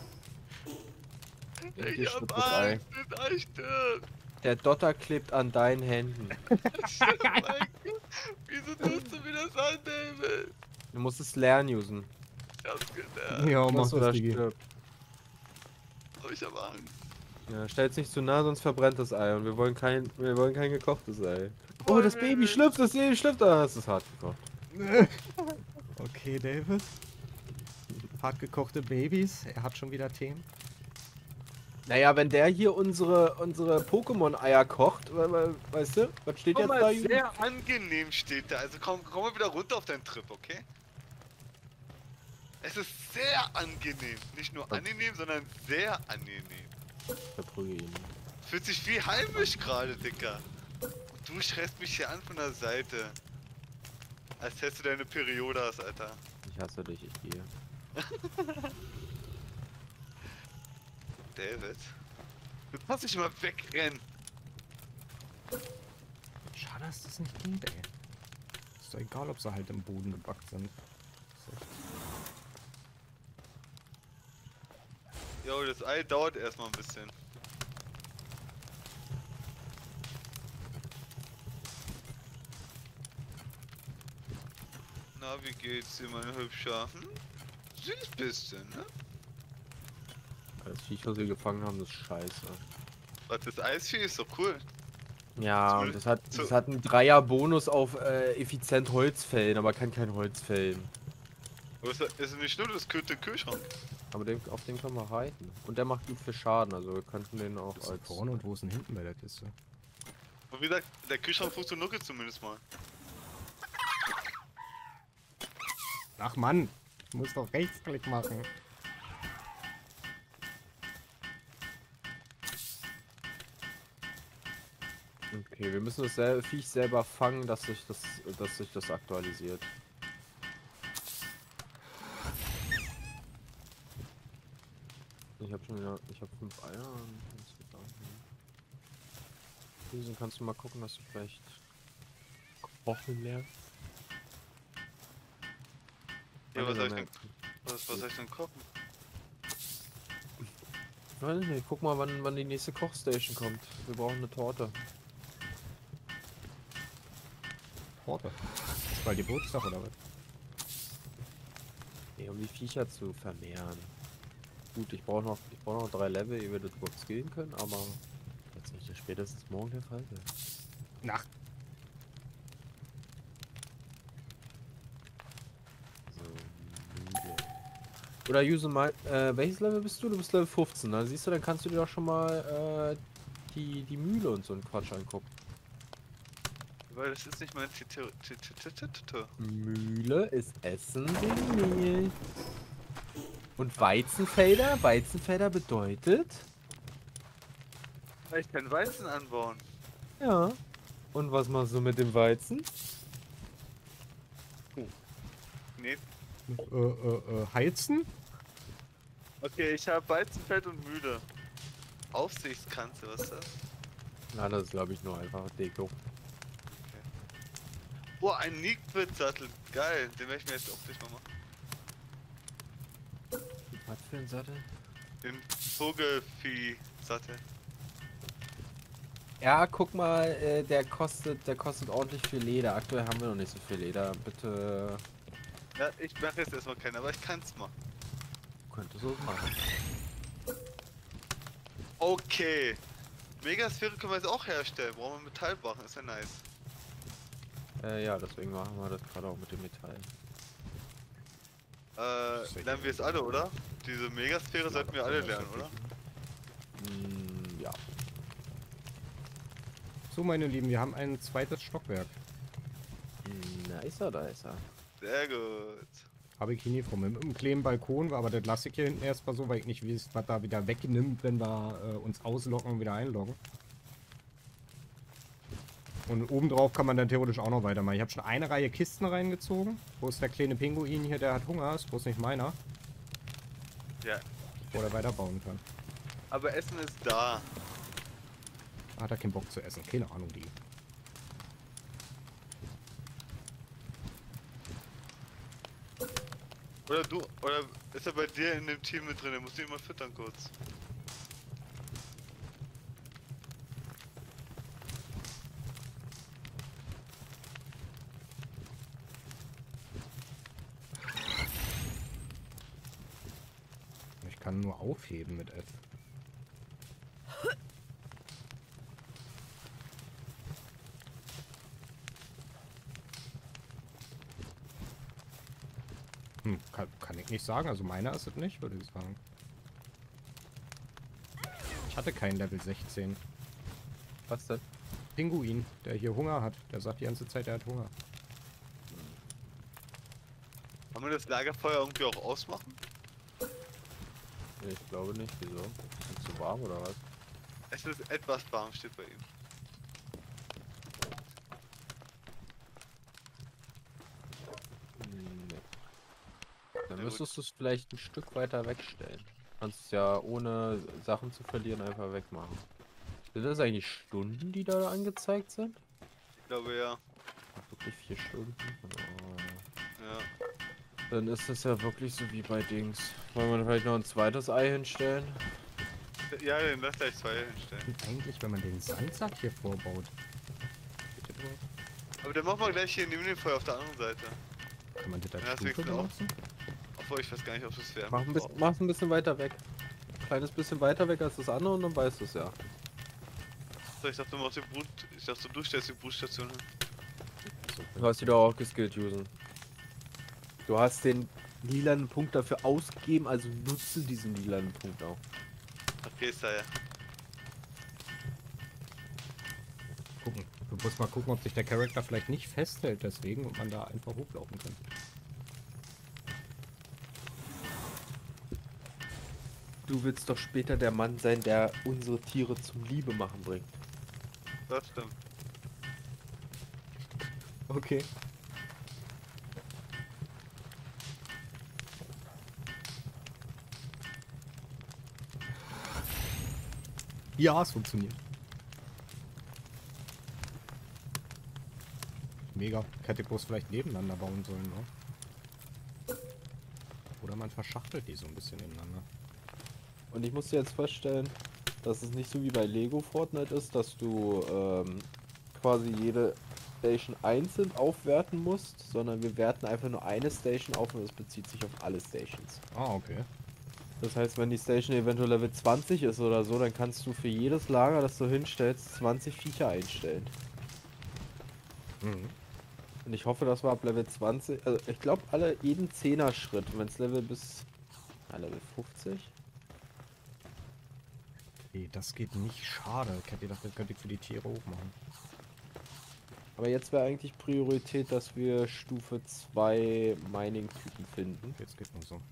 Ich stirbt hab das Ei. Angst, das Ei stirbt. Der Dotter klebt an deinen Händen. Mein Gott, wieso tust du mir das an, David? Du musst es lernen, Jusen. Ich hab's gelernt, Ja, mach Was oder das, Digi. stirbt. aber ich hab Angst. Ja, stell's nicht zu nah, sonst verbrennt das Ei. Und wir wollen kein gekochtes Ei. Oh, das Baby schlüpft, das Baby schlüpft. Ah, es ist hart gekocht. Okay, David. Hart gekochte Babys. Er hat schon wieder Themen. Naja, wenn der hier unsere Pokémon-Eier kocht, weißt du, was steht Guck jetzt mal, da, Jusen? sehr angenehm steht da, also komm mal wieder runter auf deinen Trip, okay? Es ist sehr angenehm, nicht nur angenehm, sondern sehr angenehm. Verprügel ihn. Fühlt sich wie heimisch gerade, Dicker. Und du schreist mich hier an von der Seite. Als hättest du deine Periode hast, Alter. Ich hasse dich, ich gehe. David. Du kannst nicht mal wegrennen. Schade, dass das nicht geht, ey. Ist doch egal, ob sie halt im Boden gebackt sind. Jo, das Ei dauert erstmal ein bisschen. Na, wie geht's dir, mein Hübscher? Hm? Süß bist du, ne? Das Viech, was wir gefangen haben, ist scheiße. Was, das Eisvieh ist doch cool. Ja, und das hat einen Dreier-Bonus auf effizient Holz fällen, aber kann kein Holz fällen. Aber ist nicht nur das Kühlschrank. Aber auf den können wir reiten. Und der macht gut für Schaden, also wir könnten den auch Das ist als... vorne und wo ist denn hinten bei der Kiste? Und wie gesagt, der Kühlschrank funktioniert jetzt zumindest mal. Ach Mann, ich muss doch Rechtsklick machen. Okay, wir müssen das Viech selber fangen, dass sich das aktualisiert. Ich habe 5 Eier. Susan, kannst du mal gucken, dass du vielleicht kochen lernst? Ja, was soll ich denn kochen? Weiß nicht, guck mal, wann die nächste Kochstation kommt. Wir brauchen eine Torte. Torte. Ist bald Geburtstag oder was? Nee, um die Viecher zu vermehren. Gut, ich brauche noch 3 Level, ehe wir das überhaupt skillen können, aber jetzt nicht spätestens morgen der Fall sein. Nach. So, müde. Oder use mal, welches Level bist du? Du bist Level 15, dann siehst du, dann kannst du dir doch schon mal die Mühle und so einen Quatsch angucken. Weil das ist nicht mein Mühle ist Essen in Mehl. Und Weizenfelder? Weizenfelder bedeutet? Ich kann Weizen anbauen. Ja. Und was machst du mit dem Weizen? Nee. Heizen? Okay, ich habe Weizenfeld und Mühle. Aufsichtskanzel, was ist das? Na, das ist glaube ich nur einfach Deko. Boah, ein Nickbit-Sattel. Geil, den werde ich mir jetzt auch gleich mal machen. Was für ein Sattel? Den Vogelvieh-Sattel. Ja, guck mal, der kostet ordentlich viel Leder. Aktuell haben wir noch nicht so viel Leder. Bitte. Ja, ich mache jetzt erstmal keinen, aber ich kann's machen. Könntest du es machen. Okay. Megasphäre können wir jetzt auch herstellen. Brauchen wir Metallbarren, ist ja nice. Ja, deswegen machen wir das gerade auch mit dem Metall. Lernen wir es alle, oder? Diese Megasphäre sollten wir alle lernen, oder? Ja. So, meine Lieben, wir haben ein zweites Stockwerk. Da ist er. Sehr gut. Habe ich hier nie von. Mit einem kleinen Balkon, aber das lasse ich hier hinten erstmal so, weil ich nicht weiß, was da wieder wegnimmt, wenn wir uns ausloggen und wieder einloggen. Und obendrauf kann man dann theoretisch auch noch weitermachen. Ich habe schon eine Reihe Kisten reingezogen. Wo ist der kleine Pinguin hier, der hat Hunger, ist bloß nicht meiner. Ja. Wo er weiterbauen kann. Aber Essen ist da. Hat er keinen Bock zu essen. Keine Ahnung, die. Oder ist er bei dir in dem Team mit drin? Der muss ihn mal füttern kurz. Ich kann nur aufheben mit F. Kann ich nicht sagen. Also meiner ist es nicht, würde ich sagen. Ich hatte kein Level 16. Was denn? Pinguin, der hier Hunger hat. Der sagt die ganze Zeit, er hat Hunger. Kann man das Lagerfeuer irgendwie auch ausmachen? Nee, ich glaube nicht. Wieso? Ist zu warm oder was? Es ist etwas warm, steht bei ihm. Nee. Dann müsstest du es vielleicht ein Stück weiter wegstellen. Kannst es ja ohne Sachen zu verlieren einfach wegmachen. Sind das eigentlich Stunden, die da angezeigt sind? Ich glaube ja. Ach, wirklich 4 Stunden? Oh. Ja. Dann ist das ja wirklich so wie bei Dings. Wollen wir vielleicht noch ein zweites Ei hinstellen? Ja, den lass gleich 2 hinstellen. Und eigentlich, wenn man den Sandsack hier vorbaut. Aber dann machen wir gleich hier neben dem Feuer auf der anderen Seite. Kann man das als Ja, Stufe deswegen auch. benutzen? Obwohl ich weiß gar nicht, ob es wäre. Mach's ein bisschen weiter weg. Ein kleines bisschen weiter weg als das andere und dann weißt du es ja. Ich dachte, du stellst die Brutstation hin. Du hast die doch auch geskillt, Usen. Du hast den lilanen Punkt dafür ausgegeben, also nutze diesen lilanen Punkt auch. Okay, ist da ja. Gucken. Du musst mal gucken, ob sich der Charakter vielleicht nicht festhält deswegen und man da einfach hochlaufen kann. Du willst doch später der Mann sein, der unsere Tiere zum Liebe machen bringt. Das stimmt. Okay. Ja, es funktioniert. Mega. Hätte bloß vielleicht nebeneinander bauen sollen, ne? Oder man verschachtelt die so ein bisschen nebeneinander. Und ich muss dir jetzt feststellen, dass es nicht so wie bei Lego Fortnite ist, dass du quasi jede Station einzeln aufwerten musst, sondern wir werten einfach nur eine Station auf und es bezieht sich auf alle Stations. Ah, okay. Das heißt, wenn die Station eventuell Level 20 ist oder so, dann kannst du für jedes Lager, das du hinstellst, 20 Viecher einstellen. Mhm. Und ich hoffe, das war ab Level 20. Also ich glaube jeden 10er Schritt, wenn es Level bis Level 50. Nee, das geht nicht. Schade. Ich hätte gedacht, das könnte ich für die Tiere hochmachen. Aber jetzt wäre eigentlich Priorität, dass wir Stufe 2 Mining-Typen finden. Jetzt geht noch so.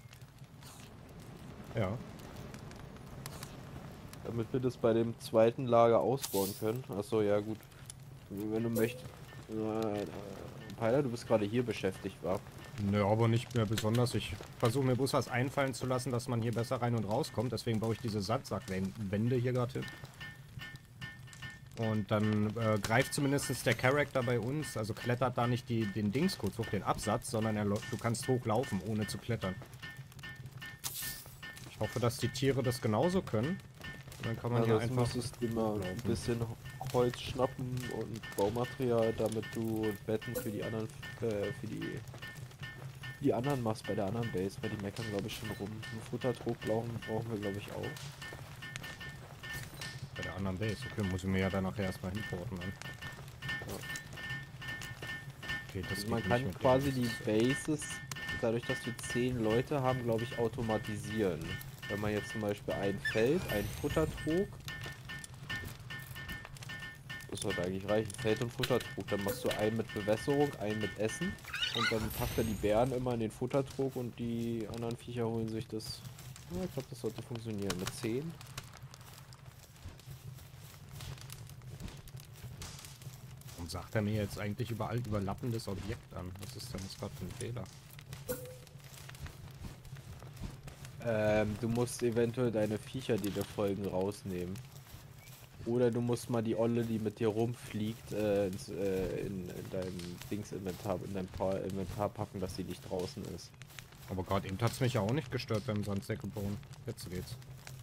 Ja. Damit wir das bei dem zweiten Lager ausbauen können. Achso, ja gut. Wenn du möchtest. Peiler, du bist gerade hier beschäftigt, wa? Nö, aber nicht mehr besonders. Ich versuche mir bloß was einfallen zu lassen, dass man hier besser rein und rauskommt. Deswegen baue ich diese Sandsack-Wände hier gerade hin. Und dann greift zumindest der Charakter bei uns, also klettert da nicht den Dings kurz hoch, den Absatz, sondern du kannst hochlaufen, ohne zu klettern. Ich hoffe, dass die Tiere das genauso können. Und dann kann man hier einfach... müsstest du mal ein bisschen Holz schnappen und Baumaterial, damit du Betten für die anderen, die anderen machst bei der anderen Base, weil die meckern glaube ich schon rum. Einen Futtertrog brauchen wir glaube ich auch. Bei der anderen Base, okay, muss ich mir ja dann nachher erstmal hinporten dann. Ja. Okay, das Also man geht kann nicht mit quasi dem. die Bases, dadurch dass wir 10 Leute haben, glaube ich, automatisieren. Wenn man jetzt zum Beispiel ein Feld, ein Futtertrog, das sollte eigentlich reichen, Feld und Futtertrog, dann machst du einen mit Bewässerung, einen mit Essen Und dann packt er die Bären immer in den Futtertrog und die anderen Viecher holen sich das. Ja, ich glaube, das sollte funktionieren. Mit 10. Und sagt er mir jetzt eigentlich überall überlappendes Objekt an? Was ist denn das gerade für ein Fehler? Du musst eventuell deine Viecher, die dir folgen, rausnehmen. Oder du musst mal die Olle, die mit dir rumfliegt, in dein Dings-Inventar, in dein Inventar packen, dass sie nicht draußen ist. Aber gerade eben hat es mich ja auch nicht gestört beim Sandsäcke bauen. Jetzt geht's.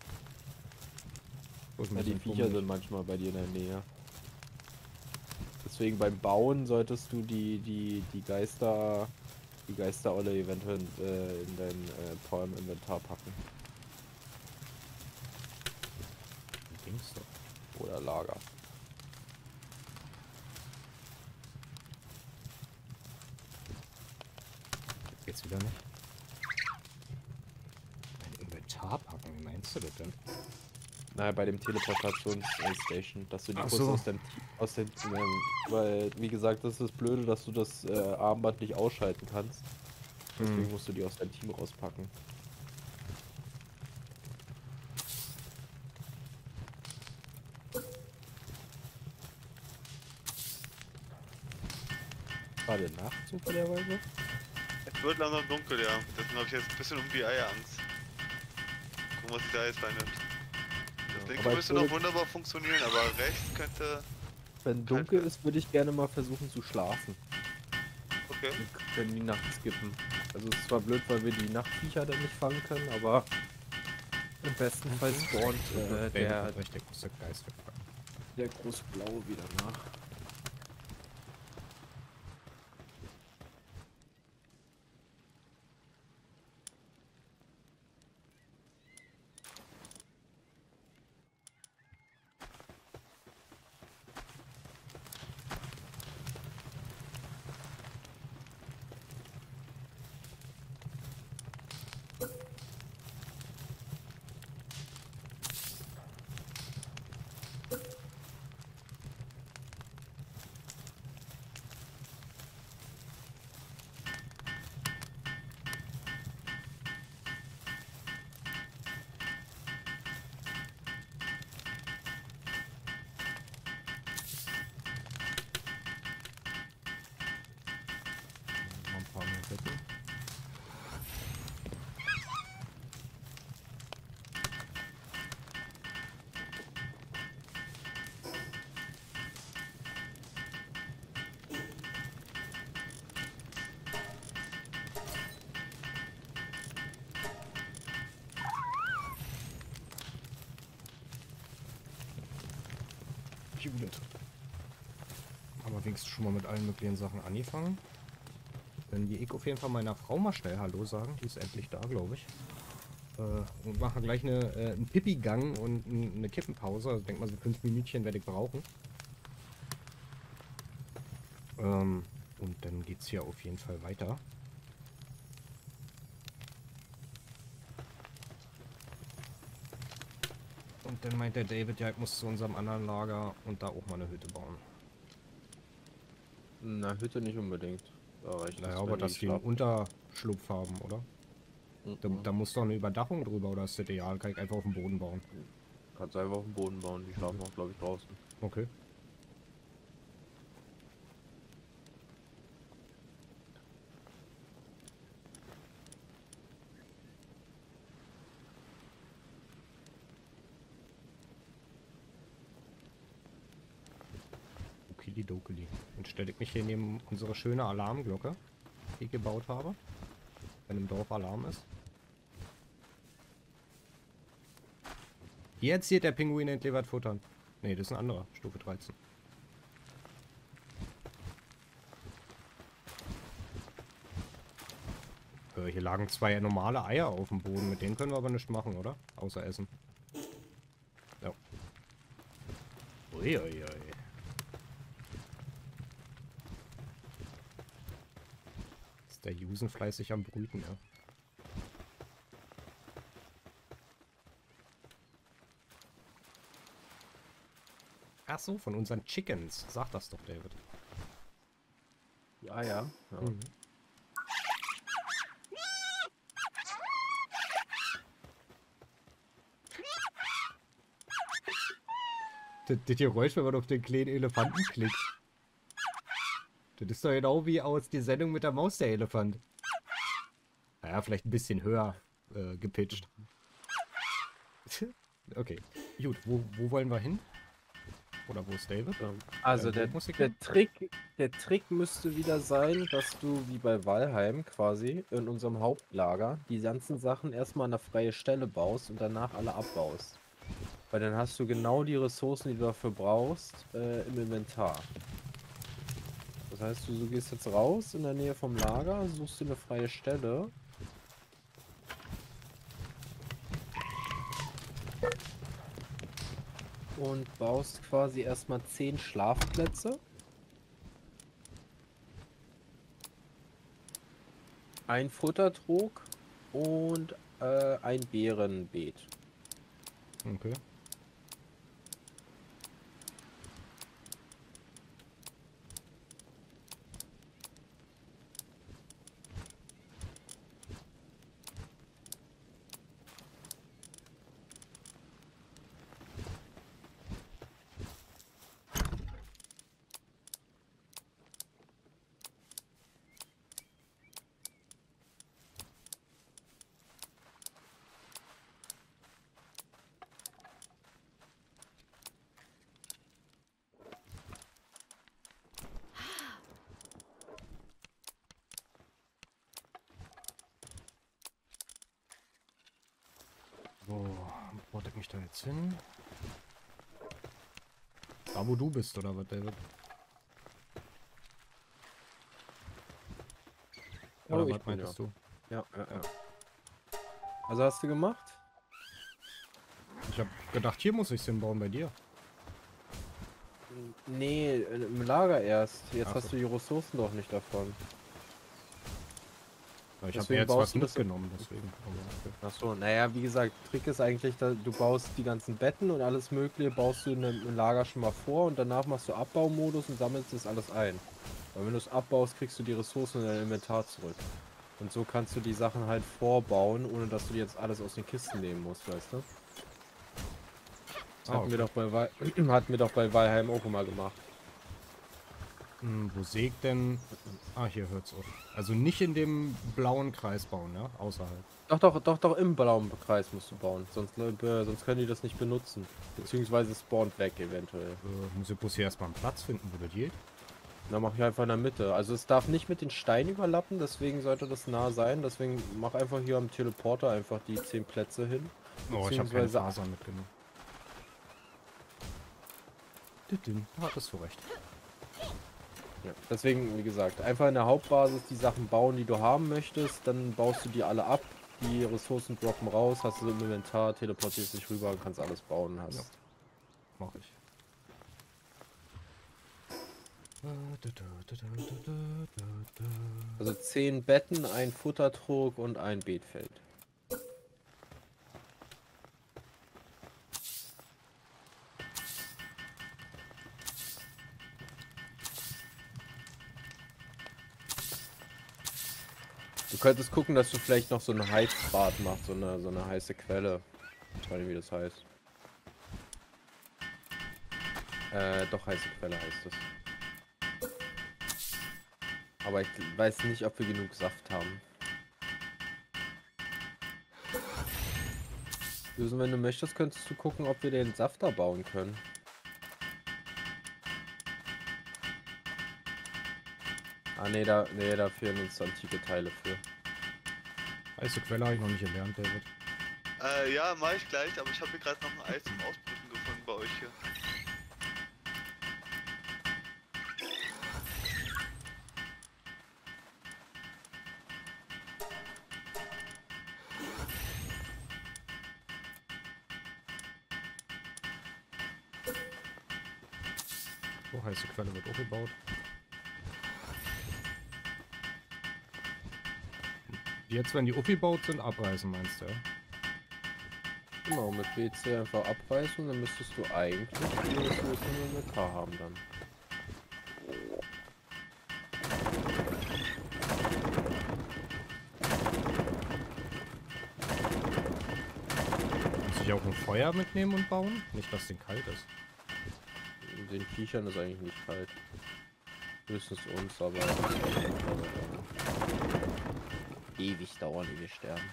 Ja, die Viecher sind manchmal bei dir in der Nähe. Deswegen beim Bauen solltest du die Geisterolle eventuell in dein Palm-Inventar packen. Dings doch. Oder Lager. Jetzt wieder nicht. Ein Inventar packen, wie meinst du das denn? Naja, bei dem Teleportations-Station, dass du die Ach kurz so. aus dem weil, wie gesagt, das ist das Blöde, dass du das Armband nicht ausschalten kannst. Deswegen musst du die aus deinem Team rauspacken. Gerade Nacht zufälligerweise? Es wird langsam dunkel, ja. Deswegen habe ich jetzt ein bisschen um die Eier Angst. Gucken, was sich da jetzt reinnimmt. Das linke aber müsste noch wunderbar funktionieren, aber rechts könnte... Wenn dunkel ist, würde ich gerne mal versuchen zu schlafen. Okay. Wir können die Nacht skippen. Also es ist zwar blöd, weil wir die Nachtviecher dann nicht fangen können, aber im besten Fall spawnt der richtig muss der Geist wegpacken. der große Blaue wieder nach. Noch ein paar mehr Betten. Judith. Aber wenigstens schon mal mit allen möglichen Sachen angefangen. Dann gehe ich auf jeden Fall meiner Frau mal schnell Hallo sagen. Die ist endlich da, glaube ich. Und mache gleich einen Pipi-Gang und eine Kippenpause. Also denk mal so 5 Minütchen werde ich brauchen. Und dann geht's hier auf jeden Fall weiter. Und dann meint der David, ja, ich muss zu unserem anderen Lager und da auch mal eine Hütte bauen. Na, Hütte nicht unbedingt. Da reicht Naja, das, aber wenn dass die einen Unterschlupf haben, oder? Da muss doch eine Überdachung drüber, oder ist das ideal? Kann ich einfach auf den Boden bauen? Kannst einfach auf den Boden bauen, die schlafen auch, glaube ich, draußen. Okay. Okidokili. Dann stelle ich mich hier neben unsere schöne Alarmglocke, die ich gebaut habe. Wenn im Dorf Alarm ist. Jetzt hier der Pinguin endlich was futtern. Ne, das ist ein anderer. Stufe 13. Hier lagen 2 normale Eier auf dem Boden. Mit denen können wir aber nichts machen, oder? Außer essen. Ja. Uiuiui. Ist der Jusen fleißig am Brüten, ja. Ach so, von unseren Chickens. Sag das doch, David. Ja, ja. Mhm. Das Geräusch, wenn man auf den kleinen Elefanten klickt. Das ist doch genau wie aus der Sendung mit der Maus, der Elefant. Naja, vielleicht ein bisschen höher gepitcht. Okay, gut, wo wollen wir hin? Oder wo ist David? Also der Trick müsste wieder sein, dass du wie bei Valheim quasi in unserem Hauptlager die ganzen Sachen erstmal an eine freie Stelle baust und danach alle abbaust. Weil dann hast du genau die Ressourcen, die du dafür brauchst, im Inventar. Das heißt, du gehst jetzt raus in der Nähe vom Lager, suchst dir eine freie Stelle. Und baust quasi erstmal 10 Schlafplätze. Ein Futtertrog und ein Beerenbeet. Okay. So, wo ich mich da jetzt hin? Da wo du bist, oder was, David? Oder was meintest du? Ja. Also hast du gemacht? Ich habe gedacht, hier muss ich hinbauen bei dir. Nee, im Lager erst. Jetzt Ach hast so. du die Ressourcen doch nicht davon. Ich habe Deswegen mir jetzt baust was du das- mitgenommen, deswegen. Aber okay. Achso, naja, wie gesagt, Trick ist eigentlich, du baust die ganzen Betten und alles mögliche, baust du im Lager schon mal vor und danach machst du Abbaumodus und sammelst das alles ein. Weil wenn du es abbaust, kriegst du die Ressourcen in dein Inventar zurück. Und so kannst du die Sachen halt vorbauen, ohne dass du jetzt alles aus den Kisten nehmen musst, weißt du? Das hatten wir doch hatten wir doch bei Valheim auch immer gemacht. Wo sägt denn... Ah, hier hört's auf. Also nicht in dem blauen Kreis bauen, ja? Außerhalb. Doch, im blauen Kreis musst du bauen. Sonst können die das nicht benutzen. Beziehungsweise spawnt weg eventuell. Muss ich bloß hier erstmal einen Platz finden, wo das geht. Dann mach ich einfach in der Mitte. Also es darf nicht mit den Steinen überlappen, deswegen sollte das nah sein. Deswegen mach einfach hier am Teleporter einfach die 10 Plätze hin. Oh, ich habe keine Beziehungsweise- Faser mitgenommen. Da hattest du recht. Ja, deswegen, wie gesagt, einfach in der Hauptbasis die Sachen bauen, die du haben möchtest. Dann baust du die alle ab. Die Ressourcen droppen raus, hast du im Inventar, teleportierst dich rüber und kannst alles bauen. Hast. Ja. Mach ich. Also 10 Betten, ein Futtertrog und ein Beetfeld. Du könntest gucken, dass du vielleicht noch so ein Heizbad machst, so eine heiße Quelle. Ich weiß nicht, wie das heißt. Doch, heiße Quelle heißt es. Aber ich weiß nicht, ob wir genug Saft haben. Susan, wenn du möchtest, könntest du gucken, ob wir den Safter bauen können. Ah, nee, da fehlen uns antike Teile für. Heiße Quelle habe ich noch nicht gelernt, David. Ja, mach ich gleich, aber ich habe hier gerade noch ein Eis zum Ausbrüten gefunden bei euch hier. So, heiße Quelle wird auch gebaut. Jetzt, wenn die aufgebaut sind, abreißen, meinst du, ja? Genau, mit BC einfach abreißen, dann müsstest du eigentlich die Ressourcen im Inventar haben dann. Muss ich auch ein Feuer mitnehmen und bauen? Nicht, dass es kalt ist. Den Viechern ist eigentlich nicht kalt. Höchstens uns, aber ewig dauern, ehe wir sterben.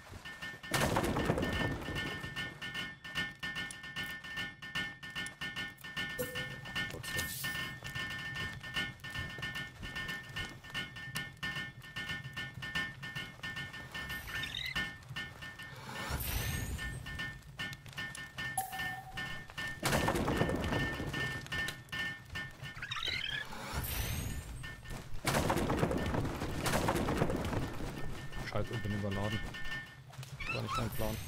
Scheiße, ich bin überladen. War nicht mein Plan.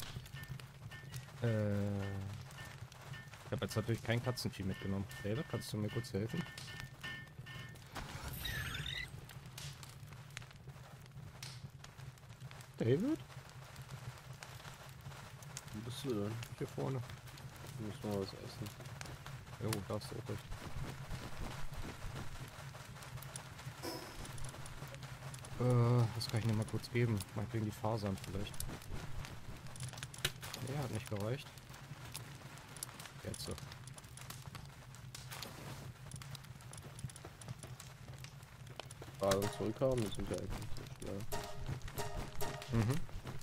Ich habe jetzt natürlich kein Katzenvieh mitgenommen. David, kannst du mir kurz helfen? David? Wo bist du denn? Hier vorne. Ich muss mal was essen. Jo, da hast du auch recht. Das kann ich dir mal kurz geben. Meinetwegen die Fasern vielleicht. Nee, hat nicht gereicht. Jetzt so. Fragen zurückhaben, das sind ja eigentlich so schwer. Mhm.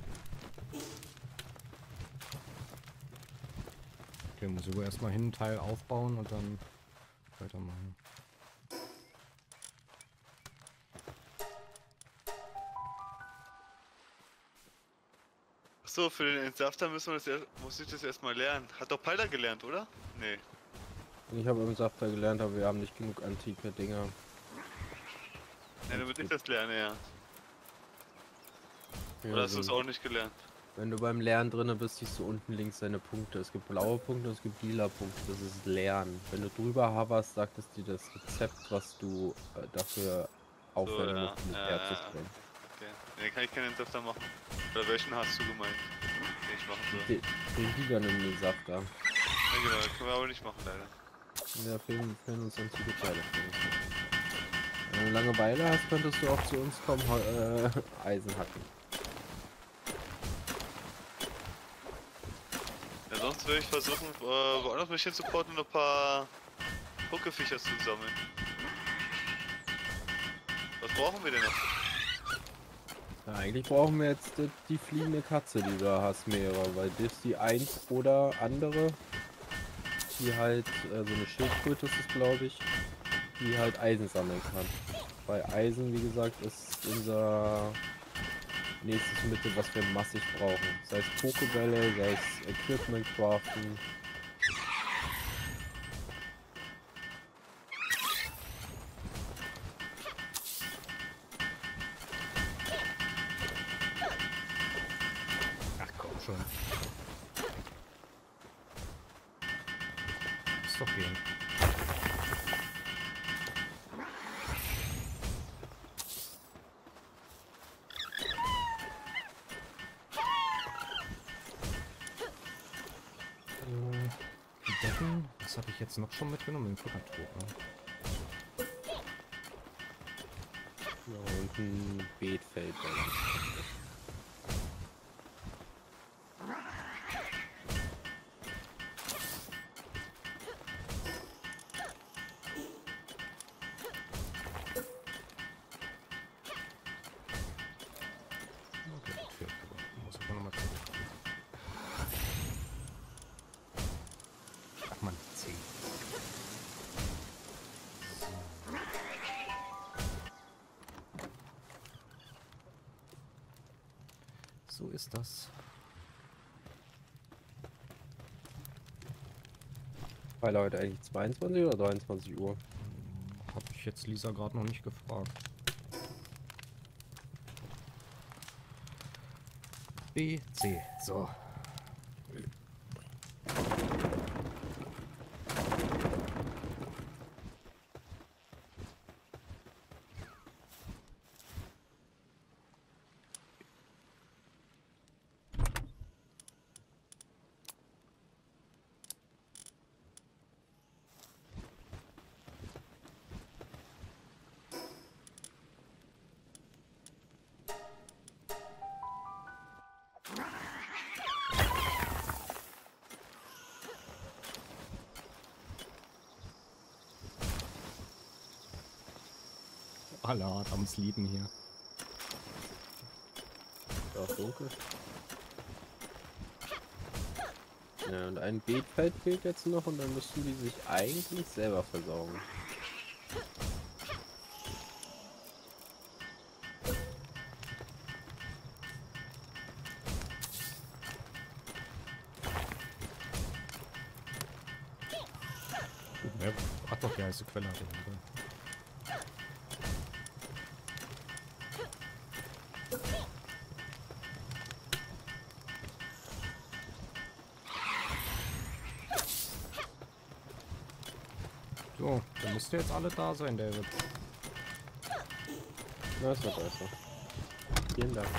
Okay, muss ich wohl erstmal hin, einen Teil aufbauen und dann weitermachen. Achso, für den Entsafter muss ich das erstmal lernen. Hat doch Palder gelernt, oder? Nee. Ich habe im Safter gelernt, aber wir haben nicht genug antike Dinger. Ja, damit ich das lerne, ja. Oder hast du es auch nicht gelernt? Wenn du beim Lernen drinne bist, siehst du unten links deine Punkte. Es gibt blaue Punkte, es gibt lila Punkte. Das ist Lernen. Wenn du drüber hoverst, sagt es dir das Rezept, was du dafür aufwenden musst, um es herzustellen. Okay. Nee, kann ich keinen Entsafter machen. Oder welchen hast du gemeint? Den ich machen soll. Den Giga nimm den Saft da. Ja, genau, das können wir aber nicht machen, leider. Ja, fehlen uns antike Teile. Wenn du Langeweile hast, könntest du auch zu uns kommen, Eisen hacken. Ja, sonst würde ich versuchen, woanders mich hinzuporten und ein paar Huckeviecher zu sammeln. Was brauchen wir denn noch? Ja, eigentlich brauchen wir jetzt die fliegende Katze, die du da hast, mehrere, weil das die eins oder andere, die halt, so eine Schildkröte ist es, glaube ich, die halt Eisen sammeln kann. Bei Eisen, wie gesagt, ist unser nächstes Mittel, was wir massig brauchen. Sei es Pokebälle, sei es Equipment craften. Ach komm schon. Ist doch gehen. Die Decken, was habe ich jetzt noch schon mitgenommen? Im Futtertrog, ne? Ja, und ein Beetfeld. Okay, das fehlt aber. Muss ich mal nochmal zurück. Ach man, 10. So ist das. Weil heute eigentlich 22 oder 23 Uhr? Habe ich jetzt Lisa gerade noch nicht gefragt. B, C. So. alle hart am Sleepen hier. Ist auch dunkel. Ja, und ein Beetfeld fehlt jetzt noch und dann müssten die sich eigentlich selber versorgen. Ja, ach doch, die heiße Quelle hatte ich. So, dann müsste jetzt alle da sein, David. Na, ist doch besser. Vielen Dank.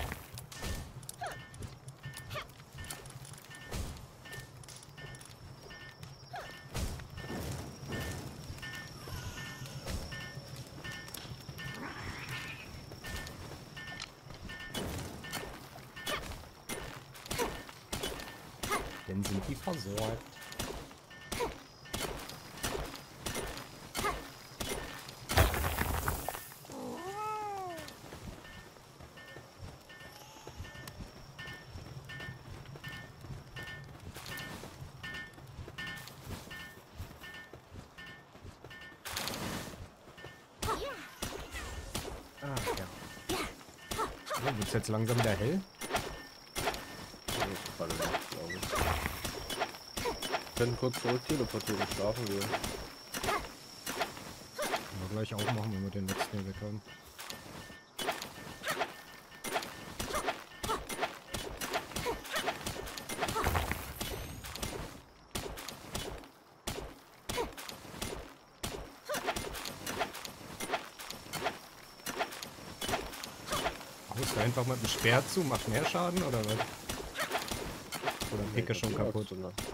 Dann sind die versorgt. Ach ja. So, wird's jetzt langsam wieder hell? Das ist gerade Nacht, glaube ich. Wir können kurz zurück teleportieren und schlafen gehen. Können wir gleich auch machen, wenn wir den letzten hier weg haben. Haust du einfach mit dem Speer zu, macht mehr Schaden oder was? Oder Picke schon kaputt?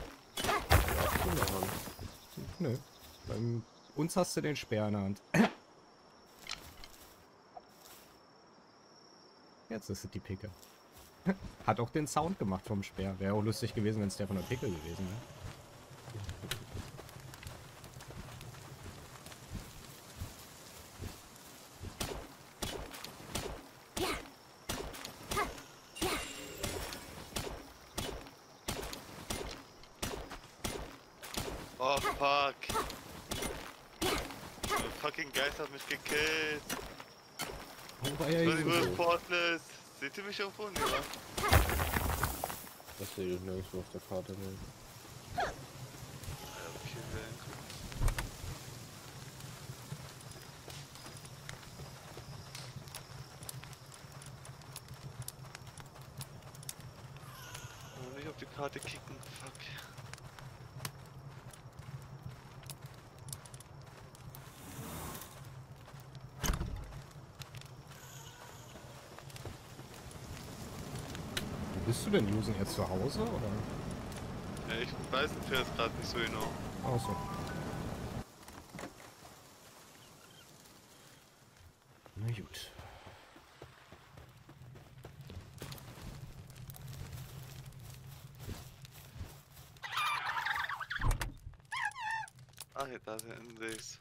Nö. Bei uns hast du den Speer in der Hand. Jetzt ist es die Picke. Hat auch den Sound gemacht vom Speer. Wäre auch lustig gewesen, wenn es der von der Picke gewesen wäre. Oh fuck. Der fucking Geist hat mich gekillt. Oh, war ja Ich bin easy. Portless. Seht ihr mich irgendwo? Nee, wa? Das sehe ich nirgendwo auf der Karte. Ne? Ja, okay, wir hingucken. Nicht auf die Karte kicken, fuck. Wo bist du denn, Jusen? Jetzt zu Hause, oder? Ja, ich weiß es jetzt gerade nicht so genau. Ach so. Na gut. Ach ja, da hinten sehe ich's.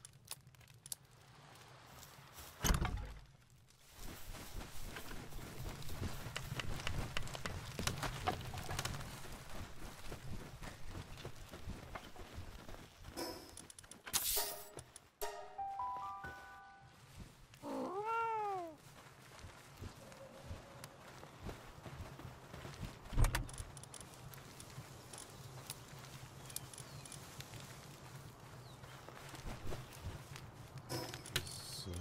So.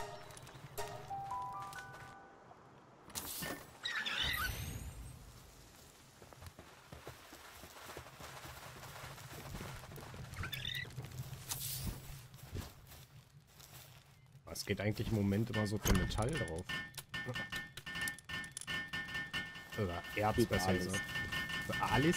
Was geht eigentlich im Moment immer so für Metall drauf? Oder Erz, Geht besser alles. gesagt. Für alles?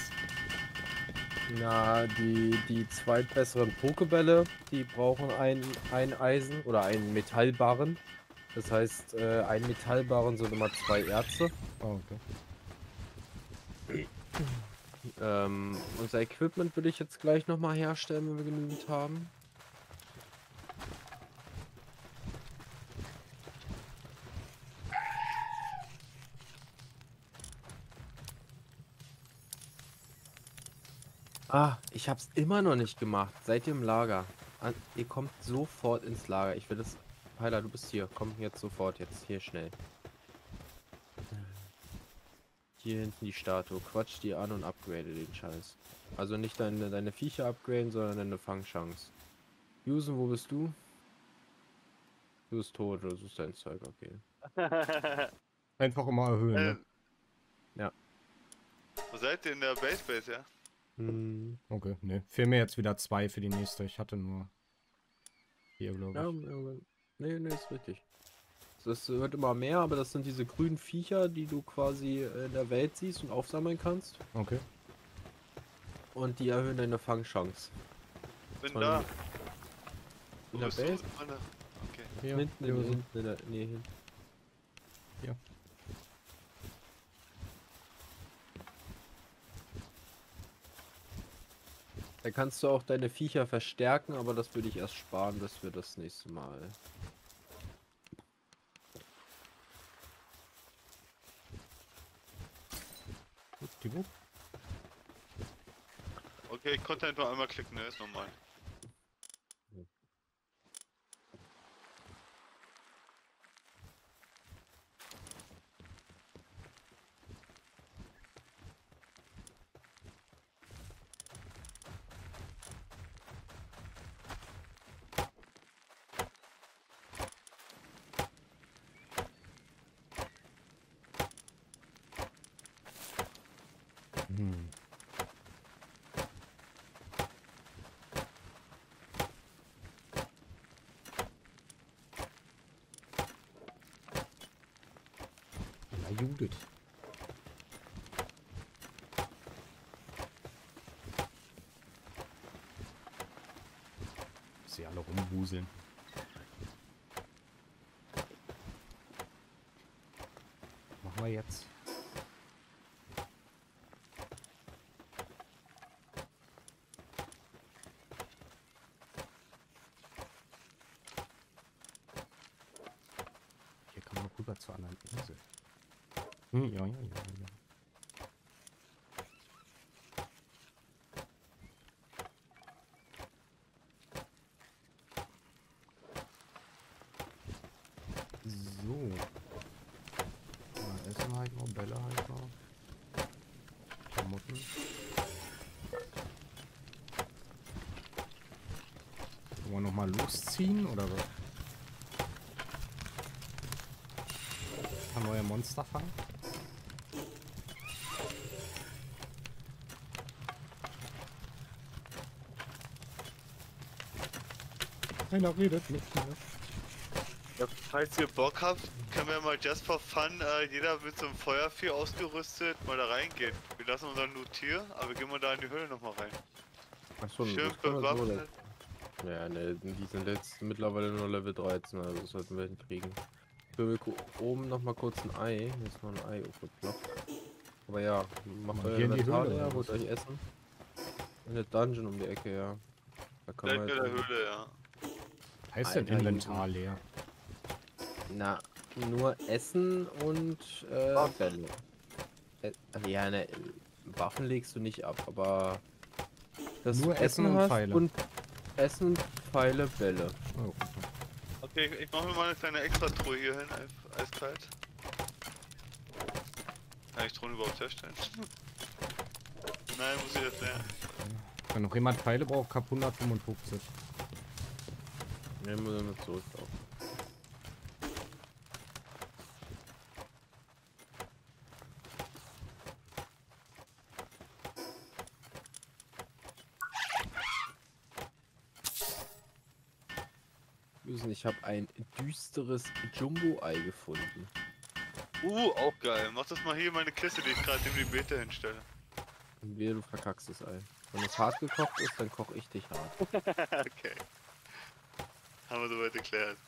Na, die zweitbesseren Pokebälle, die brauchen ein Eisen oder einen Metallbarren. Das heißt, ein Metallbarren sind immer 2 Erze. Oh, okay. Unser Equipment will ich jetzt gleich nochmal herstellen, wenn wir genügend haben. Ah, ich hab's immer noch nicht gemacht. Seid ihr im Lager? Ihr kommt sofort ins Lager. Ich will das. Heiler, du bist hier. Komm jetzt sofort. Jetzt hier schnell. Hier hinten die Statue. Quatsch die an und upgrade den Scheiß. Also nicht deine Viecher upgraden, sondern deine Fangchance. Yusen, wo bist du? Du bist tot oder suchst dein Zeug, okay. Einfach immer erhöhen, ne? Ja. Wo seid ihr in der Base, ja? Hm. Okay, ne. Fehlen mir jetzt wieder 2 für die nächste. Ich hatte nur 4, glaube Ja, ich. nee, ist richtig. Das wird immer mehr, aber das sind diese grünen Viecher, die du quasi in der Welt siehst und aufsammeln kannst. Okay. Und die erhöhen deine Fangchance. Bin Von- da. In Wo der bist du? Base? Okay. Hier, Hinten, hier so. hinten, in der, nee, hinten. Hier. Da kannst du auch deine Viecher verstärken, aber das würde ich erst sparen, bis wir das nächste Mal. Gut, die Buch. Okay, ich konnte einfach einmal klicken, ne? Ist normal. Hm. Na, Judith. Sie alle rumwuseln. Machen wir jetzt. Hier kann man rüber zur anderen Insel. Ja. So. Mal Essen halt noch, Bälle halt noch. Klamotten. Wollen wir nochmal losziehen oder was? Ein paar neue Monster fangen? Keiner redet mit mir. Ja, falls ihr Bock habt, können wir mal just for fun, jeder mit so einem Feuervieh ausgerüstet, mal da reingehen. Wir lassen unseren Loot hier, aber gehen wir da in die Höhle nochmal rein. Achso, Schön das können wir so bewaffnet. ja, ne, die sind jetzt mittlerweile nur Level 13, also das sollten wir hinkriegen. So, wir oben noch mal kurz ein Ei. Hier ist noch ein Ei aufgeploppt. Aber ja, macht Mal euer hier in die Inventar Höhle, leer, oder holt was? euch Essen. In der Dungeon um die Ecke, ja. Da kann Seid man in der jetzt Höhle, ja. Heißt denn Alter, Inventar leer? Na, nur Essen und Bälle. Ja, ne, Waffen legst du nicht ab, aber dass Nur du Essen und hast Pfeile. und Essen, Pfeile, Bälle. Oh, Okay, ich mache mir mal eine kleine Extra-Truhe hier hin, eiskalt. Kann ich Truhen überhaupt herstellen? Nein, muss ich jetzt lernen. wenn noch jemand Pfeile braucht, Kap 155. Ne, muss ich zurücklaufen. Ich habe ein düsteres Jumbo-Ei gefunden. Auch geil. Mach das mal hier in meine Kiste, die ich gerade in die Beta hinstelle. Und wehe, du verkackst das Ei. Wenn es hart gekocht ist, dann koche ich dich hart. Okay. Haben wir soweit erklärt.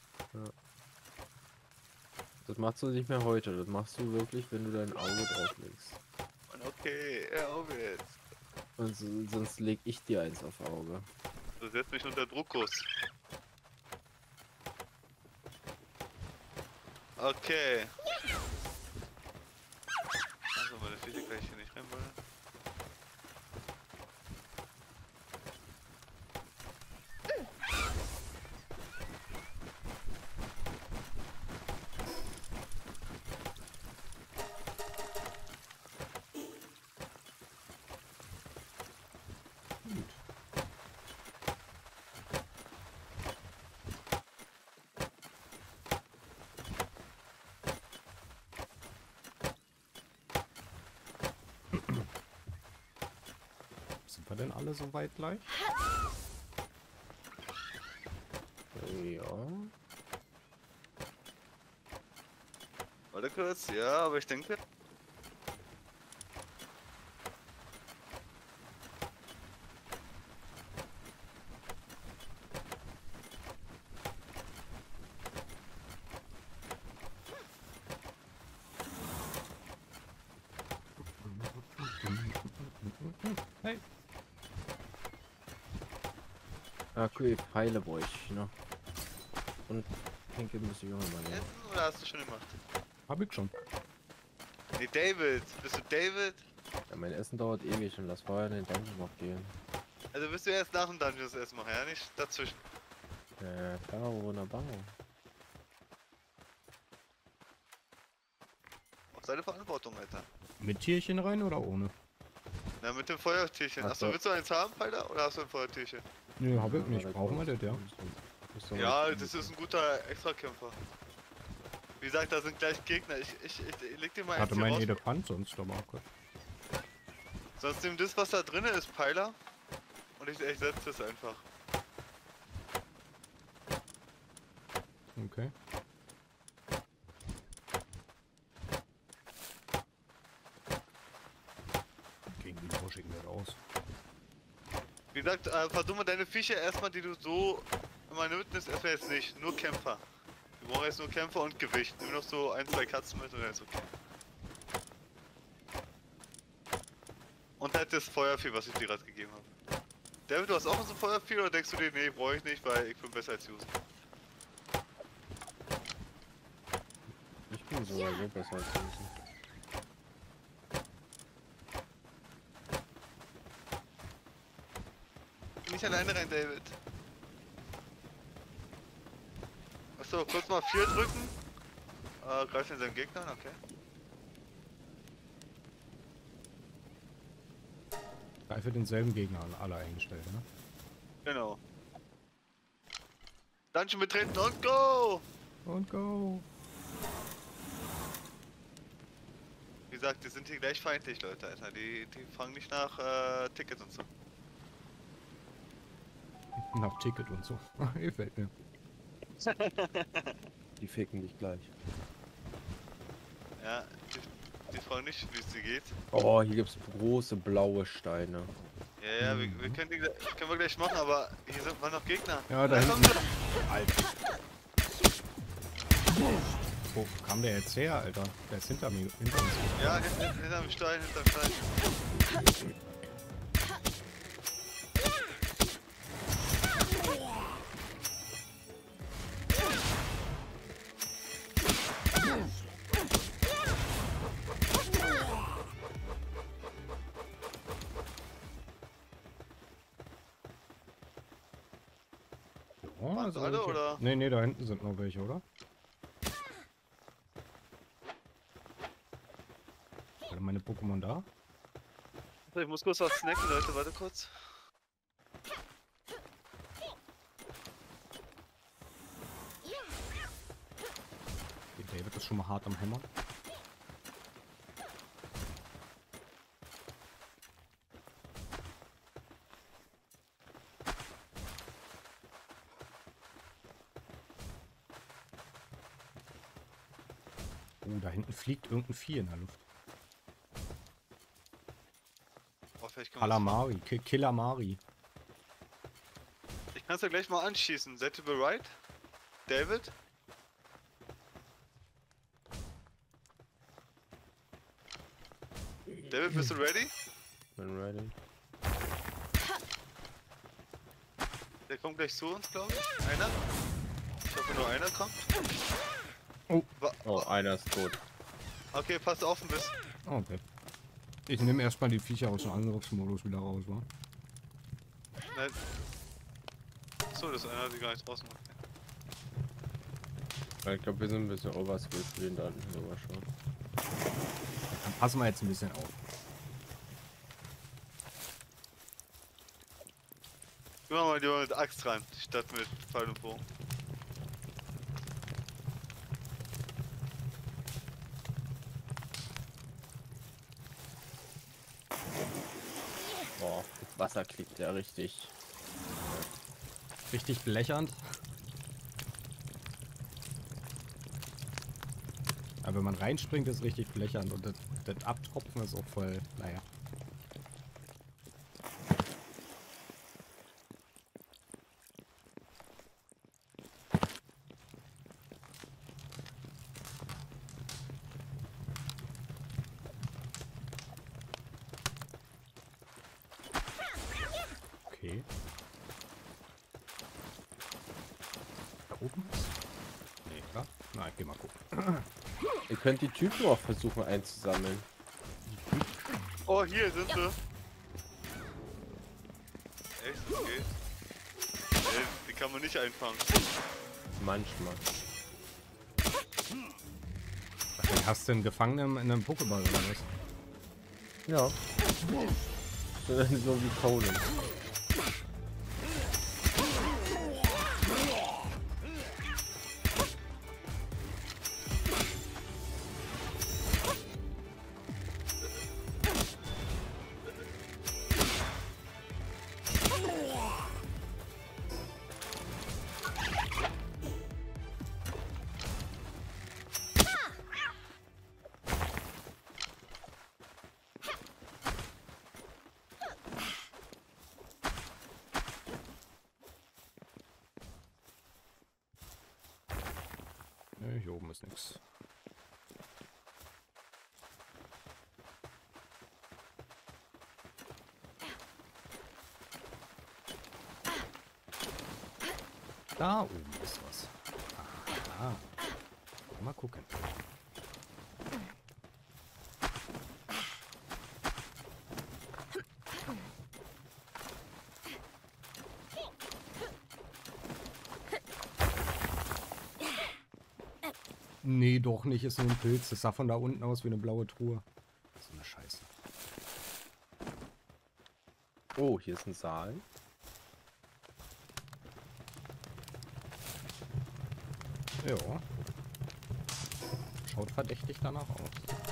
Das machst du nicht mehr heute. Das machst du wirklich, wenn du dein Auge drauflegst. Okay, auf jetzt. Und sonst leg ich dir eins auf Auge. Du setzt mich unter Druckkuss. Okay. Also meine Fische kann ich hier nicht reinballen. Sind wir denn alle so weit gleich? Ja. Warte kurz, ja, aber ich denke. Hey. Okay, Pfeile bräuchte ich, ne? Und Pinke müsste ich auch mal nehmen. Essen oder hast du schon gemacht? Hab ich schon. Nee, David. Bist du David? Ja, mein Essen dauert ewig und lass vorher in den Dungeon noch gehen. Also bist du erst nach dem Dungeon das Essen machen, ja? Nicht dazwischen. Ja, klar, wunderbar. Auf seine Verantwortung, Alter. Mit Tierchen rein oder ohne? Na, mit dem Feuertierchen. Ach Achso, so. willst du eins haben, Alter? Oder hast du ein Feuertierchen? Nö, hab ich nicht. aber Brauchen wir das, ja. Ja, das ist ein guter Extrakämpfer. Wie gesagt, da sind gleich Gegner. Ich leg dir mal eins Hatte hier mein raus. Elefant sonst aber auch gut. Sonst nimm das, was da drin ist, Pfeiler. Und ich setze das einfach. Okay. Gegen die Busch schicken wir raus. Wie gesagt, versuch mal deine Viecher erstmal, die du so immer nimmst, erstmal jetzt nicht. Nur Kämpfer. Wir brauchen jetzt nur Kämpfer und Gewicht. Nimm noch so ein, zwei Katzen mit und dann ist okay. Und halt das Feuervieh, was ich dir gerade gegeben habe. David, du hast auch so ein Feuervieh oder denkst du dir, nee, brauche ich nicht, weil ich bin besser als Jusen? Ich bin sogar so besser als Jusen. Nicht alleine rein, David. Achso, kurz mal 4 drücken. Greift in seinen Gegner an, okay. Greife denselben Gegner an, alle eingestellt, ne? Genau. Dungeon betreten und go! Und go! Wie gesagt, die sind hier gleich feindlich, Leute, Alter. Die fragen nicht nach Tickets und so. Nach Ticket und so. Gefällt mir. Die ficken dich gleich. Ja, die fragen nicht, wie es dir geht. Oh, hier gibt's große blaue Steine. Ja, ja, wir können die können wir gleich machen, aber hier sind mal noch Gegner. Ja, da kommen hinten. sie. Alter. Wo kam der jetzt her, Alter? Der ist hinter mir, hinter uns. Ja, hinterm Stein, hinterm Stein. Oh, Waren's alle, welche. oder? Nee, da hinten sind noch welche, oder? Sind meine Pokémon da? Ich muss kurz was snacken, Leute, warte kurz. Der David ist schon mal hart am Hämmern. Oh, da hinten fliegt irgendein Vieh in der Luft. Oh, vielleicht können wir's- Calamari, Killamari. Ich kann's ja gleich mal anschießen. Seid ihr bereit? David? David, bist du ready? Bin ready. Der kommt gleich zu uns, glaube ich. Einer? Ich hoffe, nur einer kommt. Oh, einer ist tot. Okay, pass auf ein bisschen. Okay. Ich nehme erstmal die Viecher aus dem Angriffsmodus wieder raus, wa? Nein. So, das ist einer, die gar nicht draußen macht. Ich glaube, wir sind ein bisschen overskill für den Dungeon sogar schon. Dann passen wir jetzt ein bisschen auf. Wir machen mal die mit Axt rein, statt mit Pfeil und Bogen. Boah, Wasser klickt ja richtig. Richtig belächernd. Aber wenn man reinspringt, ist richtig belächernd und das Abtropfen ist auch voll, naja. Okay. Da oben? Nee, klar. Na, ich geh mal gucken. Ihr könnt die Typen auch versuchen einzusammeln. Oh, hier sind sie. Echt? Okay. Die kann man nicht einfangen. Manchmal. Ach, hast du einen Gefangenen in einem Pokéball oder was? Ja. So wie Conan. Ne, hier oben ist nichts. Da oben ist was. Ah, mal gucken. Nee, doch nicht, ist nur ein Pilz. Das sah von da unten aus wie eine blaue Truhe. So eine Scheiße. Oh, hier ist ein Saal. Ja. Schaut verdächtig danach aus.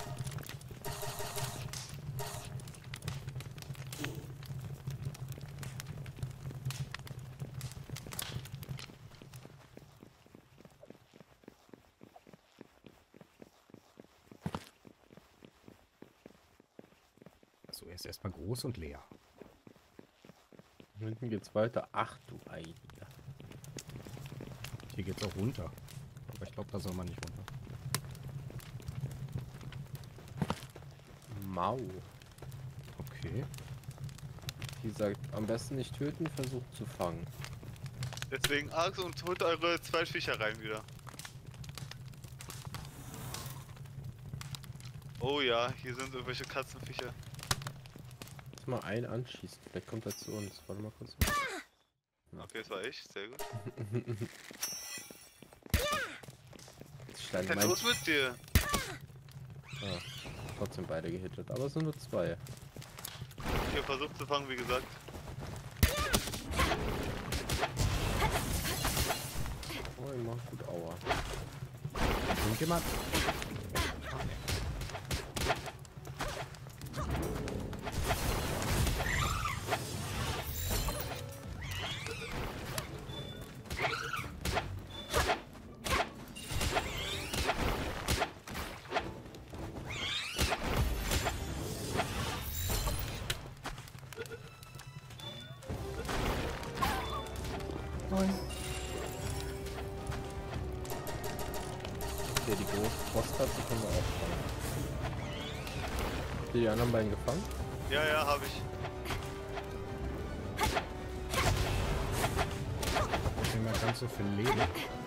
So, er ist erstmal groß und leer. Hinten geht's weiter. Ach du Ei. Hier geht's auch runter. Aber ich glaube, da soll man nicht runter. Mau. Okay. Die sagt, am besten nicht töten, versucht zu fangen. Deswegen Axt und holt eure zwei Viecher rein wieder. Oh ja, hier sind irgendwelche Katzenviecher. Lass mal einen anschießen. Vielleicht kommt er zu uns. Warte mal kurz. Okay, das war ich. Sehr gut. Jetzt Was stand ist denn mein... los mit dir? Ah, trotzdem beide gehittet. Aber es sind nur zwei. Ich hab versucht zu fangen, wie gesagt. Oh, ich mach gut Aua. Irgendjemand? Okay, die große Postkatze können wir auch fangen. Habt ihr die anderen beiden gefangen? Ja, ja, hab ich. Nicht mehr ganz so viel Leben.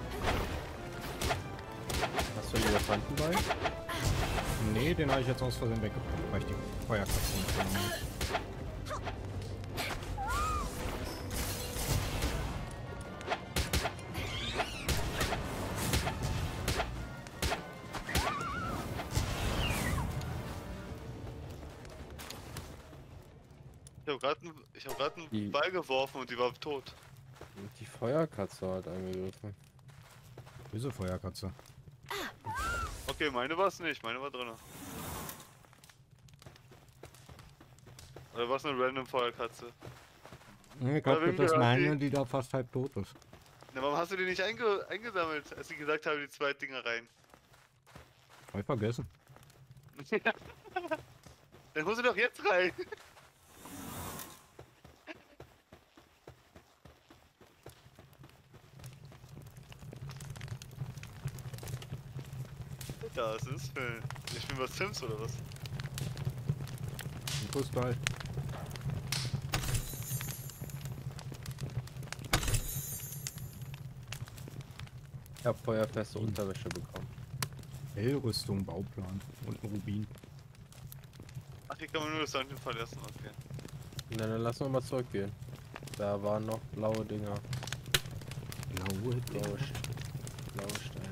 Hast du einen Elefanten bei? Nee, den habe ich jetzt aus Versehen weggebracht, weil ich die Feuerkatze nicht genommen habe. Ich hab grad einen Die- Ball geworfen und die war tot. Die Feuerkatze hat angegriffen. Diese Feuerkatze. Okay, meine war es nicht, meine war drin. Oder war es eine random Feuerkatze? Ich glaube, das ist meine, die da fast halb tot ist. Na, warum hast du die nicht eingesammelt, als ich gesagt habe, die zwei Dinger rein? Hab ich vergessen. Dann musst du doch jetzt rein. Ja, was ist für... Ich spiele was Sims oder was? Ein Fußball. Ich hab feuerfeste Unterwäsche bekommen. Hellrüstung, Bauplan und ein Rubin. Ach, hier kann man nur das Dungeon verlassen, okay. Na, dann lass uns mal zurückgehen. Da waren noch blaue Dinger. Blaue Steine.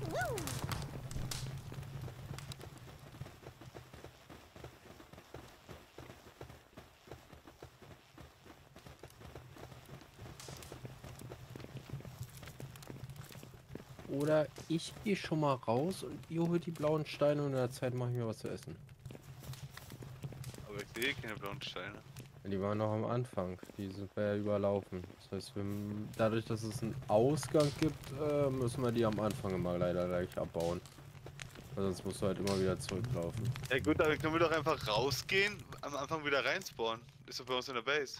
Oder ich gehe schon mal raus und ihr holt die blauen Steine und in der Zeit mache ich mir was zu essen. Aber ich sehe keine blauen Steine. Die waren noch am Anfang, die sind ja überlaufen. Das heißt, dadurch, dass es einen Ausgang gibt, müssen wir die am Anfang immer leider gleich abbauen. Weil sonst musst du halt immer wieder zurücklaufen. Ja gut, aber können wir doch einfach rausgehen, am Anfang wieder reinspawnen. Ist doch bei uns in der Base.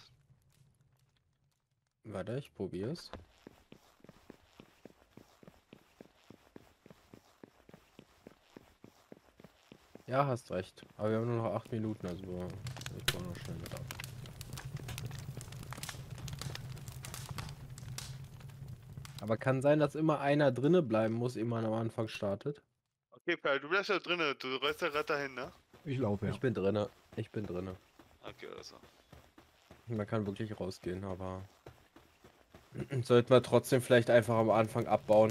Warte, ich probier's. Ja, hast recht. Aber wir haben nur noch 8 Minuten, also ich baue noch schnell mit ab. Aber kann sein, dass immer einer drinne bleiben muss, ehe man am Anfang startet. Okay, Perl, du bleibst ja drinnen, du rollst ja gerade dahin, ne? Ich laufe ja. Ich bin drinne. Ich bin drinne. Okay, also. Man kann wirklich rausgehen, aber sollten wir trotzdem vielleicht einfach am Anfang abbauen.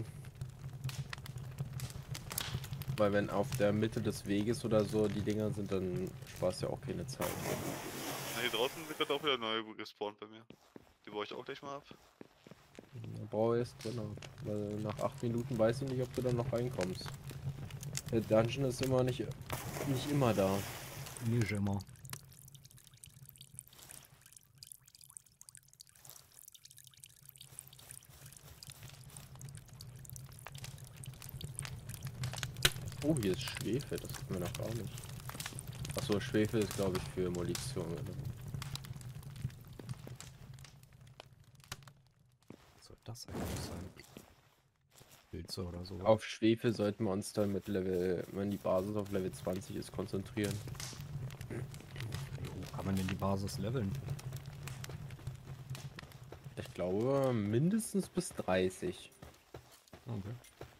Weil wenn auf der Mitte des Weges oder so die Dinger sind, dann sparst ja auch keine Zeit. Na, hier draußen sind gerade auch wieder neue gespawnt bei mir. Die baue ich auch gleich mal ab. Da brauche ich es drin. Weil nach 8 Minuten weiß ich nicht, ob du dann noch reinkommst. Der Dungeon ist immer nicht immer da. Nicht immer. Oh, hier ist Schwefel, das hatten wir noch gar nicht. Achso, Schwefel ist glaube ich für Munition. Oder? Was soll das eigentlich sein? Pilze oder so. Auf Schwefel sollten wir uns dann mit Level, wenn die Basis auf Level 20 ist, konzentrieren. Wo kann man denn die Basis leveln? Ich glaube mindestens bis 30. Okay.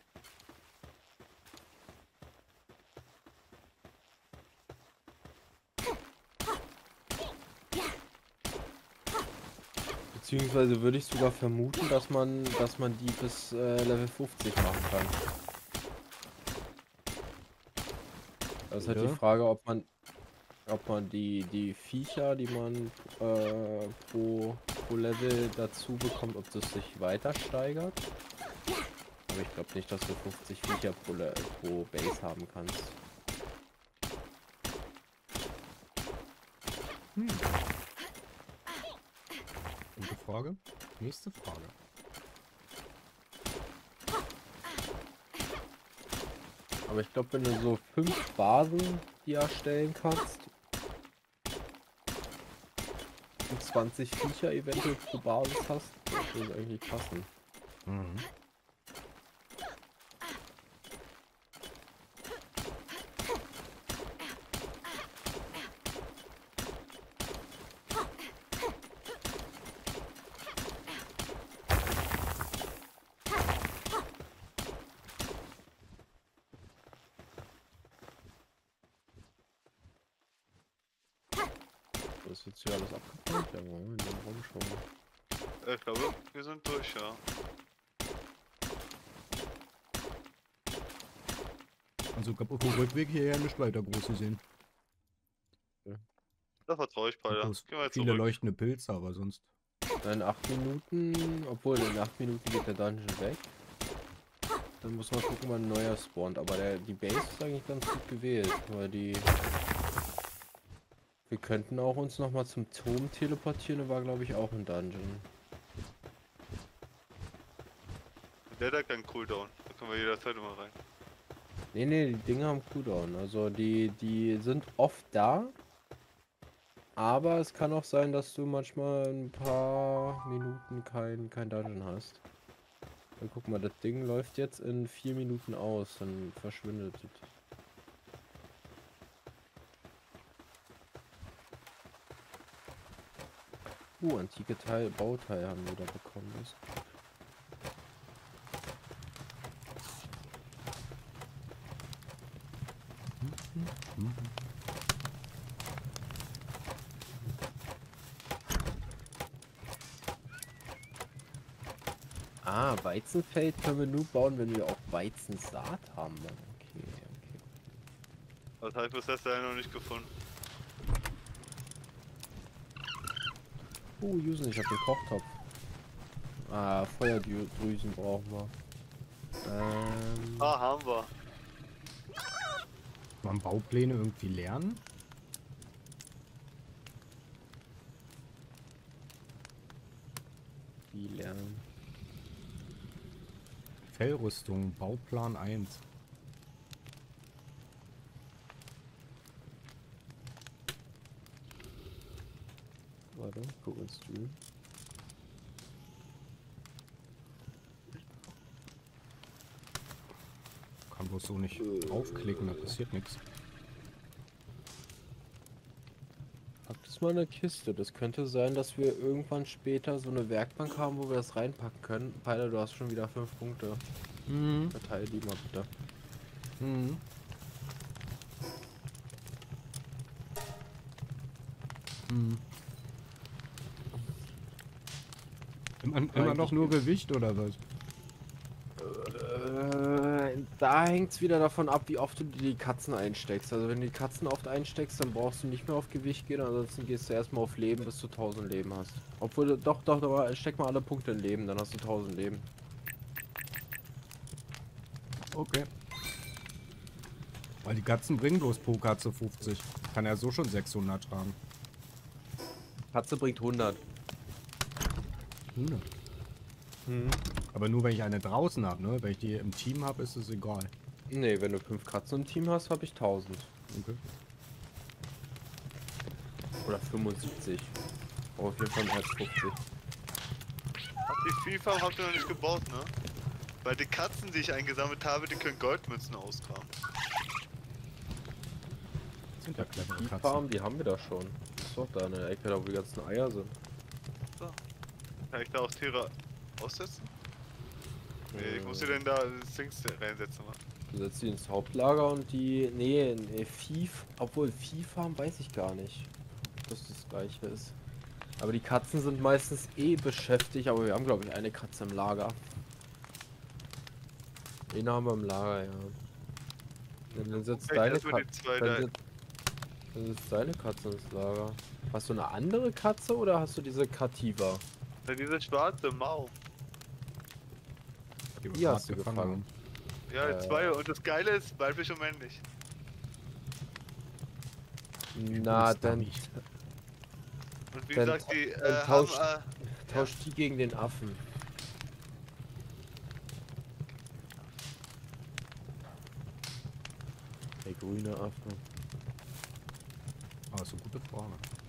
Beziehungsweise würde ich sogar vermuten, dass man die bis Level 50 machen kann. Das ist halt die Frage, ob man die Viecher, die man pro Level dazu bekommt, ob das sich weiter steigert. Aber ich glaube nicht, dass du 50 Viecher pro Base haben kannst. Gute Frage. Nächste Frage. Aber ich glaube, wenn du so 5 Basen die erstellen kannst und 20 Viecher eventuell pro Basis hast, das würde eigentlich passen. Mhm. Das ist jetzt hier alles abgebaut? Ja, wollen wir den rumschauen. Ich glaube, wir sind durch, ja. Also ich habe auf dem Rückweg hierher nicht weiter groß gesehen. Da vertraue ich Palja. Bloß Gehen wir jetzt viele zurück. leuchtende Pilze, aber sonst. In 8 Minuten, obwohl in 8 Minuten geht der Dungeon weg. Dann muss man gucken, wann ein neuer spawnt. Aber die Base ist eigentlich ganz gut gewählt, weil die Wir könnten auch uns noch mal zum Turm teleportieren, da war glaube ich auch ein Dungeon. Der hat keinen Cooldown. Da können wir jederzeit immer rein. Nee, die Dinge haben Cooldown. Also die sind oft da. Aber es kann auch sein, dass du manchmal ein paar Minuten kein Dungeon hast. Dann guck mal, das Ding läuft jetzt in 4 Minuten aus, dann verschwindet es. Antike Bauteil haben wir da bekommen. Das Weizenfeld können wir nur bauen, wenn wir auch Weizensaat haben. Okay. Das habe ich bis jetzt noch nicht gefunden. Jusen, ich habe den Kochtopf. Feuerdrüsen brauchen wir. Haben wir. Kann man Baupläne irgendwie lernen? Wie lernen? Fellrüstung, Bauplan 1. Warte, guck ins Stream. Kann bloß so nicht draufklicken, da passiert nichts. Packt es mal in eine Kiste. Das könnte sein, dass wir irgendwann später so eine Werkbank haben, wo wir das reinpacken können. Peiler, du hast schon wieder 5 Punkte. Verteil die mal bitte. Immer noch nur Gewicht oder was? Da hängt es wieder davon ab, wie oft du die Katzen einsteckst. Also wenn du die Katzen oft einsteckst, dann brauchst du nicht mehr auf Gewicht gehen, ansonsten gehst du erstmal auf Leben, bis du 1000 Leben hast. Obwohl, doch, steck mal alle Punkte in Leben, dann hast du 1000 Leben. Okay. Weil die Katzen bringen bloß pro Katze 50. Kann er so schon 600 tragen. Katze bringt 100. 100. Aber nur wenn ich eine draußen habe, ne? Wenn ich die im Team habe, ist es egal. Nee, wenn du 5 Katzen im Team hast, habe ich 1000. Okay. Oder 75. Aber auf jeden Fall mehr als 50. Die Vielfalt habt ihr noch nicht gebaut, ne? Weil die Katzen, die ich eingesammelt habe, die können Goldmünzen ausgraben. Das sind ja clevere Die Katzen. Farm, die haben wir da schon. Das ist doch da eine Ecke, da wo die ganzen Eier sind. So. Kann ich da auch Tiere aussetzen? Nee, ich muss sie denn da Dings reinsetzen, Mann. Du setzt die ins Hauptlager und die... Nee, obwohl Viehfarm weiß ich gar nicht, ob das das gleiche ist. Aber die Katzen sind meistens eh beschäftigt, aber wir haben glaube ich eine Katze im Lager. Den haben wir im Lager, ja. Dann setzt deine Katze... Dann setzt deine Katze ins Lager. Hast du eine andere Katze oder hast du diese Kativa? Ja, diese schwarze Mau. Die hast du gefangen. Ja, 2 und das Geile ist weiblich und männlich. Na, dann... Und wie Dann gesagt, die tauscht die gegen den Affen. Der grüne Affe. Aber so gute Frage.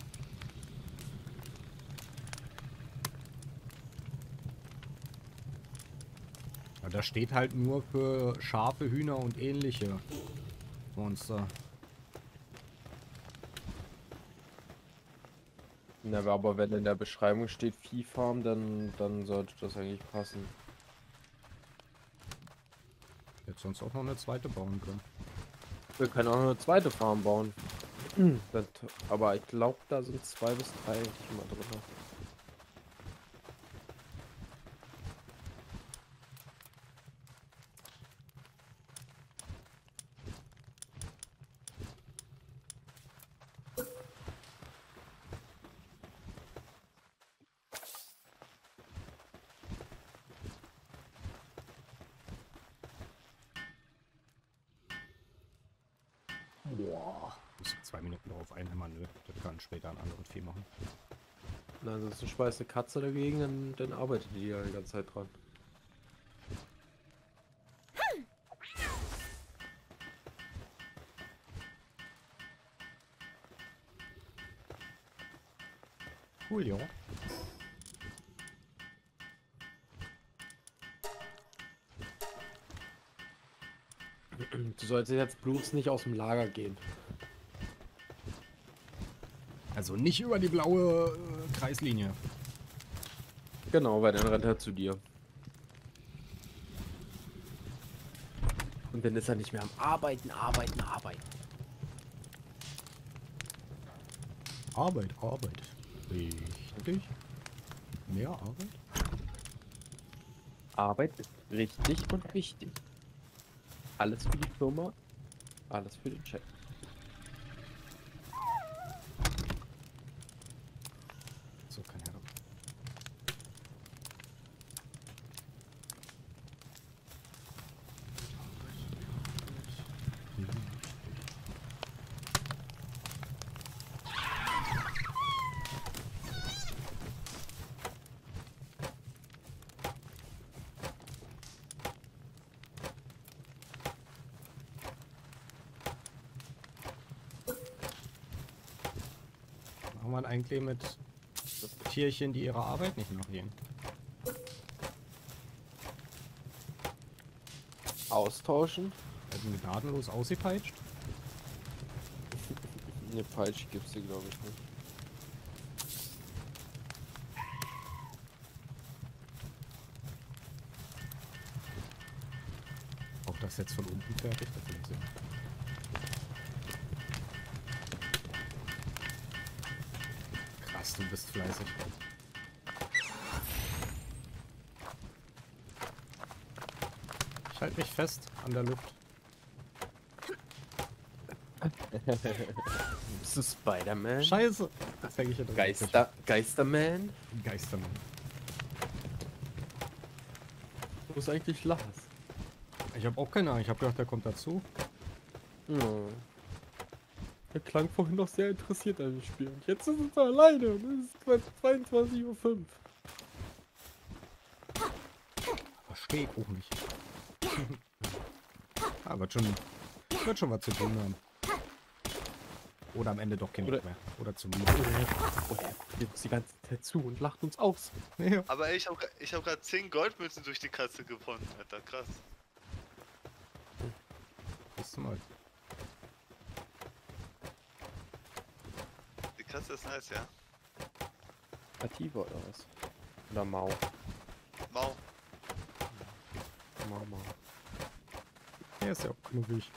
Ja, da steht halt nur für Schafe, Hühner und ähnliche Monster. Na, aber wenn in der Beschreibung steht Viehfarm, dann sollte das eigentlich passen. Jetzt sonst auch noch eine zweite bauen können. Wir können auch noch eine zweite Farm bauen. Aber ich glaube, da sind 2 bis 3 schon mal drin. Boah. Muss 2 Minuten darauf einhämmern, nö. Das kann später einen anderen Vieh machen. Na, ansonsten schmeißt eine Katze dagegen, dann arbeitet die ja die ganze Zeit dran. Cool, ja. Du solltest jetzt bloß nicht aus dem Lager gehen. Also nicht über die blaue Kreislinie. Genau, weil dann rennt er zu dir. Und dann ist er nicht mehr am Arbeiten. Arbeit, Arbeit. Richtig. Mehr Arbeit? Arbeit ist richtig und wichtig. Alles für die Firma, alles für den Chef. So, kein Herr. Machen wir eigentlich mit Tierchen, die ihrer Arbeit nicht nachgehen? Austauschen? Werden gnadenlos ausgepeitscht? Ne, Peitsche gibt's hier glaube ich nicht. Auch das jetzt von unten fertig? Das will ich sehen. Krass, du bist fleißig. Ich halte mich fest an der Luft. Bist du Spider-Man? Scheiße! Das denke ich ja direkt. Geisterman? Geistermann. Wo ist eigentlich Lars? Ich habe auch keine Ahnung. Ich habe gedacht, der kommt dazu. Ja. Er klang vorhin noch sehr interessiert an dem Spiel. Und jetzt ist er alleine und es ist 22:05 Uhr. Verstehe ich auch nicht. Ah, wird schon was zu tun haben. Oder am Ende doch kein Bock mehr. Oder zumindest. Oh, er guckt uns die ganze Zeit zu und lacht uns aus. Ja. Aber ich hab grad 10 Goldmünzen durch die Katze gewonnen, Alter, krass. Bis zum Mal. Die Katze ist nice, ja. Ativa oder was? Oder Mau? Mau. Mau. Der ist ja auch knuffig.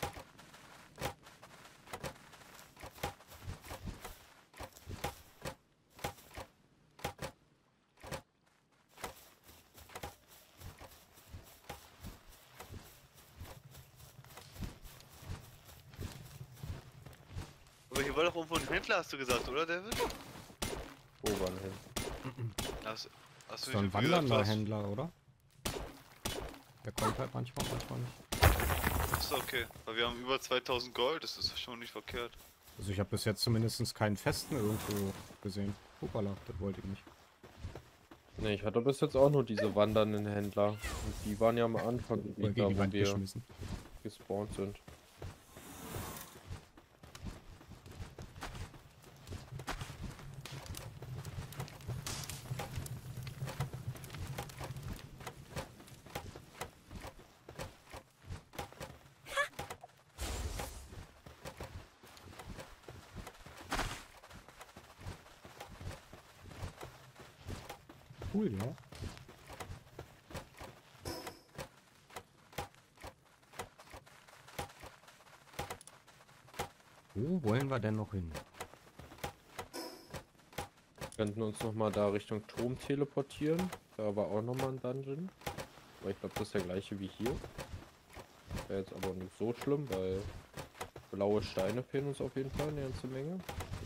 Aber hier war doch irgendwo ein Händler, hast du gesagt, oder, David? Wo war denn hin? Hast du So ein nicht gehört, wandernder was? Händler, oder? Der kommt halt manchmal nicht. Achso, okay. Weil wir haben über 2000 Gold, das ist schon nicht verkehrt. Also ich habe bis jetzt zumindest keinen festen irgendwo gesehen. Hoppala, das wollte ich nicht. Ne, ich hatte bis jetzt auch nur diese wandernden Händler. Und die waren ja am Anfang, Oder da gegen die wo Wand wir geschmissen. gespawnt sind. Cool, ja. Wo wollen wir denn noch hin? Wir könnten uns nochmal da Richtung Turm teleportieren. Da war auch nochmal ein Dungeon. Aber ich glaube, das ist der gleiche wie hier. Wäre jetzt aber nicht so schlimm, weil blaue Steine fehlen uns auf jeden Fall eine ganze Menge.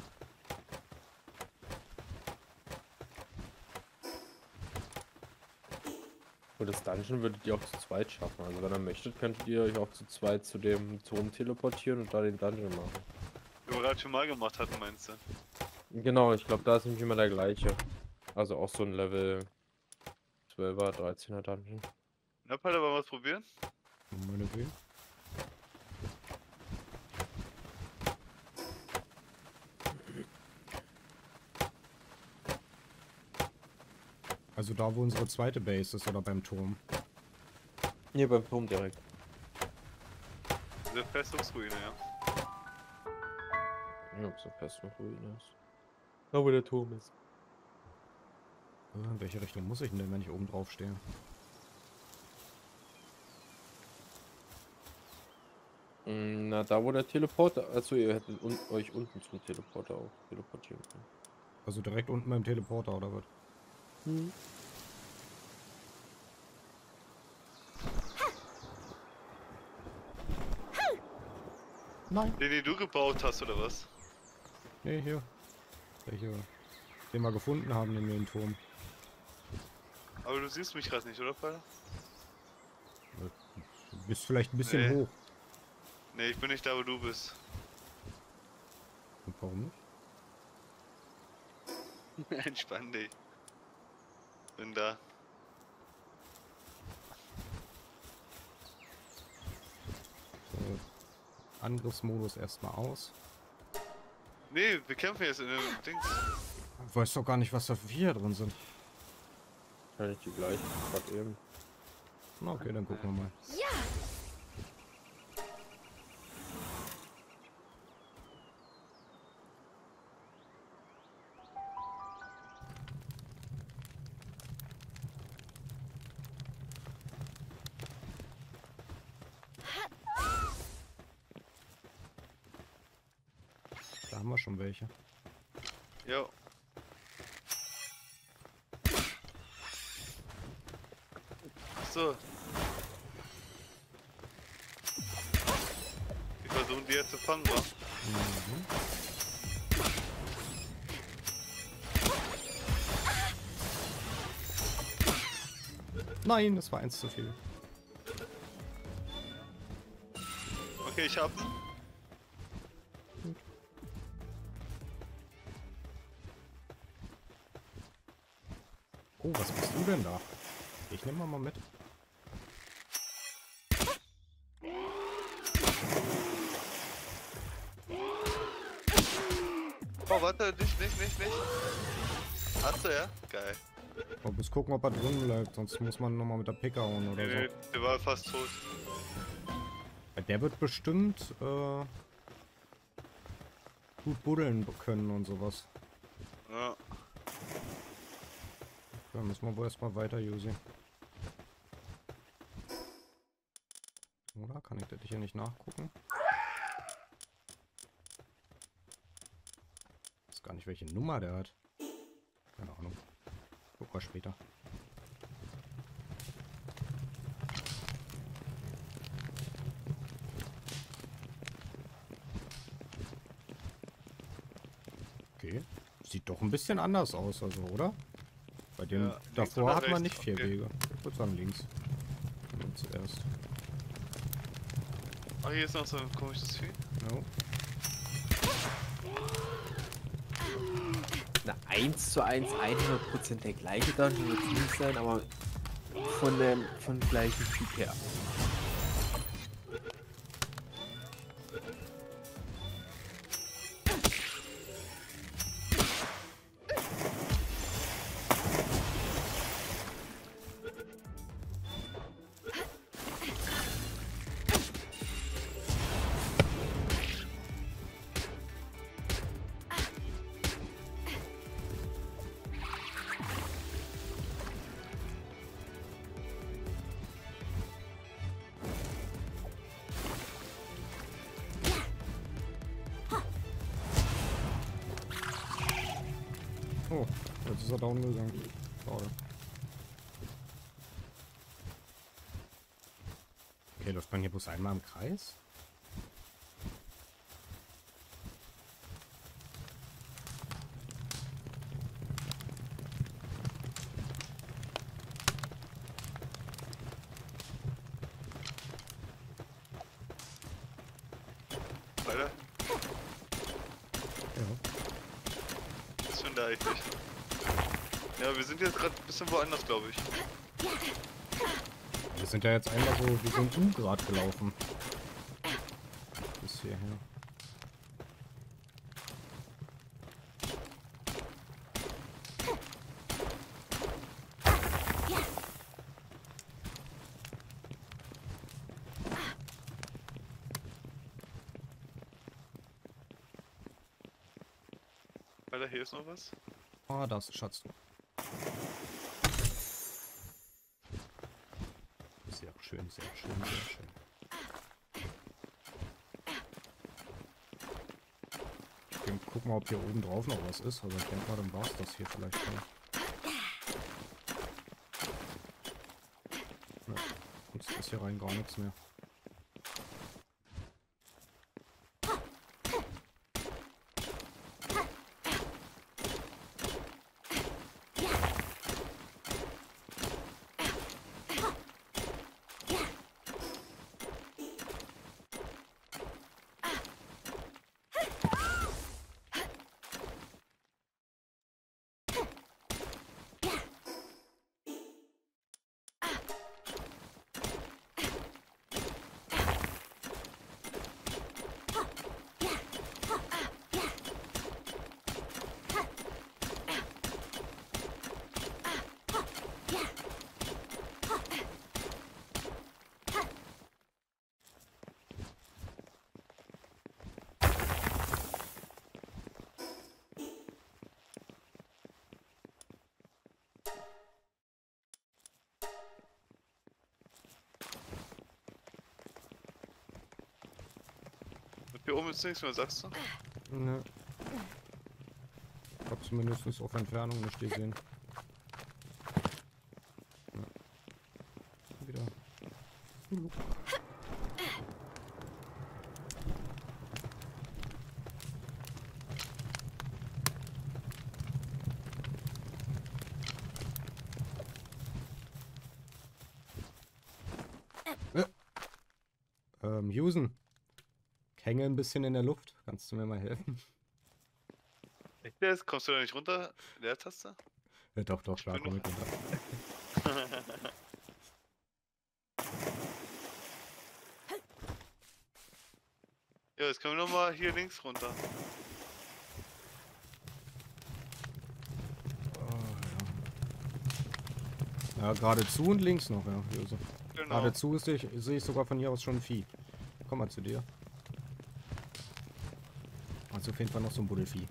Und das Dungeon würdet ihr auch zu zweit schaffen. Also wenn ihr möchtet, könntet ihr euch auch zu zweit zu dem Turm teleportieren und da den Dungeon machen. Den wir gerade schon mal gemacht hatten, meinst du? Genau, ich glaube, da ist nämlich immer der gleiche. Also auch so ein Level 12er, 13er Dungeon. Na, Pater, wollen wir was probieren? Meinetwegen. Also da, wo unsere zweite Base ist, oder beim Turm? Hier beim Turm direkt. Diese Festungsruine, ja. Ja, ob so fest noch Ruine ist. Da wo der Turm ist. In welche Richtung muss ich denn, wenn ich oben drauf stehe? Na, da wo der Teleporter. Also ihr hättet euch unten zum Teleporter auch teleportieren können. Also direkt unten beim Teleporter, oder was? Hm. Nein. Den du gebaut hast, oder was? Nee, hier. Welche, den wir gefunden haben in den Turm. Aber du siehst mich gerade nicht, oder, Pater? Du bist vielleicht ein bisschen Nee. hoch. Nee, ich bin nicht da, wo du bist. Und warum nicht? Entspann dich. Bin da. So, Angriffsmodus erstmal aus. Nee, wir kämpfen jetzt in dem Dings. Ich weiß doch gar nicht, was da für Viecher drin sind. Wahrscheinlich die gleichen, gerade eben. Na okay, dann gucken wir mal. Da haben wir schon welche. Jo. Achso. Wir versuchen die jetzt zu fangen, wa? Mhm. Nein, das war eins zu viel. Okay, ich hab ihn. Oh, was bist du denn da? Ich nehme mal mit. Oh, warte, nicht. Hast du, ja? Geil. Mal bis gucken, ob er drin bleibt, sonst muss man nochmal mit der Picke hauen oder Nee, so. der war fast tot. Der wird bestimmt gut buddeln können und sowas. Ja. Da müssen wir wohl erstmal weiter, Yusi. Oder? Kann ich das hier nicht nachgucken? Ich weiß gar nicht, welche Nummer der hat. Keine Ahnung. Guck mal später. Okay. Sieht doch ein bisschen anders aus, also, oder? Bei dem Ja, links davor oder hat man rechts? nicht 4 Okay. Wege. Ich würde sagen links. Und zuerst. Ach, hier ist noch so ein komisches Vieh. No. Na, 1:1, 100% der gleiche Dungeon wird es nicht sein, aber von dem gleichen Typ her. Oh, jetzt ist er down gegangen. Schade. Okay, läuft man hier bloß einmal im Kreis? Weiter. Das finde ich nicht. Ja, wir sind jetzt gerade ein bisschen woanders, glaube ich. Wir sind ja jetzt einmal so wie so ein U-Grad gelaufen. Bis hierher. Alter, hier ist noch was. Ah, da ist ein Schatz. Sehr schön, sehr schön, sehr schön. Ich guck mal, ob hier oben drauf noch was ist. Also ich denke mal, dann war es das hier vielleicht schon. Ja, sonst ist hier rein gar nichts mehr. Hier oben ist nichts mehr, sagst du? Ne. Ich hab zumindest auf Entfernung nicht gesehen. Ja. Wieder. Houston. Ich hänge ein bisschen in der Luft. Kannst du mir mal helfen? Echt jetzt? Kommst du da nicht runter? Leertaste? Ja, doch, klar, komm ich runter. Ja, jetzt können wir nochmal hier links runter. Oh, ja, geradezu und links noch, ja. Josef. Genau. Geradezu sehe ich sogar von hier aus schon ein Vieh. Komm mal zu dir. Also auf jeden Fall noch so ein Buddelvieh.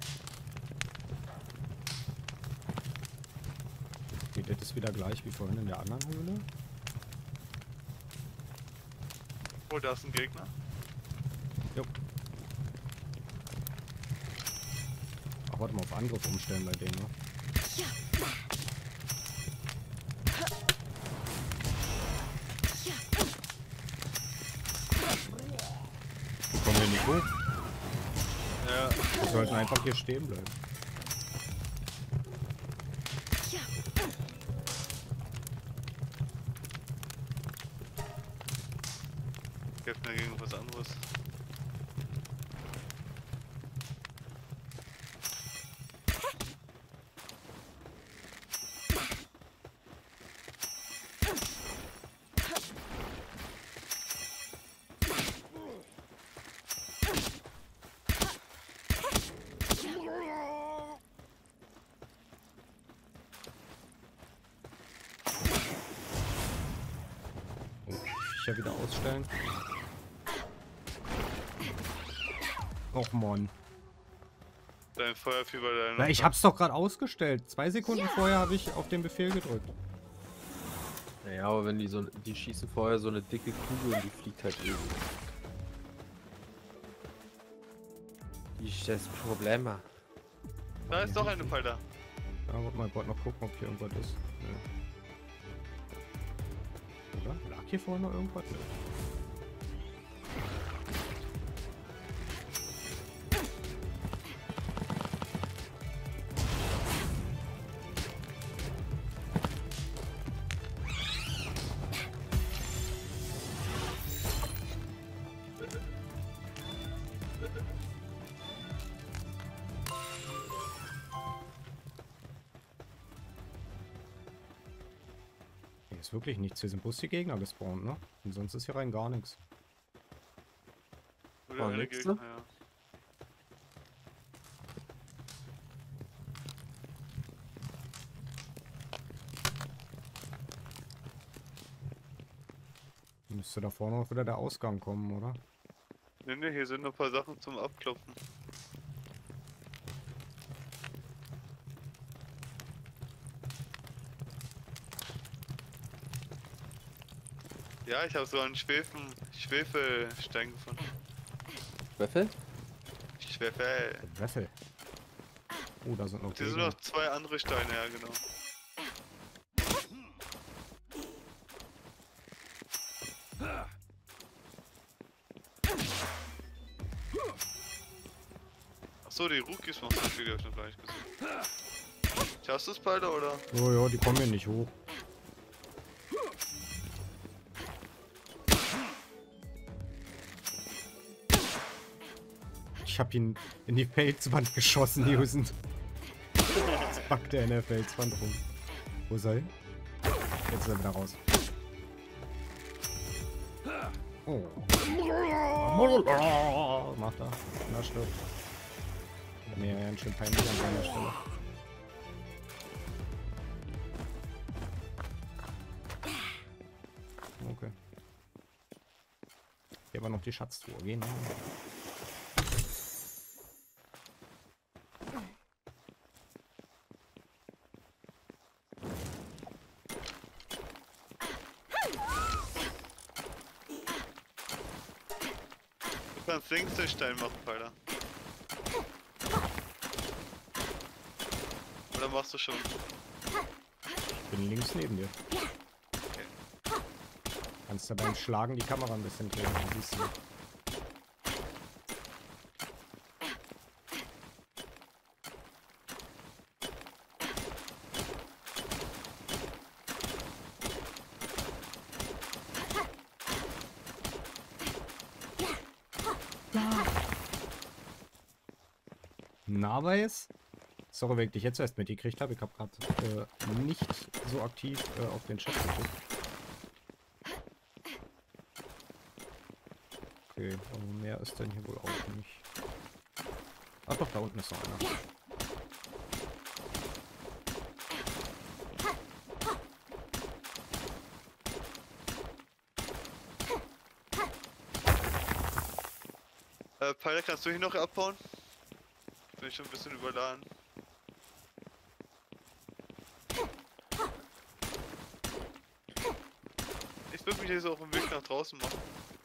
Geht das wieder gleich wie vorhin in der anderen Höhle? Oh, da ist ein Gegner. Jo. Ach, warte mal, auf Angriff umstellen bei denen, ne? Wo kommen wir nicht hoch? Ja. Wir sollten einfach hier stehen bleiben. Kämpfen dagegen was anderes. Viecher wieder ausstellen. Och Mann. Dein Feuerfieber, dein. Na, ich hab's doch gerade ausgestellt. 2 Sekunden vorher habe ich auf den Befehl gedrückt. Naja, aber wenn die schießen vorher so eine dicke Kugel und die fliegt halt ewig. Die ist das Problem. Da ist doch eine Pfeiler. Ja, warte mal, ich wollte noch gucken, ob hier irgendwas ist. Nö. Oder? Lag hier vorne noch irgendwas? Nö. jetzt wirklich nichts. Hier sind bloß die Gegner gespawnt, ne? Und sonst ist hier rein gar nichts. Oder Oh, eine nix, Gegner, ne? ja. Müsste da vorne auch wieder der Ausgang kommen, oder? Ne, hier sind noch ein paar Sachen zum Abklopfen. Ja, ich habe so einen Schwefelstein gefunden. Schwefel? Schwefel. Weffel. Oh, da sind noch Hier sind Gegner. noch 2 andere Steine, ja genau. Achso, die Rookies machen das Video, hab ich noch gar nicht gesehen. Schaffst du es beide, oder? Oh ja, die kommen hier nicht hoch. Ich hab ihn in die Felswand geschossen, Jusen. Jetzt packt er in der Felswand rum. Wo ist er hin? Jetzt ist er wieder raus. Oh. Macht er. Na, stirbt. Mir ganz schön peinlich an seiner Stelle. Okay. Hier aber noch die Schatztruhe. Gehen. Du kannst links den Stein machen, Alter. Oder machst du schon? Ich bin links neben dir. Kannst du beim Schlagen die Kamera ein bisschen drehen, dann siehst du. Na, weiß? Sorry, wenn ich dich jetzt erst mitgekriegt habe. Ich habe gerade nicht so aktiv auf den Chat geguckt. Okay, aber mehr ist denn hier wohl auch nicht. Ach doch, da unten ist noch einer. Pfeiler, kannst du hier noch abbauen? Bin ich schon ein bisschen überladen. Ich würde mich jetzt auch im Weg nach draußen machen.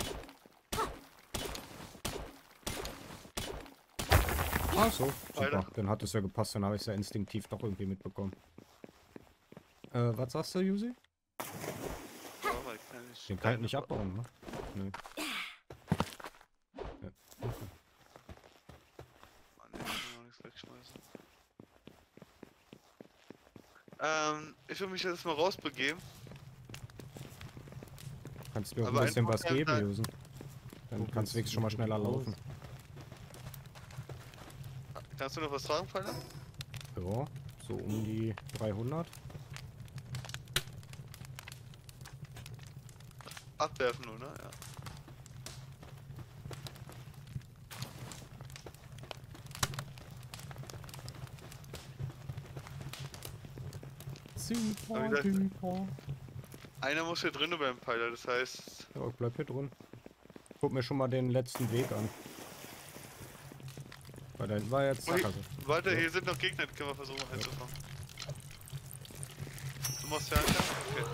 Ach so, Alter. super. Dann hat es ja gepasst, dann habe ich es ja instinktiv doch irgendwie mitbekommen. Was sagst du, Yusi? Aber ich kann nicht Den kann ich nicht abbauen, ne? Nö. Ja, okay. Mann, ich kann auch nichts wegschmeißen. Ich will mich jetzt mal rausbegeben. Kannst du mir auch Aber ein bisschen einfach was dann- geben, Yusen? Dann kannst du wenigstens schon mal schneller laufen. Kannst du noch was tragen, Pfeiler? Ja, so um die 300. Abwerfen nur, ne? Ja. Super, Aber wie gesagt- super. Einer muss hier drinnen beim Pfeiler, das heißt. Ja, ich bleib hier drin. Guck mir schon mal den letzten Weg an. Weil da hinten war jetzt Oh, hier, Sackgasse. warte, Ja. hier sind noch Gegner, die können wir versuchen einzufangen. Du machst Fernkampf? Okay.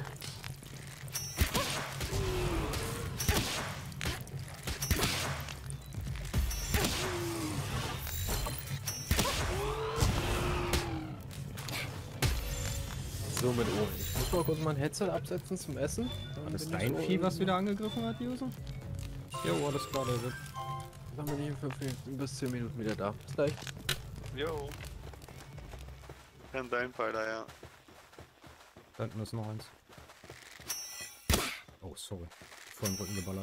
So mit oben. Ich muss mal kurz mein Headset absetzen zum Essen. Dann War das bin ich dein so Vieh, was in- wieder angegriffen hat, Jusen? Jo, alles klar, David. Dann bin ich in 5 Minuten bis 10 Minuten wieder da. Bis gleich. Jo. Kann dein Pfeiler, ja. Da hinten ist noch eins. Oh, sorry. Vor den Rücken geballert.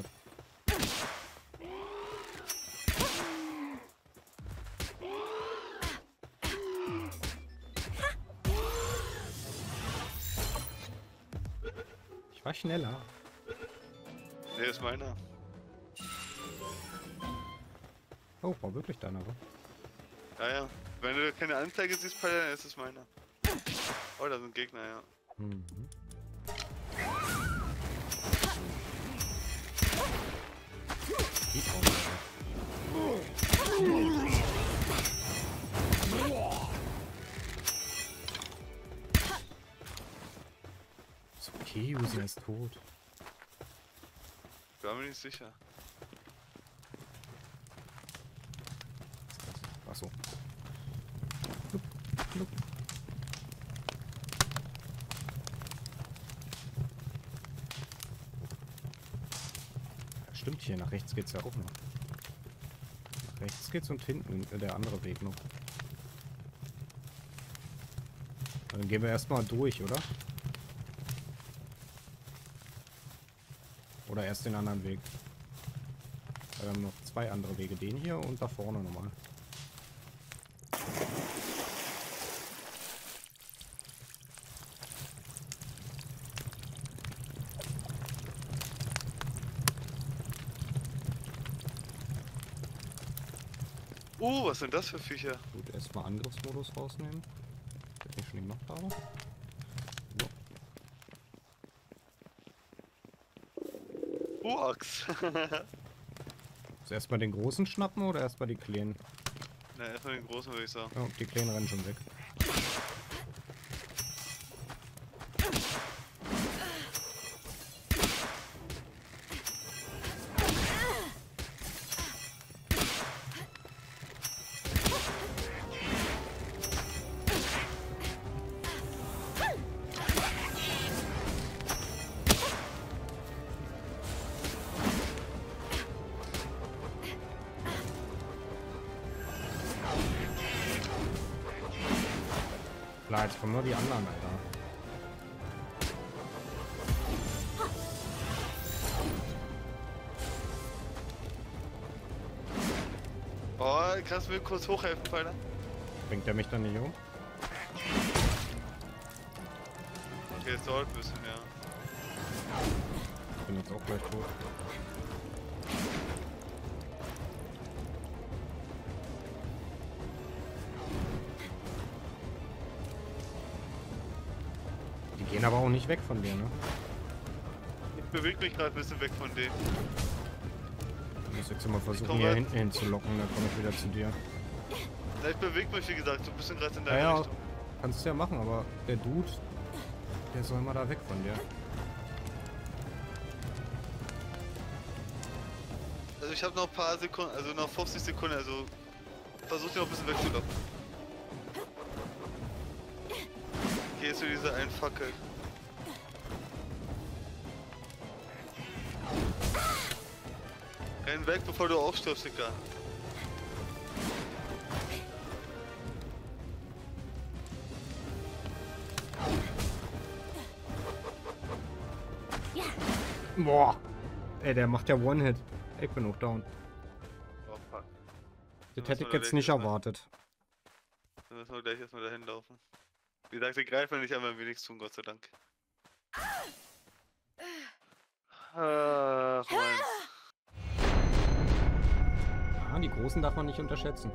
War schneller. Ne, ist meiner. Oh, war wirklich deiner, wa? Ja, ja. Wenn du keine Anzeige siehst, Paladin, dann ist es meiner. Oh, da sind Gegner, ja. Mhm. Die ist okay, User ist tot. Ich war mir nicht sicher. Achso. Stimmt, hier nach rechts geht's ja auch noch. Nach rechts geht's und hinten der andere Weg noch. Dann gehen wir erstmal durch, oder? Oder erst den anderen Weg. Wir haben noch zwei andere Wege. Den hier und da vorne nochmal. Was sind das für Viecher? Gut, erstmal Angriffsmodus rausnehmen. Den ich schon gemacht habe. So. Axt. Also erstmal den großen schnappen oder erstmal die kleinen? Na, erstmal den großen, würde ich sagen. Oh, die kleinen rennen schon weg. Klar, jetzt kommen nur die anderen, Alter. Oh, kannst du mir kurz hochhelfen, Pfeiler? Bringt der mich dann nicht um? Okay, es dauert ein bisschen, ja. Ich bin jetzt auch gleich tot. Die gehen aber auch nicht weg von dir, ne? Ich bewege mich gerade ein bisschen weg von denen. Ich muss jetzt mal versuchen, hier hinten hinzulocken, dann komme ich wieder zu dir. Ja, ich bewege mich, wie gesagt, so ein bisschen gerade in deine Ja, Richtung. kannst du ja machen, aber der Dude, der soll mal da weg von dir. Also ich habe noch ein paar Sekunden, also noch 50 Sekunden, also versuch dir noch ein bisschen wegzulocken. Gehst du diese einen Fackel? Renn weg, bevor du aufstirbst, Digga. Boah! Ey, der macht ja One-Hit. Ich bin auch down. Oh fuck. Das hätte ich jetzt nicht erwartet. Dann müssen wir gleich erstmal dahin laufen. Wie gesagt, ich greife nicht an, wenn wir nichts tun, Gott sei Dank. Ach, Mann. Ah, die Großen darf man nicht unterschätzen.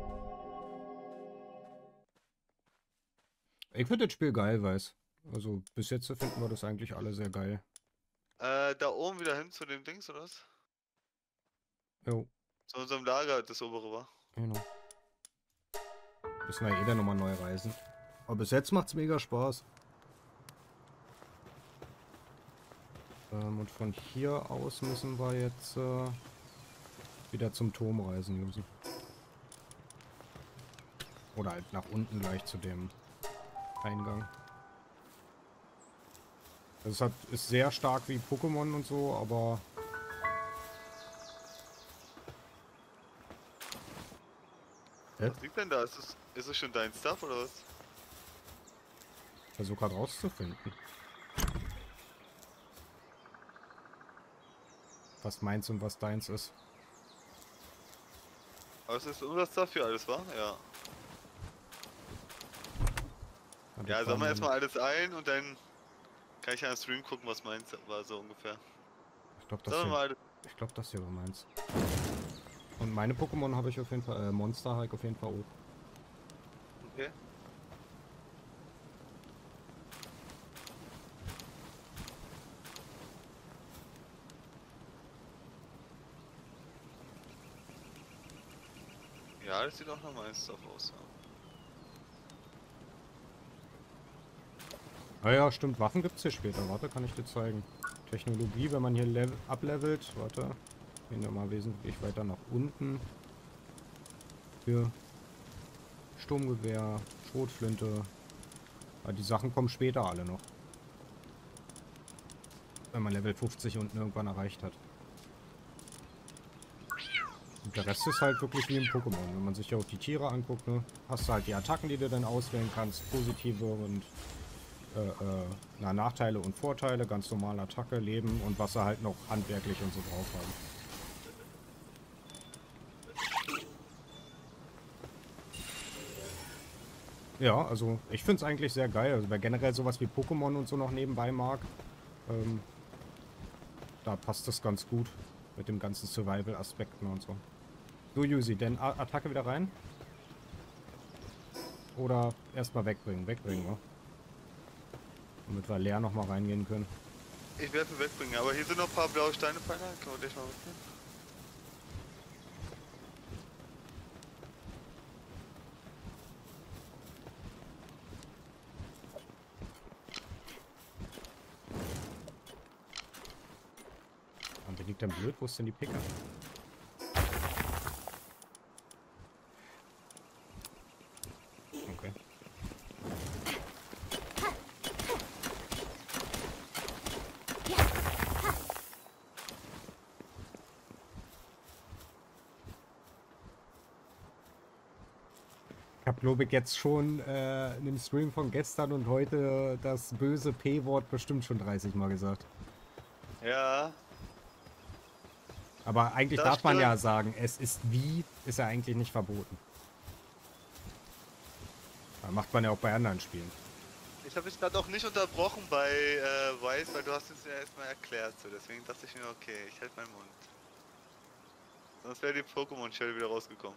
Ich finde das Spiel geil, weiß. Also bis jetzt finden wir das eigentlich alle sehr geil. Da oben wieder hin zu dem Dings, oder was? Jo, Zu unserem Lager, das obere war. genau. Müssen wir ja eh dann nochmal neu reisen. Aber bis jetzt macht's mega Spaß. Und von hier aus müssen wir jetzt wieder zum Turm reisen, Josi. Oder halt nach unten gleich zu dem Eingang. Das ist sehr stark wie Pokémon und so, aber... Was liegt denn da? Ist es schon dein Stuff oder was? Ich versuche gerade rauszufinden. Was meins und was deins ist. Aber es ist unser Stuff hier alles, wa? Ja. Ja, sammeln wir erstmal alles ein und dann Kann ich ja im Stream gucken, was meins war so ungefähr. Ich glaube, Sagen wir mal, das hier war meins. Und meine Pokémon habe ich auf jeden Fall, Monster Hike auf jeden Fall auch. okay. Ja, das sieht auch nach meins drauf aus. Ja. Ah ja, stimmt, Waffen gibt es hier später. Warte, kann ich dir zeigen. Technologie, wenn man hier ablevelt. Warte, gehen wir mal wesentlich weiter nach unten. Hier. Sturmgewehr, Schrotflinte. Aber die Sachen kommen später alle noch. Wenn man Level 50 unten irgendwann erreicht hat. Und der Rest ist halt wirklich wie im Pokémon. Wenn man sich ja auch die Tiere anguckt, ne, hast du halt die Attacken, die du dann auswählen kannst. Positive und Nachteile und Vorteile. Ganz normale Attacke, Leben und was sie halt noch handwerklich und so drauf haben. Ja, also ich finde es eigentlich sehr geil. Also wer generell sowas wie Pokémon und so noch nebenbei mag, da passt das ganz gut mit dem ganzen Survival-Aspekten und so. So, Yuzi, denn Attacke wieder rein? Oder erstmal wegbringen? Wegbringen, ne? Damit wir leer nochmal reingehen können. Ich werde wegbringen, aber hier sind noch ein paar blaue Steinepfeiler. Kann man gleich mal mitnehmen? Und wer liegt denn blöd? Wo ist denn die Picker? Okay. Ich habe, glaube ich, jetzt schon in dem Stream von gestern und heute das böse P-Wort bestimmt schon 30 Mal gesagt. Ja. Aber eigentlich Das darf man ja stimmt. sagen, es ist wie, ist ja eigentlich nicht verboten. Das macht man ja auch bei anderen Spielen. Ich habe dich gerade auch nicht unterbrochen bei Weiß, weil du hast es ja erstmal erklärt. So. Deswegen dachte ich mir, okay, ich halte meinen Mund. Sonst wäre die Pokémon-Shell wieder rausgekommen.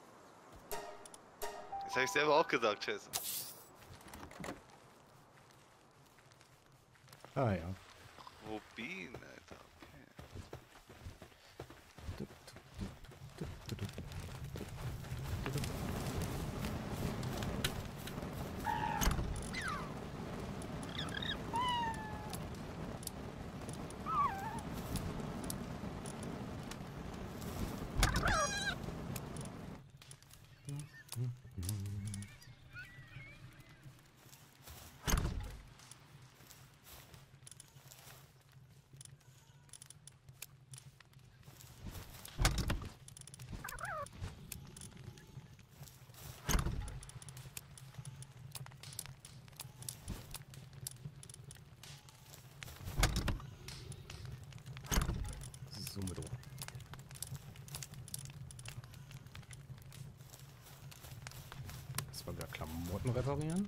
Das habe ich selber auch gesagt, Chess. Ah ja. Rubin, Alter. Okay. So mit Ohr. Das war wieder Klamotten reparieren.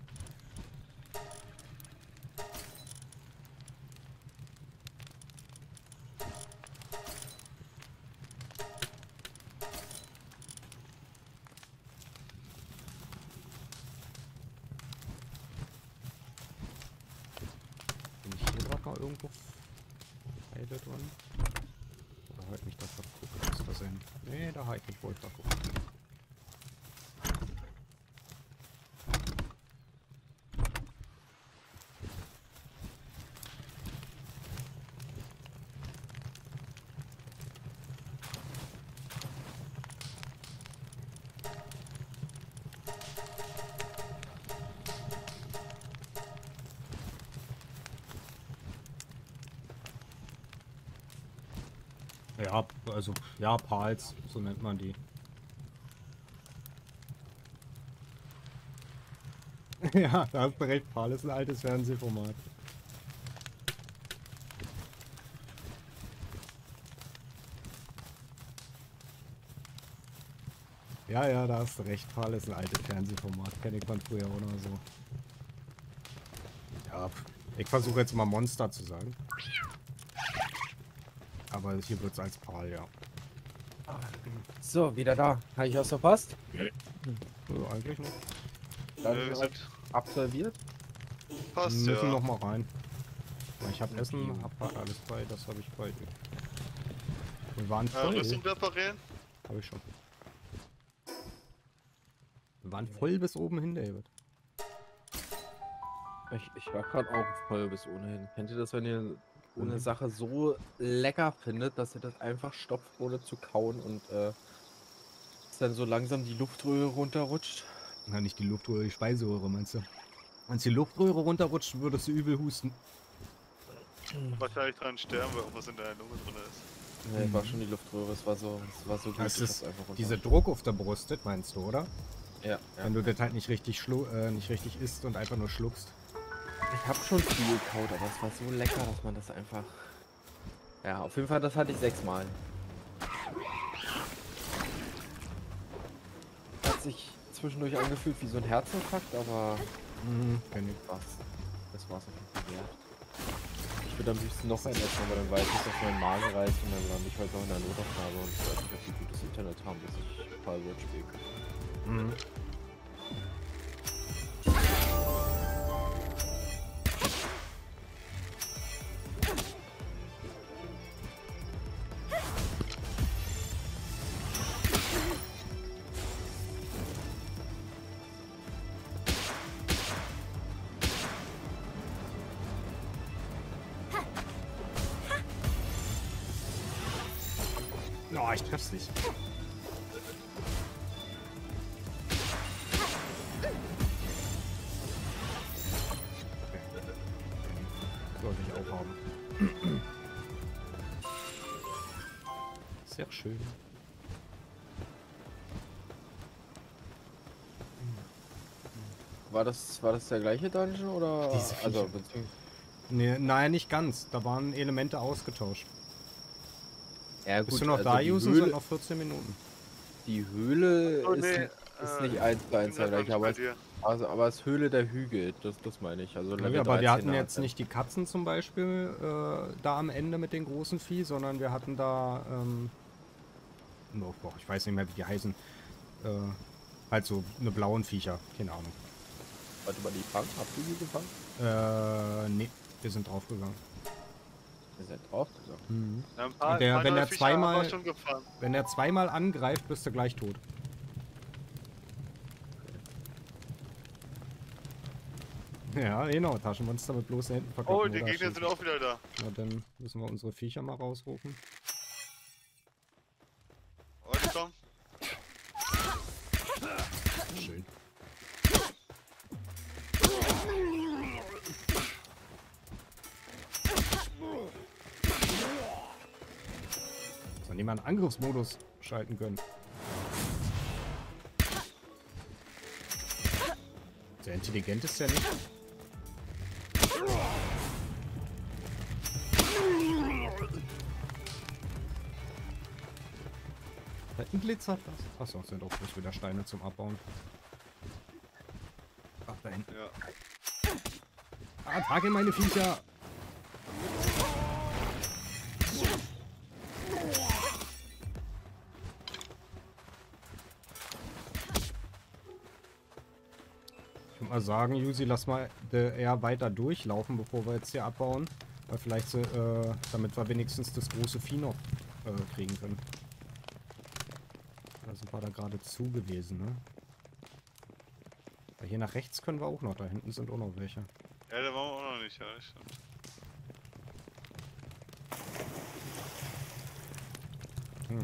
Bin ich hier gerade mal irgendwo Heide dran? Oder halt nicht, dass ich gucke, das versehen. Nee, da halt nicht, wo ich da gucke. Ja, also, ja, Pals, so nennt man die. Ja, da hast du recht, Pal ist ein altes Fernsehformat. Ja, ja, da hast du recht, Pal ist ein altes Fernsehformat, kenne ich von früher oder so. Ja, Ich versuche jetzt mal Monster zu sagen. Aber hier wird es als Pal, ja. So, wieder da. Habe ich was verpasst? Also eigentlich nicht. Dann wir sind absolviert. passt, Wir müssen ja. noch mal rein. Ich habe Essen, hab alles bei, das habe ich bei dir. Wir waren voll. Rüstung reparieren? Habe ich schon. Wir waren voll bis oben hin, David. Ich war gerade auch voll bis ohnehin. Kennt ihr das, wenn ihr eine Sache so lecker findet, dass ihr das einfach stopft, ohne zu kauen und dass dann so langsam die Luftröhre runterrutscht? Na, nicht die Luftröhre, die Speiseröhre, meinst du? Wenn die Luftröhre runterrutscht, würdest du übel husten. Wahrscheinlich dran sterben, weil irgendwas in deiner Lunge drin ist. Nee, war schon die Luftröhre, es war so gut. Das ich ist hab's einfach runter. dieser Druck auf der Brust, das meinst du, oder? Ja. Wenn du das halt nicht richtig isst und einfach nur schluckst. Ich habe schon viel gekaut, aber es war so lecker, dass man das einfach... Ja, auf jeden Fall, das hatte ich 6-mal. Hat sich zwischendurch angefühlt wie so ein Herzinfarkt, aber Kenn ich. das war's auf jeden Fall wert. Ich würde am liebsten noch einen essen, aber dann weiß ich, dass mein Magen reißt und dann lande ich heute noch in der Notaufnahme und ich weiß nicht, ob die gutes Internet haben, bis ich Palworld spielen kann. Oh, ich treff's nicht. Sollte ich auch haben. Sehr schön. War das der gleiche Dungeon oder? Diese Viecher. Also, Nee, nein, nicht ganz. Da waren Elemente ausgetauscht. ja, Bist du noch da, die Jusen? Höhle, Sind noch 14 Minuten. die Höhle Oh, ist, nee, ist nicht 1:1 der gleiche, aber, dir. aber es ist Höhle der Hügel, das meine ich. Also Level Ja, aber wir 13er hatten jetzt halt. nicht die Katzen zum Beispiel da am Ende mit den großen Vieh, sondern wir hatten da, oh, boah, ich weiß nicht mehr, wie die heißen, halt so eine blauen Viecher, keine Ahnung. Warte mal, die fangen? Habt ihr die gefangen? Nee, wir sind draufgegangen. Ihr seid draufgegangen. Ja, Und der, wenn er Fischer haben wir zweimal, schon gefangen. wenn er zweimal angreift, bist du gleich tot. Ja, genau, Taschenmonster mit bloßen Händen verkaufen. Oh, die Gegner sind auch wieder da. Na, dann müssen wir unsere Viecher mal rausrufen. Warte, komm. Schön. Soll niemand Angriffsmodus schalten können. Sehr intelligent ist der nicht. Da hinten glitzert was. Achso, sind auch bloß wieder Steine zum Abbauen. Ach, da hinten. Ja. Attacke meine Viecher! Ich würde mal sagen, Yusi, lass mal eher weiter durchlaufen, bevor wir jetzt hier abbauen. Weil vielleicht, damit wir wenigstens das große Vieh noch kriegen können. Da sind wir da gerade zu gewesen, ne? Weil hier nach rechts können wir auch noch, da hinten sind auch noch welche. Ja, da waren wir auch noch nicht, ja, das stimmt. Hm.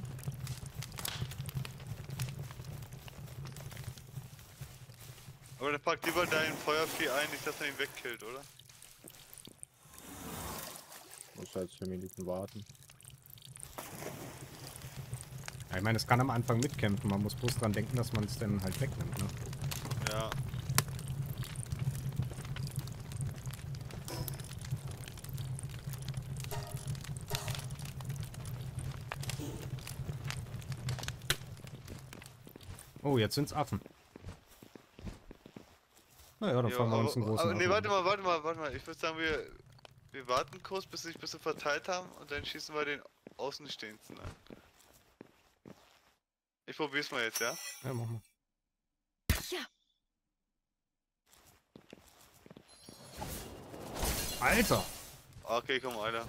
Aber dann pack lieber dein Feuervieh ein, nicht dass er ihn wegkillt, oder? Muss halt 10 Minuten warten. Ja, ich meine, es kann am Anfang mitkämpfen, man muss bloß dran denken, dass man es dann halt wegnimmt, ne? Ja. Oh, jetzt sind's Affen. Naja, dann fahren wir uns einen großen nee, Auto. warte mal. Ich würde sagen, wir warten kurz, bis sie sich ein bisschen verteilt haben und dann schießen wir den Außenstehendsten an. Ich probier's mal jetzt, ja? Ja, mach mal. Ja. Alter! Okay, komm, Alter.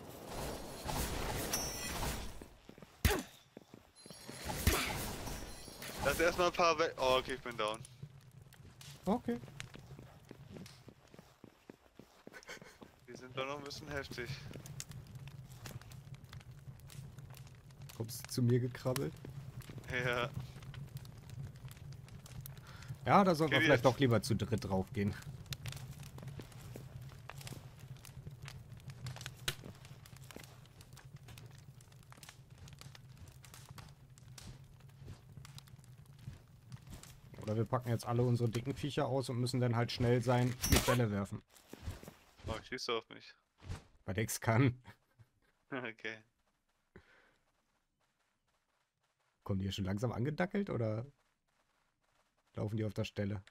Lass erstmal ein paar weg. Oh, okay, ich bin down. Okay. Die sind doch noch ein bisschen heftig. Kommst du zu mir gekrabbelt? Ja. Ja, da sollten wir Okay, vielleicht jetzt. doch lieber zu dritt draufgehen. Oder wir packen jetzt alle unsere dicken Viecher aus und müssen dann halt schnell sein mit Bälle werfen. Oh, schießt du auf mich. Weil Dex kann. Okay. Kommen die hier schon langsam angedackelt oder laufen die auf der Stelle?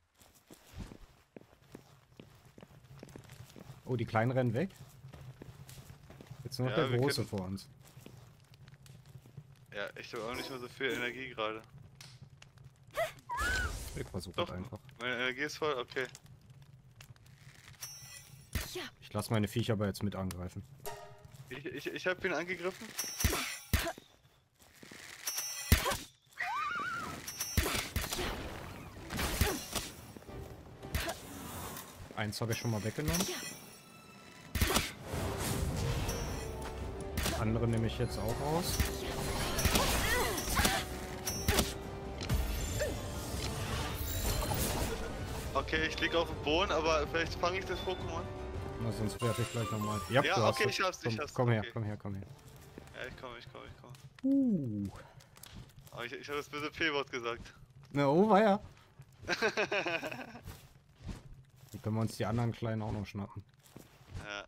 Oh, die Kleinen rennen weg. Jetzt nur noch Ja, der wir Große können- vor uns. Ja, ich habe auch nicht mehr so viel Energie gerade. Ich versuche Doch, einfach. meine Energie ist voll, okay. Ja. Ich lasse meine Viecher aber jetzt mit angreifen. Ich habe ihn angegriffen. Eins habe ich schon mal weggenommen. Ja. Das andere nehme ich jetzt auch raus. Okay, ich lieg auf dem Boden, aber vielleicht fange ich das Pokémon. Na, sonst werfe ich gleich nochmal. Ja, Ja, du hast okay, es. ich hab's, Komm, ich hab's, komm her, okay. komm her, komm her. Ja, ich komme. Oh, ich habe das böse P-Wort gesagt. Na, oh, war ja. Dann können wir uns die anderen Kleinen auch noch schnappen. Ja.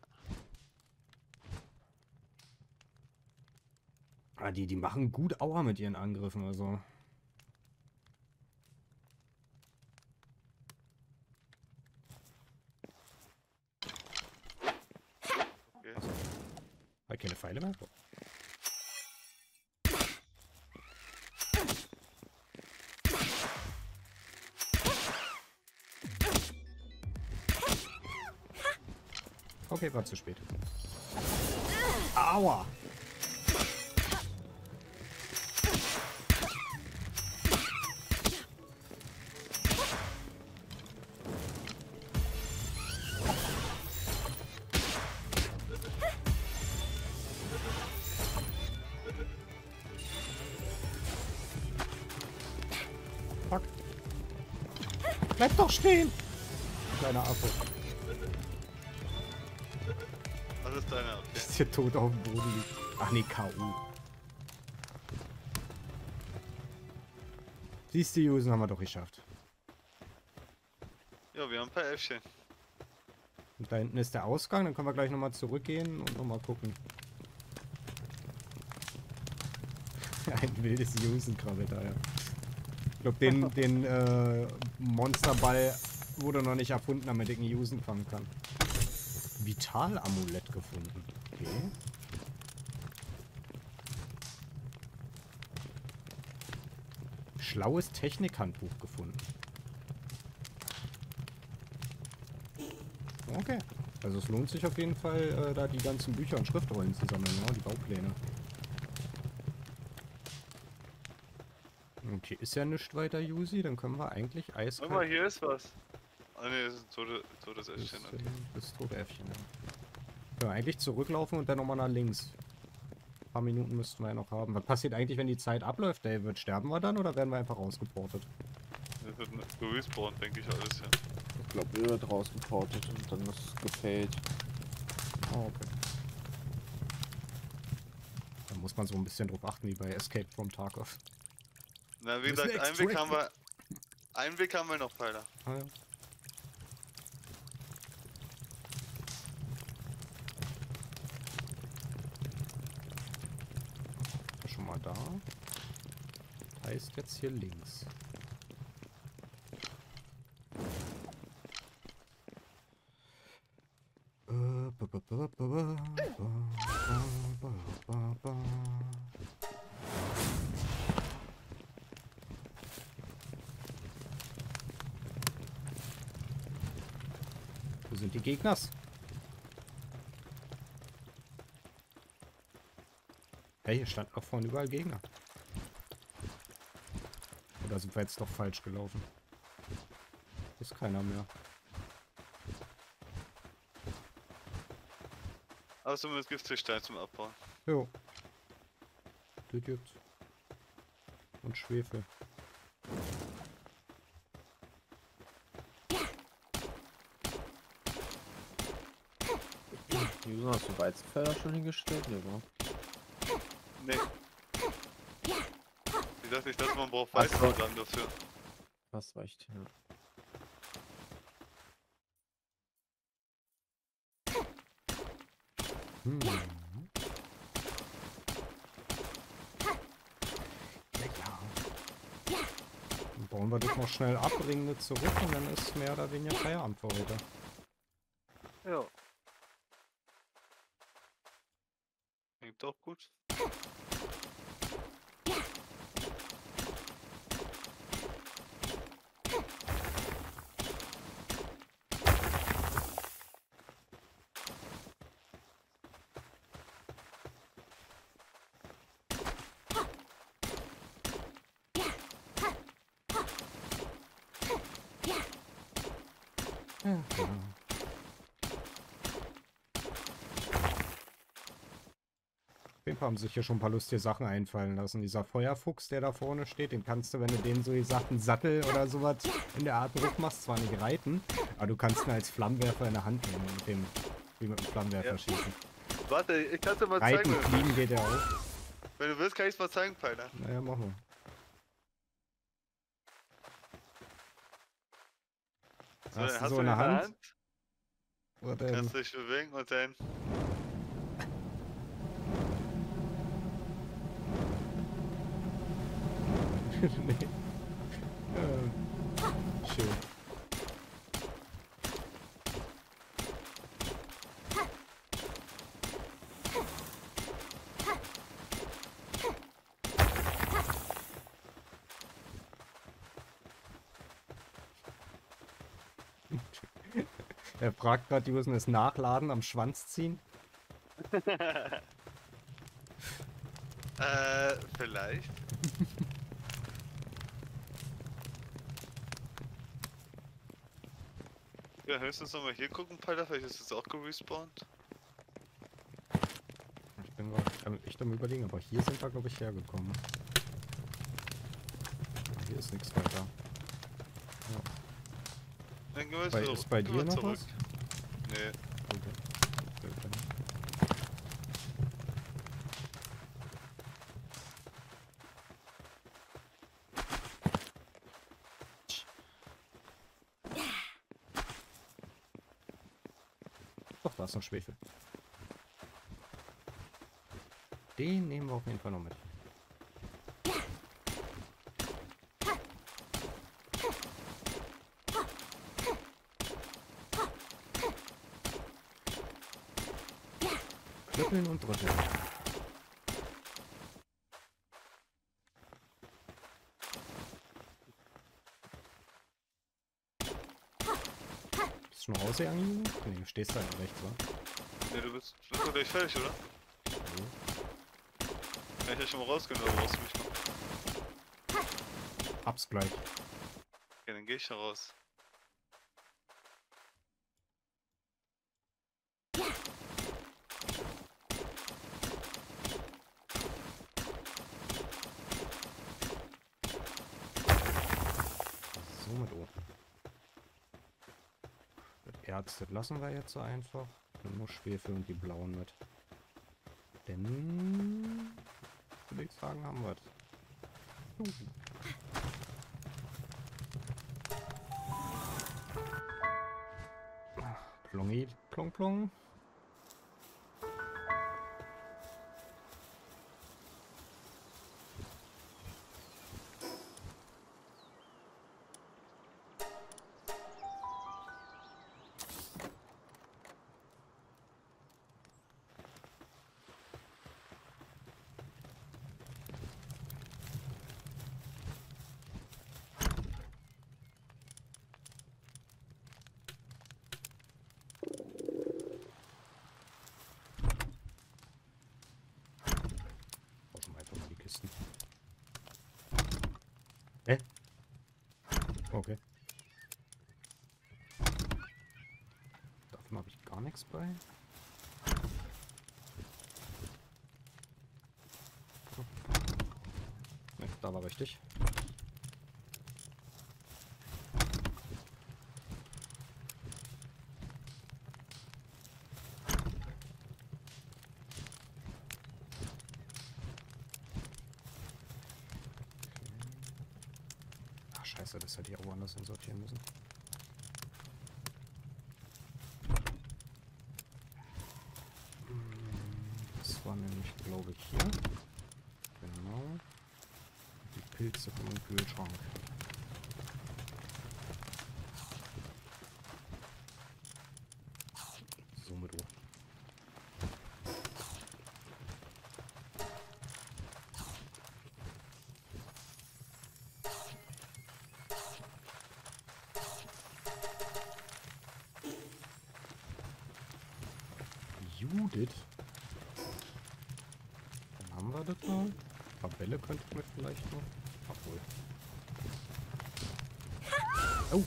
Ah, die machen gut Aua mit ihren Angriffen, also. Okay. Halt keine Pfeile mehr? Okay, war zu spät. Aua! Fuck. Bleib doch stehen! Kleiner Affe. Was ist deiner? Okay. Ist hier tot auf dem Boden liegt. Ach nee, K.O. Siehst du, Jusen, haben wir doch geschafft. Ja, wir haben ein paar Äffchen. Und da hinten ist der Ausgang, dann können wir gleich nochmal zurückgehen und nochmal gucken. Ein wildes Jusen krabbelt da, ja. Ich glaube, den Monsterball wurde noch nicht erfunden, damit ich einen Jusen fangen kann. Vital-Amulett gefunden. Okay. Schlaues Technikhandbuch gefunden. Okay. Also es lohnt sich auf jeden Fall, da die ganzen Bücher und Schriftrollen zu sammeln, ja, die Baupläne. Okay, ist ja nichts weiter, Yusi. Dann können wir eigentlich Guck mal, eiskalt... hier ist was. Ah ne, das ist ein totes Das, Äffchen. Okay. das tote Äffchen, ja. Können wir eigentlich zurücklaufen und dann nochmal nach links. Ein paar Minuten müssten wir ja noch haben. Was passiert eigentlich, wenn die Zeit abläuft, David? Sterben wir dann oder werden wir einfach rausgeportet? Das wird gerespawnt, denke ich alles, ja. Ich glaube, wir wird rausgeportet und dann ist es gefällt. Oh, okay. Da muss man so ein bisschen drauf achten, wie bei Escape from Tarkov. Na, wie Wir müssen gesagt, einen Weg haben wir noch, Pfeiler. Ah, ja. Schon mal da. Heißt jetzt hier links. Ba, ba, ba, ba, ba, ba. Wo sind die Gegners? Hey, hier standen auch vorhin überall Gegner. Oder sind wir jetzt doch falsch gelaufen? Ist keiner mehr. Außer mit Giftstein zum Abbauen. Jo. Das gibt's. Und Schwefel. Wieso hast du Weizenfelder schon hingestellt? Nee, wa? Nee. Ich dachte nicht, dass man braucht Ach so. Weizensamen dafür. Hast recht, ja. Hm. Ja. Dann bauen wir das noch schnell ab, bringen das zurück und dann ist mehr oder weniger Feierabend für heute. Ja. Klingt doch gut. Ja. Auf jeden Fall haben sich hier schon ein paar lustige Sachen einfallen lassen. Dieser Feuerfuchs, der da vorne steht, den kannst du, wenn du den so gesagt einen Sattel oder sowas in der Art Druck machst, zwar nicht reiten, aber du kannst ihn als Flammenwerfer in der Hand nehmen und wie mit dem Flammenwerfer Ja. schießen. Warte, ich kann es dir mal Reiten, zeigen. fliegen geht ja auch. Wenn du willst, kann ich es mal zeigen, Peiner. Naja, machen wir. So, Hast dann du hast so du in ihn der Hand? Oder kannst du dich bewegen und dann. nee. Schön. Er fragt gerade, die müssen das Nachladen am Schwanz ziehen. Vielleicht. Ja, höchstens nochmal hier gucken, Peter, vielleicht ist es auch gerespawnt. Ich bin gerade echt am Überlegen, aber hier sind wir, glaube ich, hergekommen. Hier ist nichts weiter. Dann gehen wir jetzt Bei, wieder- ist bei gehen dir wir noch zurück. was? Nee. Doch, da ist noch Schwefel. Den nehmen wir auf jeden Fall noch mit. Rütteln und rütteln. Bist du schon rausgegangen? Nee, du stehst da rechts, wa? Nee, du bist doch gleich fertig, oder? Kann ich ja schon mal rausgehen, oder brauchst du mich noch? Hab's gleich. Okay, dann geh ich schon raus. So mit O. Das Erz, das lassen wir jetzt so einfach. Nur Schwefel und die blauen mit. Denn, würde ich sagen, haben wir es. Plongi, plong plong. Okay. Davon habe ich gar nichts bei. Ne, da war richtig. Ach scheiße, das hätte ich auch woanders hin sortieren müssen. Das war nämlich, glaube ich, hier. Genau. Die Pilze von dem Kühlschrank. So mit O. Judith. Dann haben wir das mal. Tabelle könnten wir vielleicht noch. Obwohl. Oh!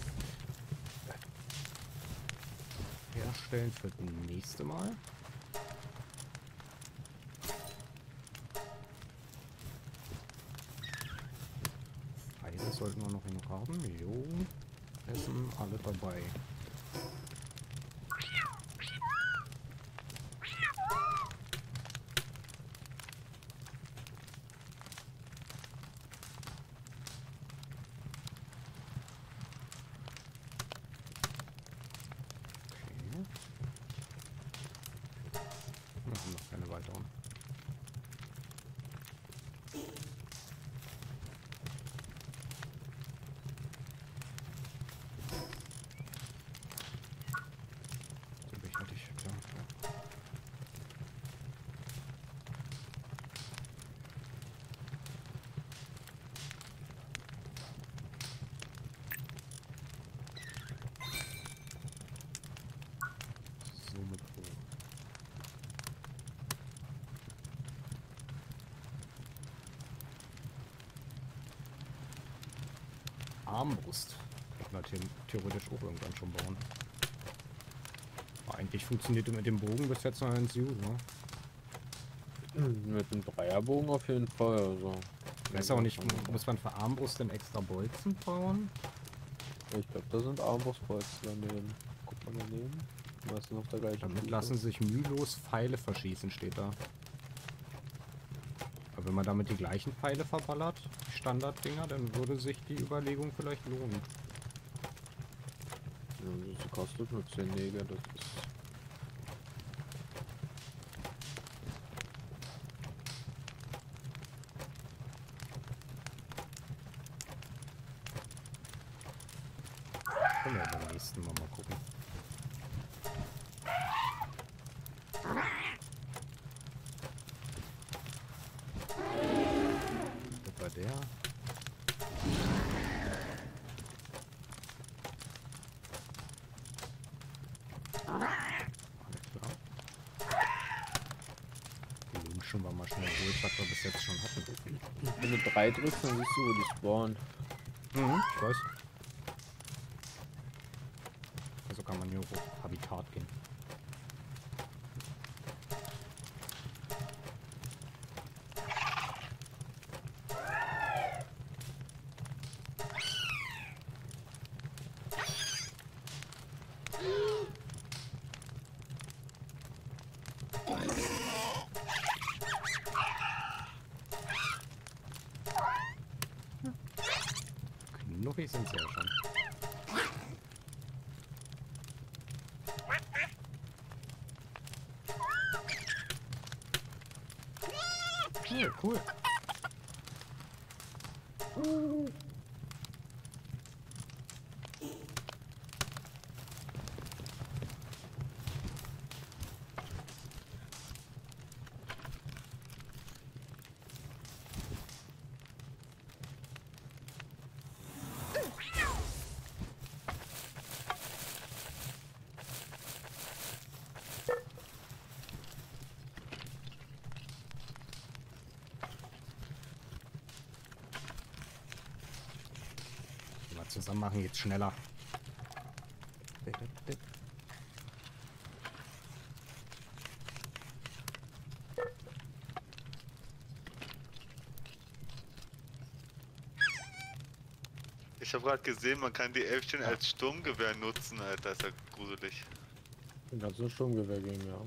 Herstellen für das nächste Mal. Pfeile sollten wir noch genug haben. Jo. Essen, alle dabei. Wir haben noch keine weiteren. So bin ich fertig, klar. Ja. So mit O. Armbrust. Kann man theoretisch auch irgendwann schon bauen. Aber eigentlich funktioniert mit dem Bogen bis jetzt noch ins Use, ne? Mit dem Dreierbogen auf jeden Fall. Also. Ich weiß auch nicht, muss man für Armbrust denn extra Bolzen bauen? Ich glaube, da sind Armbrustbolzen daneben. Guck mal daneben. Was ist noch der gleiche? Damit lassen sich mühelos Pfeile verschießen, steht da. Aber wenn man damit die gleichen Pfeile verballert, die Standarddinger, dann würde sich die Überlegung vielleicht lohnen. Ja, das kostet nur 10 Nägel, das ist. Können wir beim nächsten Mal gucken. Das war der. Alles klar. Die Lunchen war mal schnell durch, was wir bis jetzt schon hatten. Wenn du 3 drückst, dann siehst du, wo die spawnen. Ich weiß. Also kann man hier auf Habitat gehen. Knuffig sind sie ja schon. Ja, cool. zusammen machen, jetzt schneller. Ich habe gerade gesehen, man kann die Elfchen als Sturmgewehr nutzen, Alter. Ist ja gruselig. Dann kannst du ein Sturmgewehr geben, ja.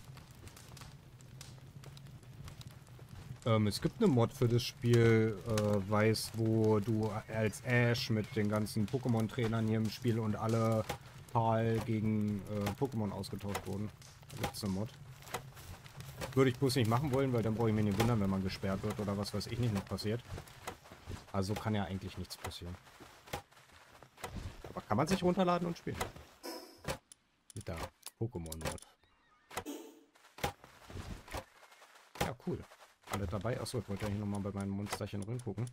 Es gibt eine Mod für das Spiel, Weiß, wo du als Ash mit den ganzen Pokémon-Trainern hier im Spiel und alle Tal gegen Pokémon ausgetauscht wurden. Da gibt es eine Mod. Würde ich bloß nicht machen wollen, weil dann brauche ich mich nicht wundern, wenn man gesperrt wird oder was weiß ich nicht noch passiert. Also kann ja eigentlich nichts passieren. Aber kann man sich runterladen und spielen. Mit der Pokémon-Mod. Ja, cool. Alle dabei. Achso, ich wollte ja hier nochmal bei meinen Monsterchen reingucken.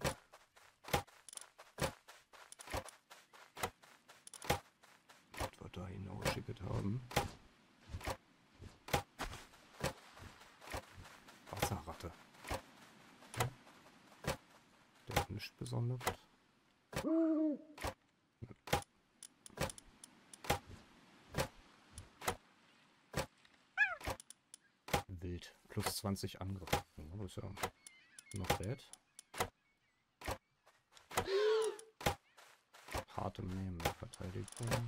Was wir da hinausgeschickt haben. Wasserratte. Der hat nichts Besonderes. Wild. Plus 20 Angriff. Ja, das ist ja noch bad. Harte Nehmen. Verteidigung.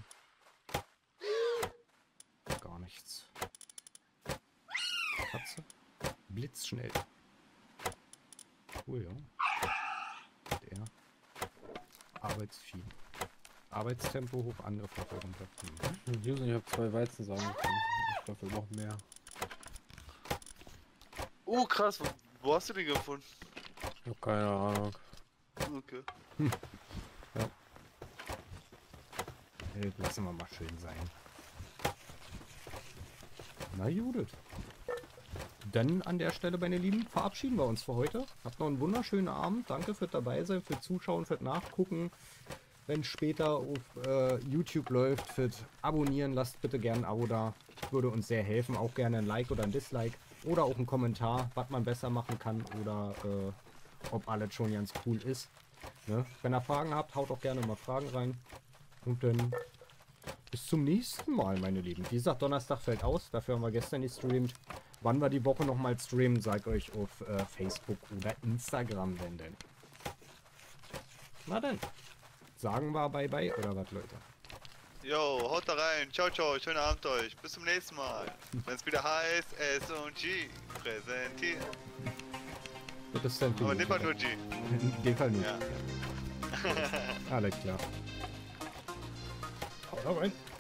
Gar nichts. Katze. Blitzschnell. Cool, ja. Der. Arbeitsvieh. Arbeitstempo hoch, Angriff runter. Ich habe 2 Weizensamen bekommen. Ich glaube, wir brauchen mehr. Oh, krass. Wo hast du den gefunden? Ich habe keine Ahnung. Okay. Ja. Hey, lassen wir mal schön sein. Na Judith. Dann an der Stelle, meine Lieben, verabschieden wir uns für heute. Habt noch einen wunderschönen Abend. Danke fürs dabei sein, für Zuschauen, für Nachgucken. Wenn es später auf YouTube läuft, fürs Abonnieren, lasst bitte gerne ein Abo da. Würde uns sehr helfen. Auch gerne ein Like oder ein Dislike. Oder auch ein Kommentar, was man besser machen kann oder ob alles schon ganz cool ist. Ne? Wenn ihr Fragen habt, haut auch gerne mal Fragen rein. Und dann bis zum nächsten Mal, meine Lieben. Wie gesagt, Donnerstag fällt aus. Dafür haben wir gestern gestreamt. Wann wir die Woche nochmal streamen, sag euch auf Facebook oder Instagram, wenn denn. Na denn. Sagen wir Bye-Bye oder was, Leute? Jo, haut da rein. Ciao, ciao. Schönen Abend euch. Bis zum nächsten Mal. Wenn es wieder heißt, S&G präsentiert. Das ist dann Aber in dem Fall nur G. In dem Fall nicht. Ja. Alles klar. Haut rein.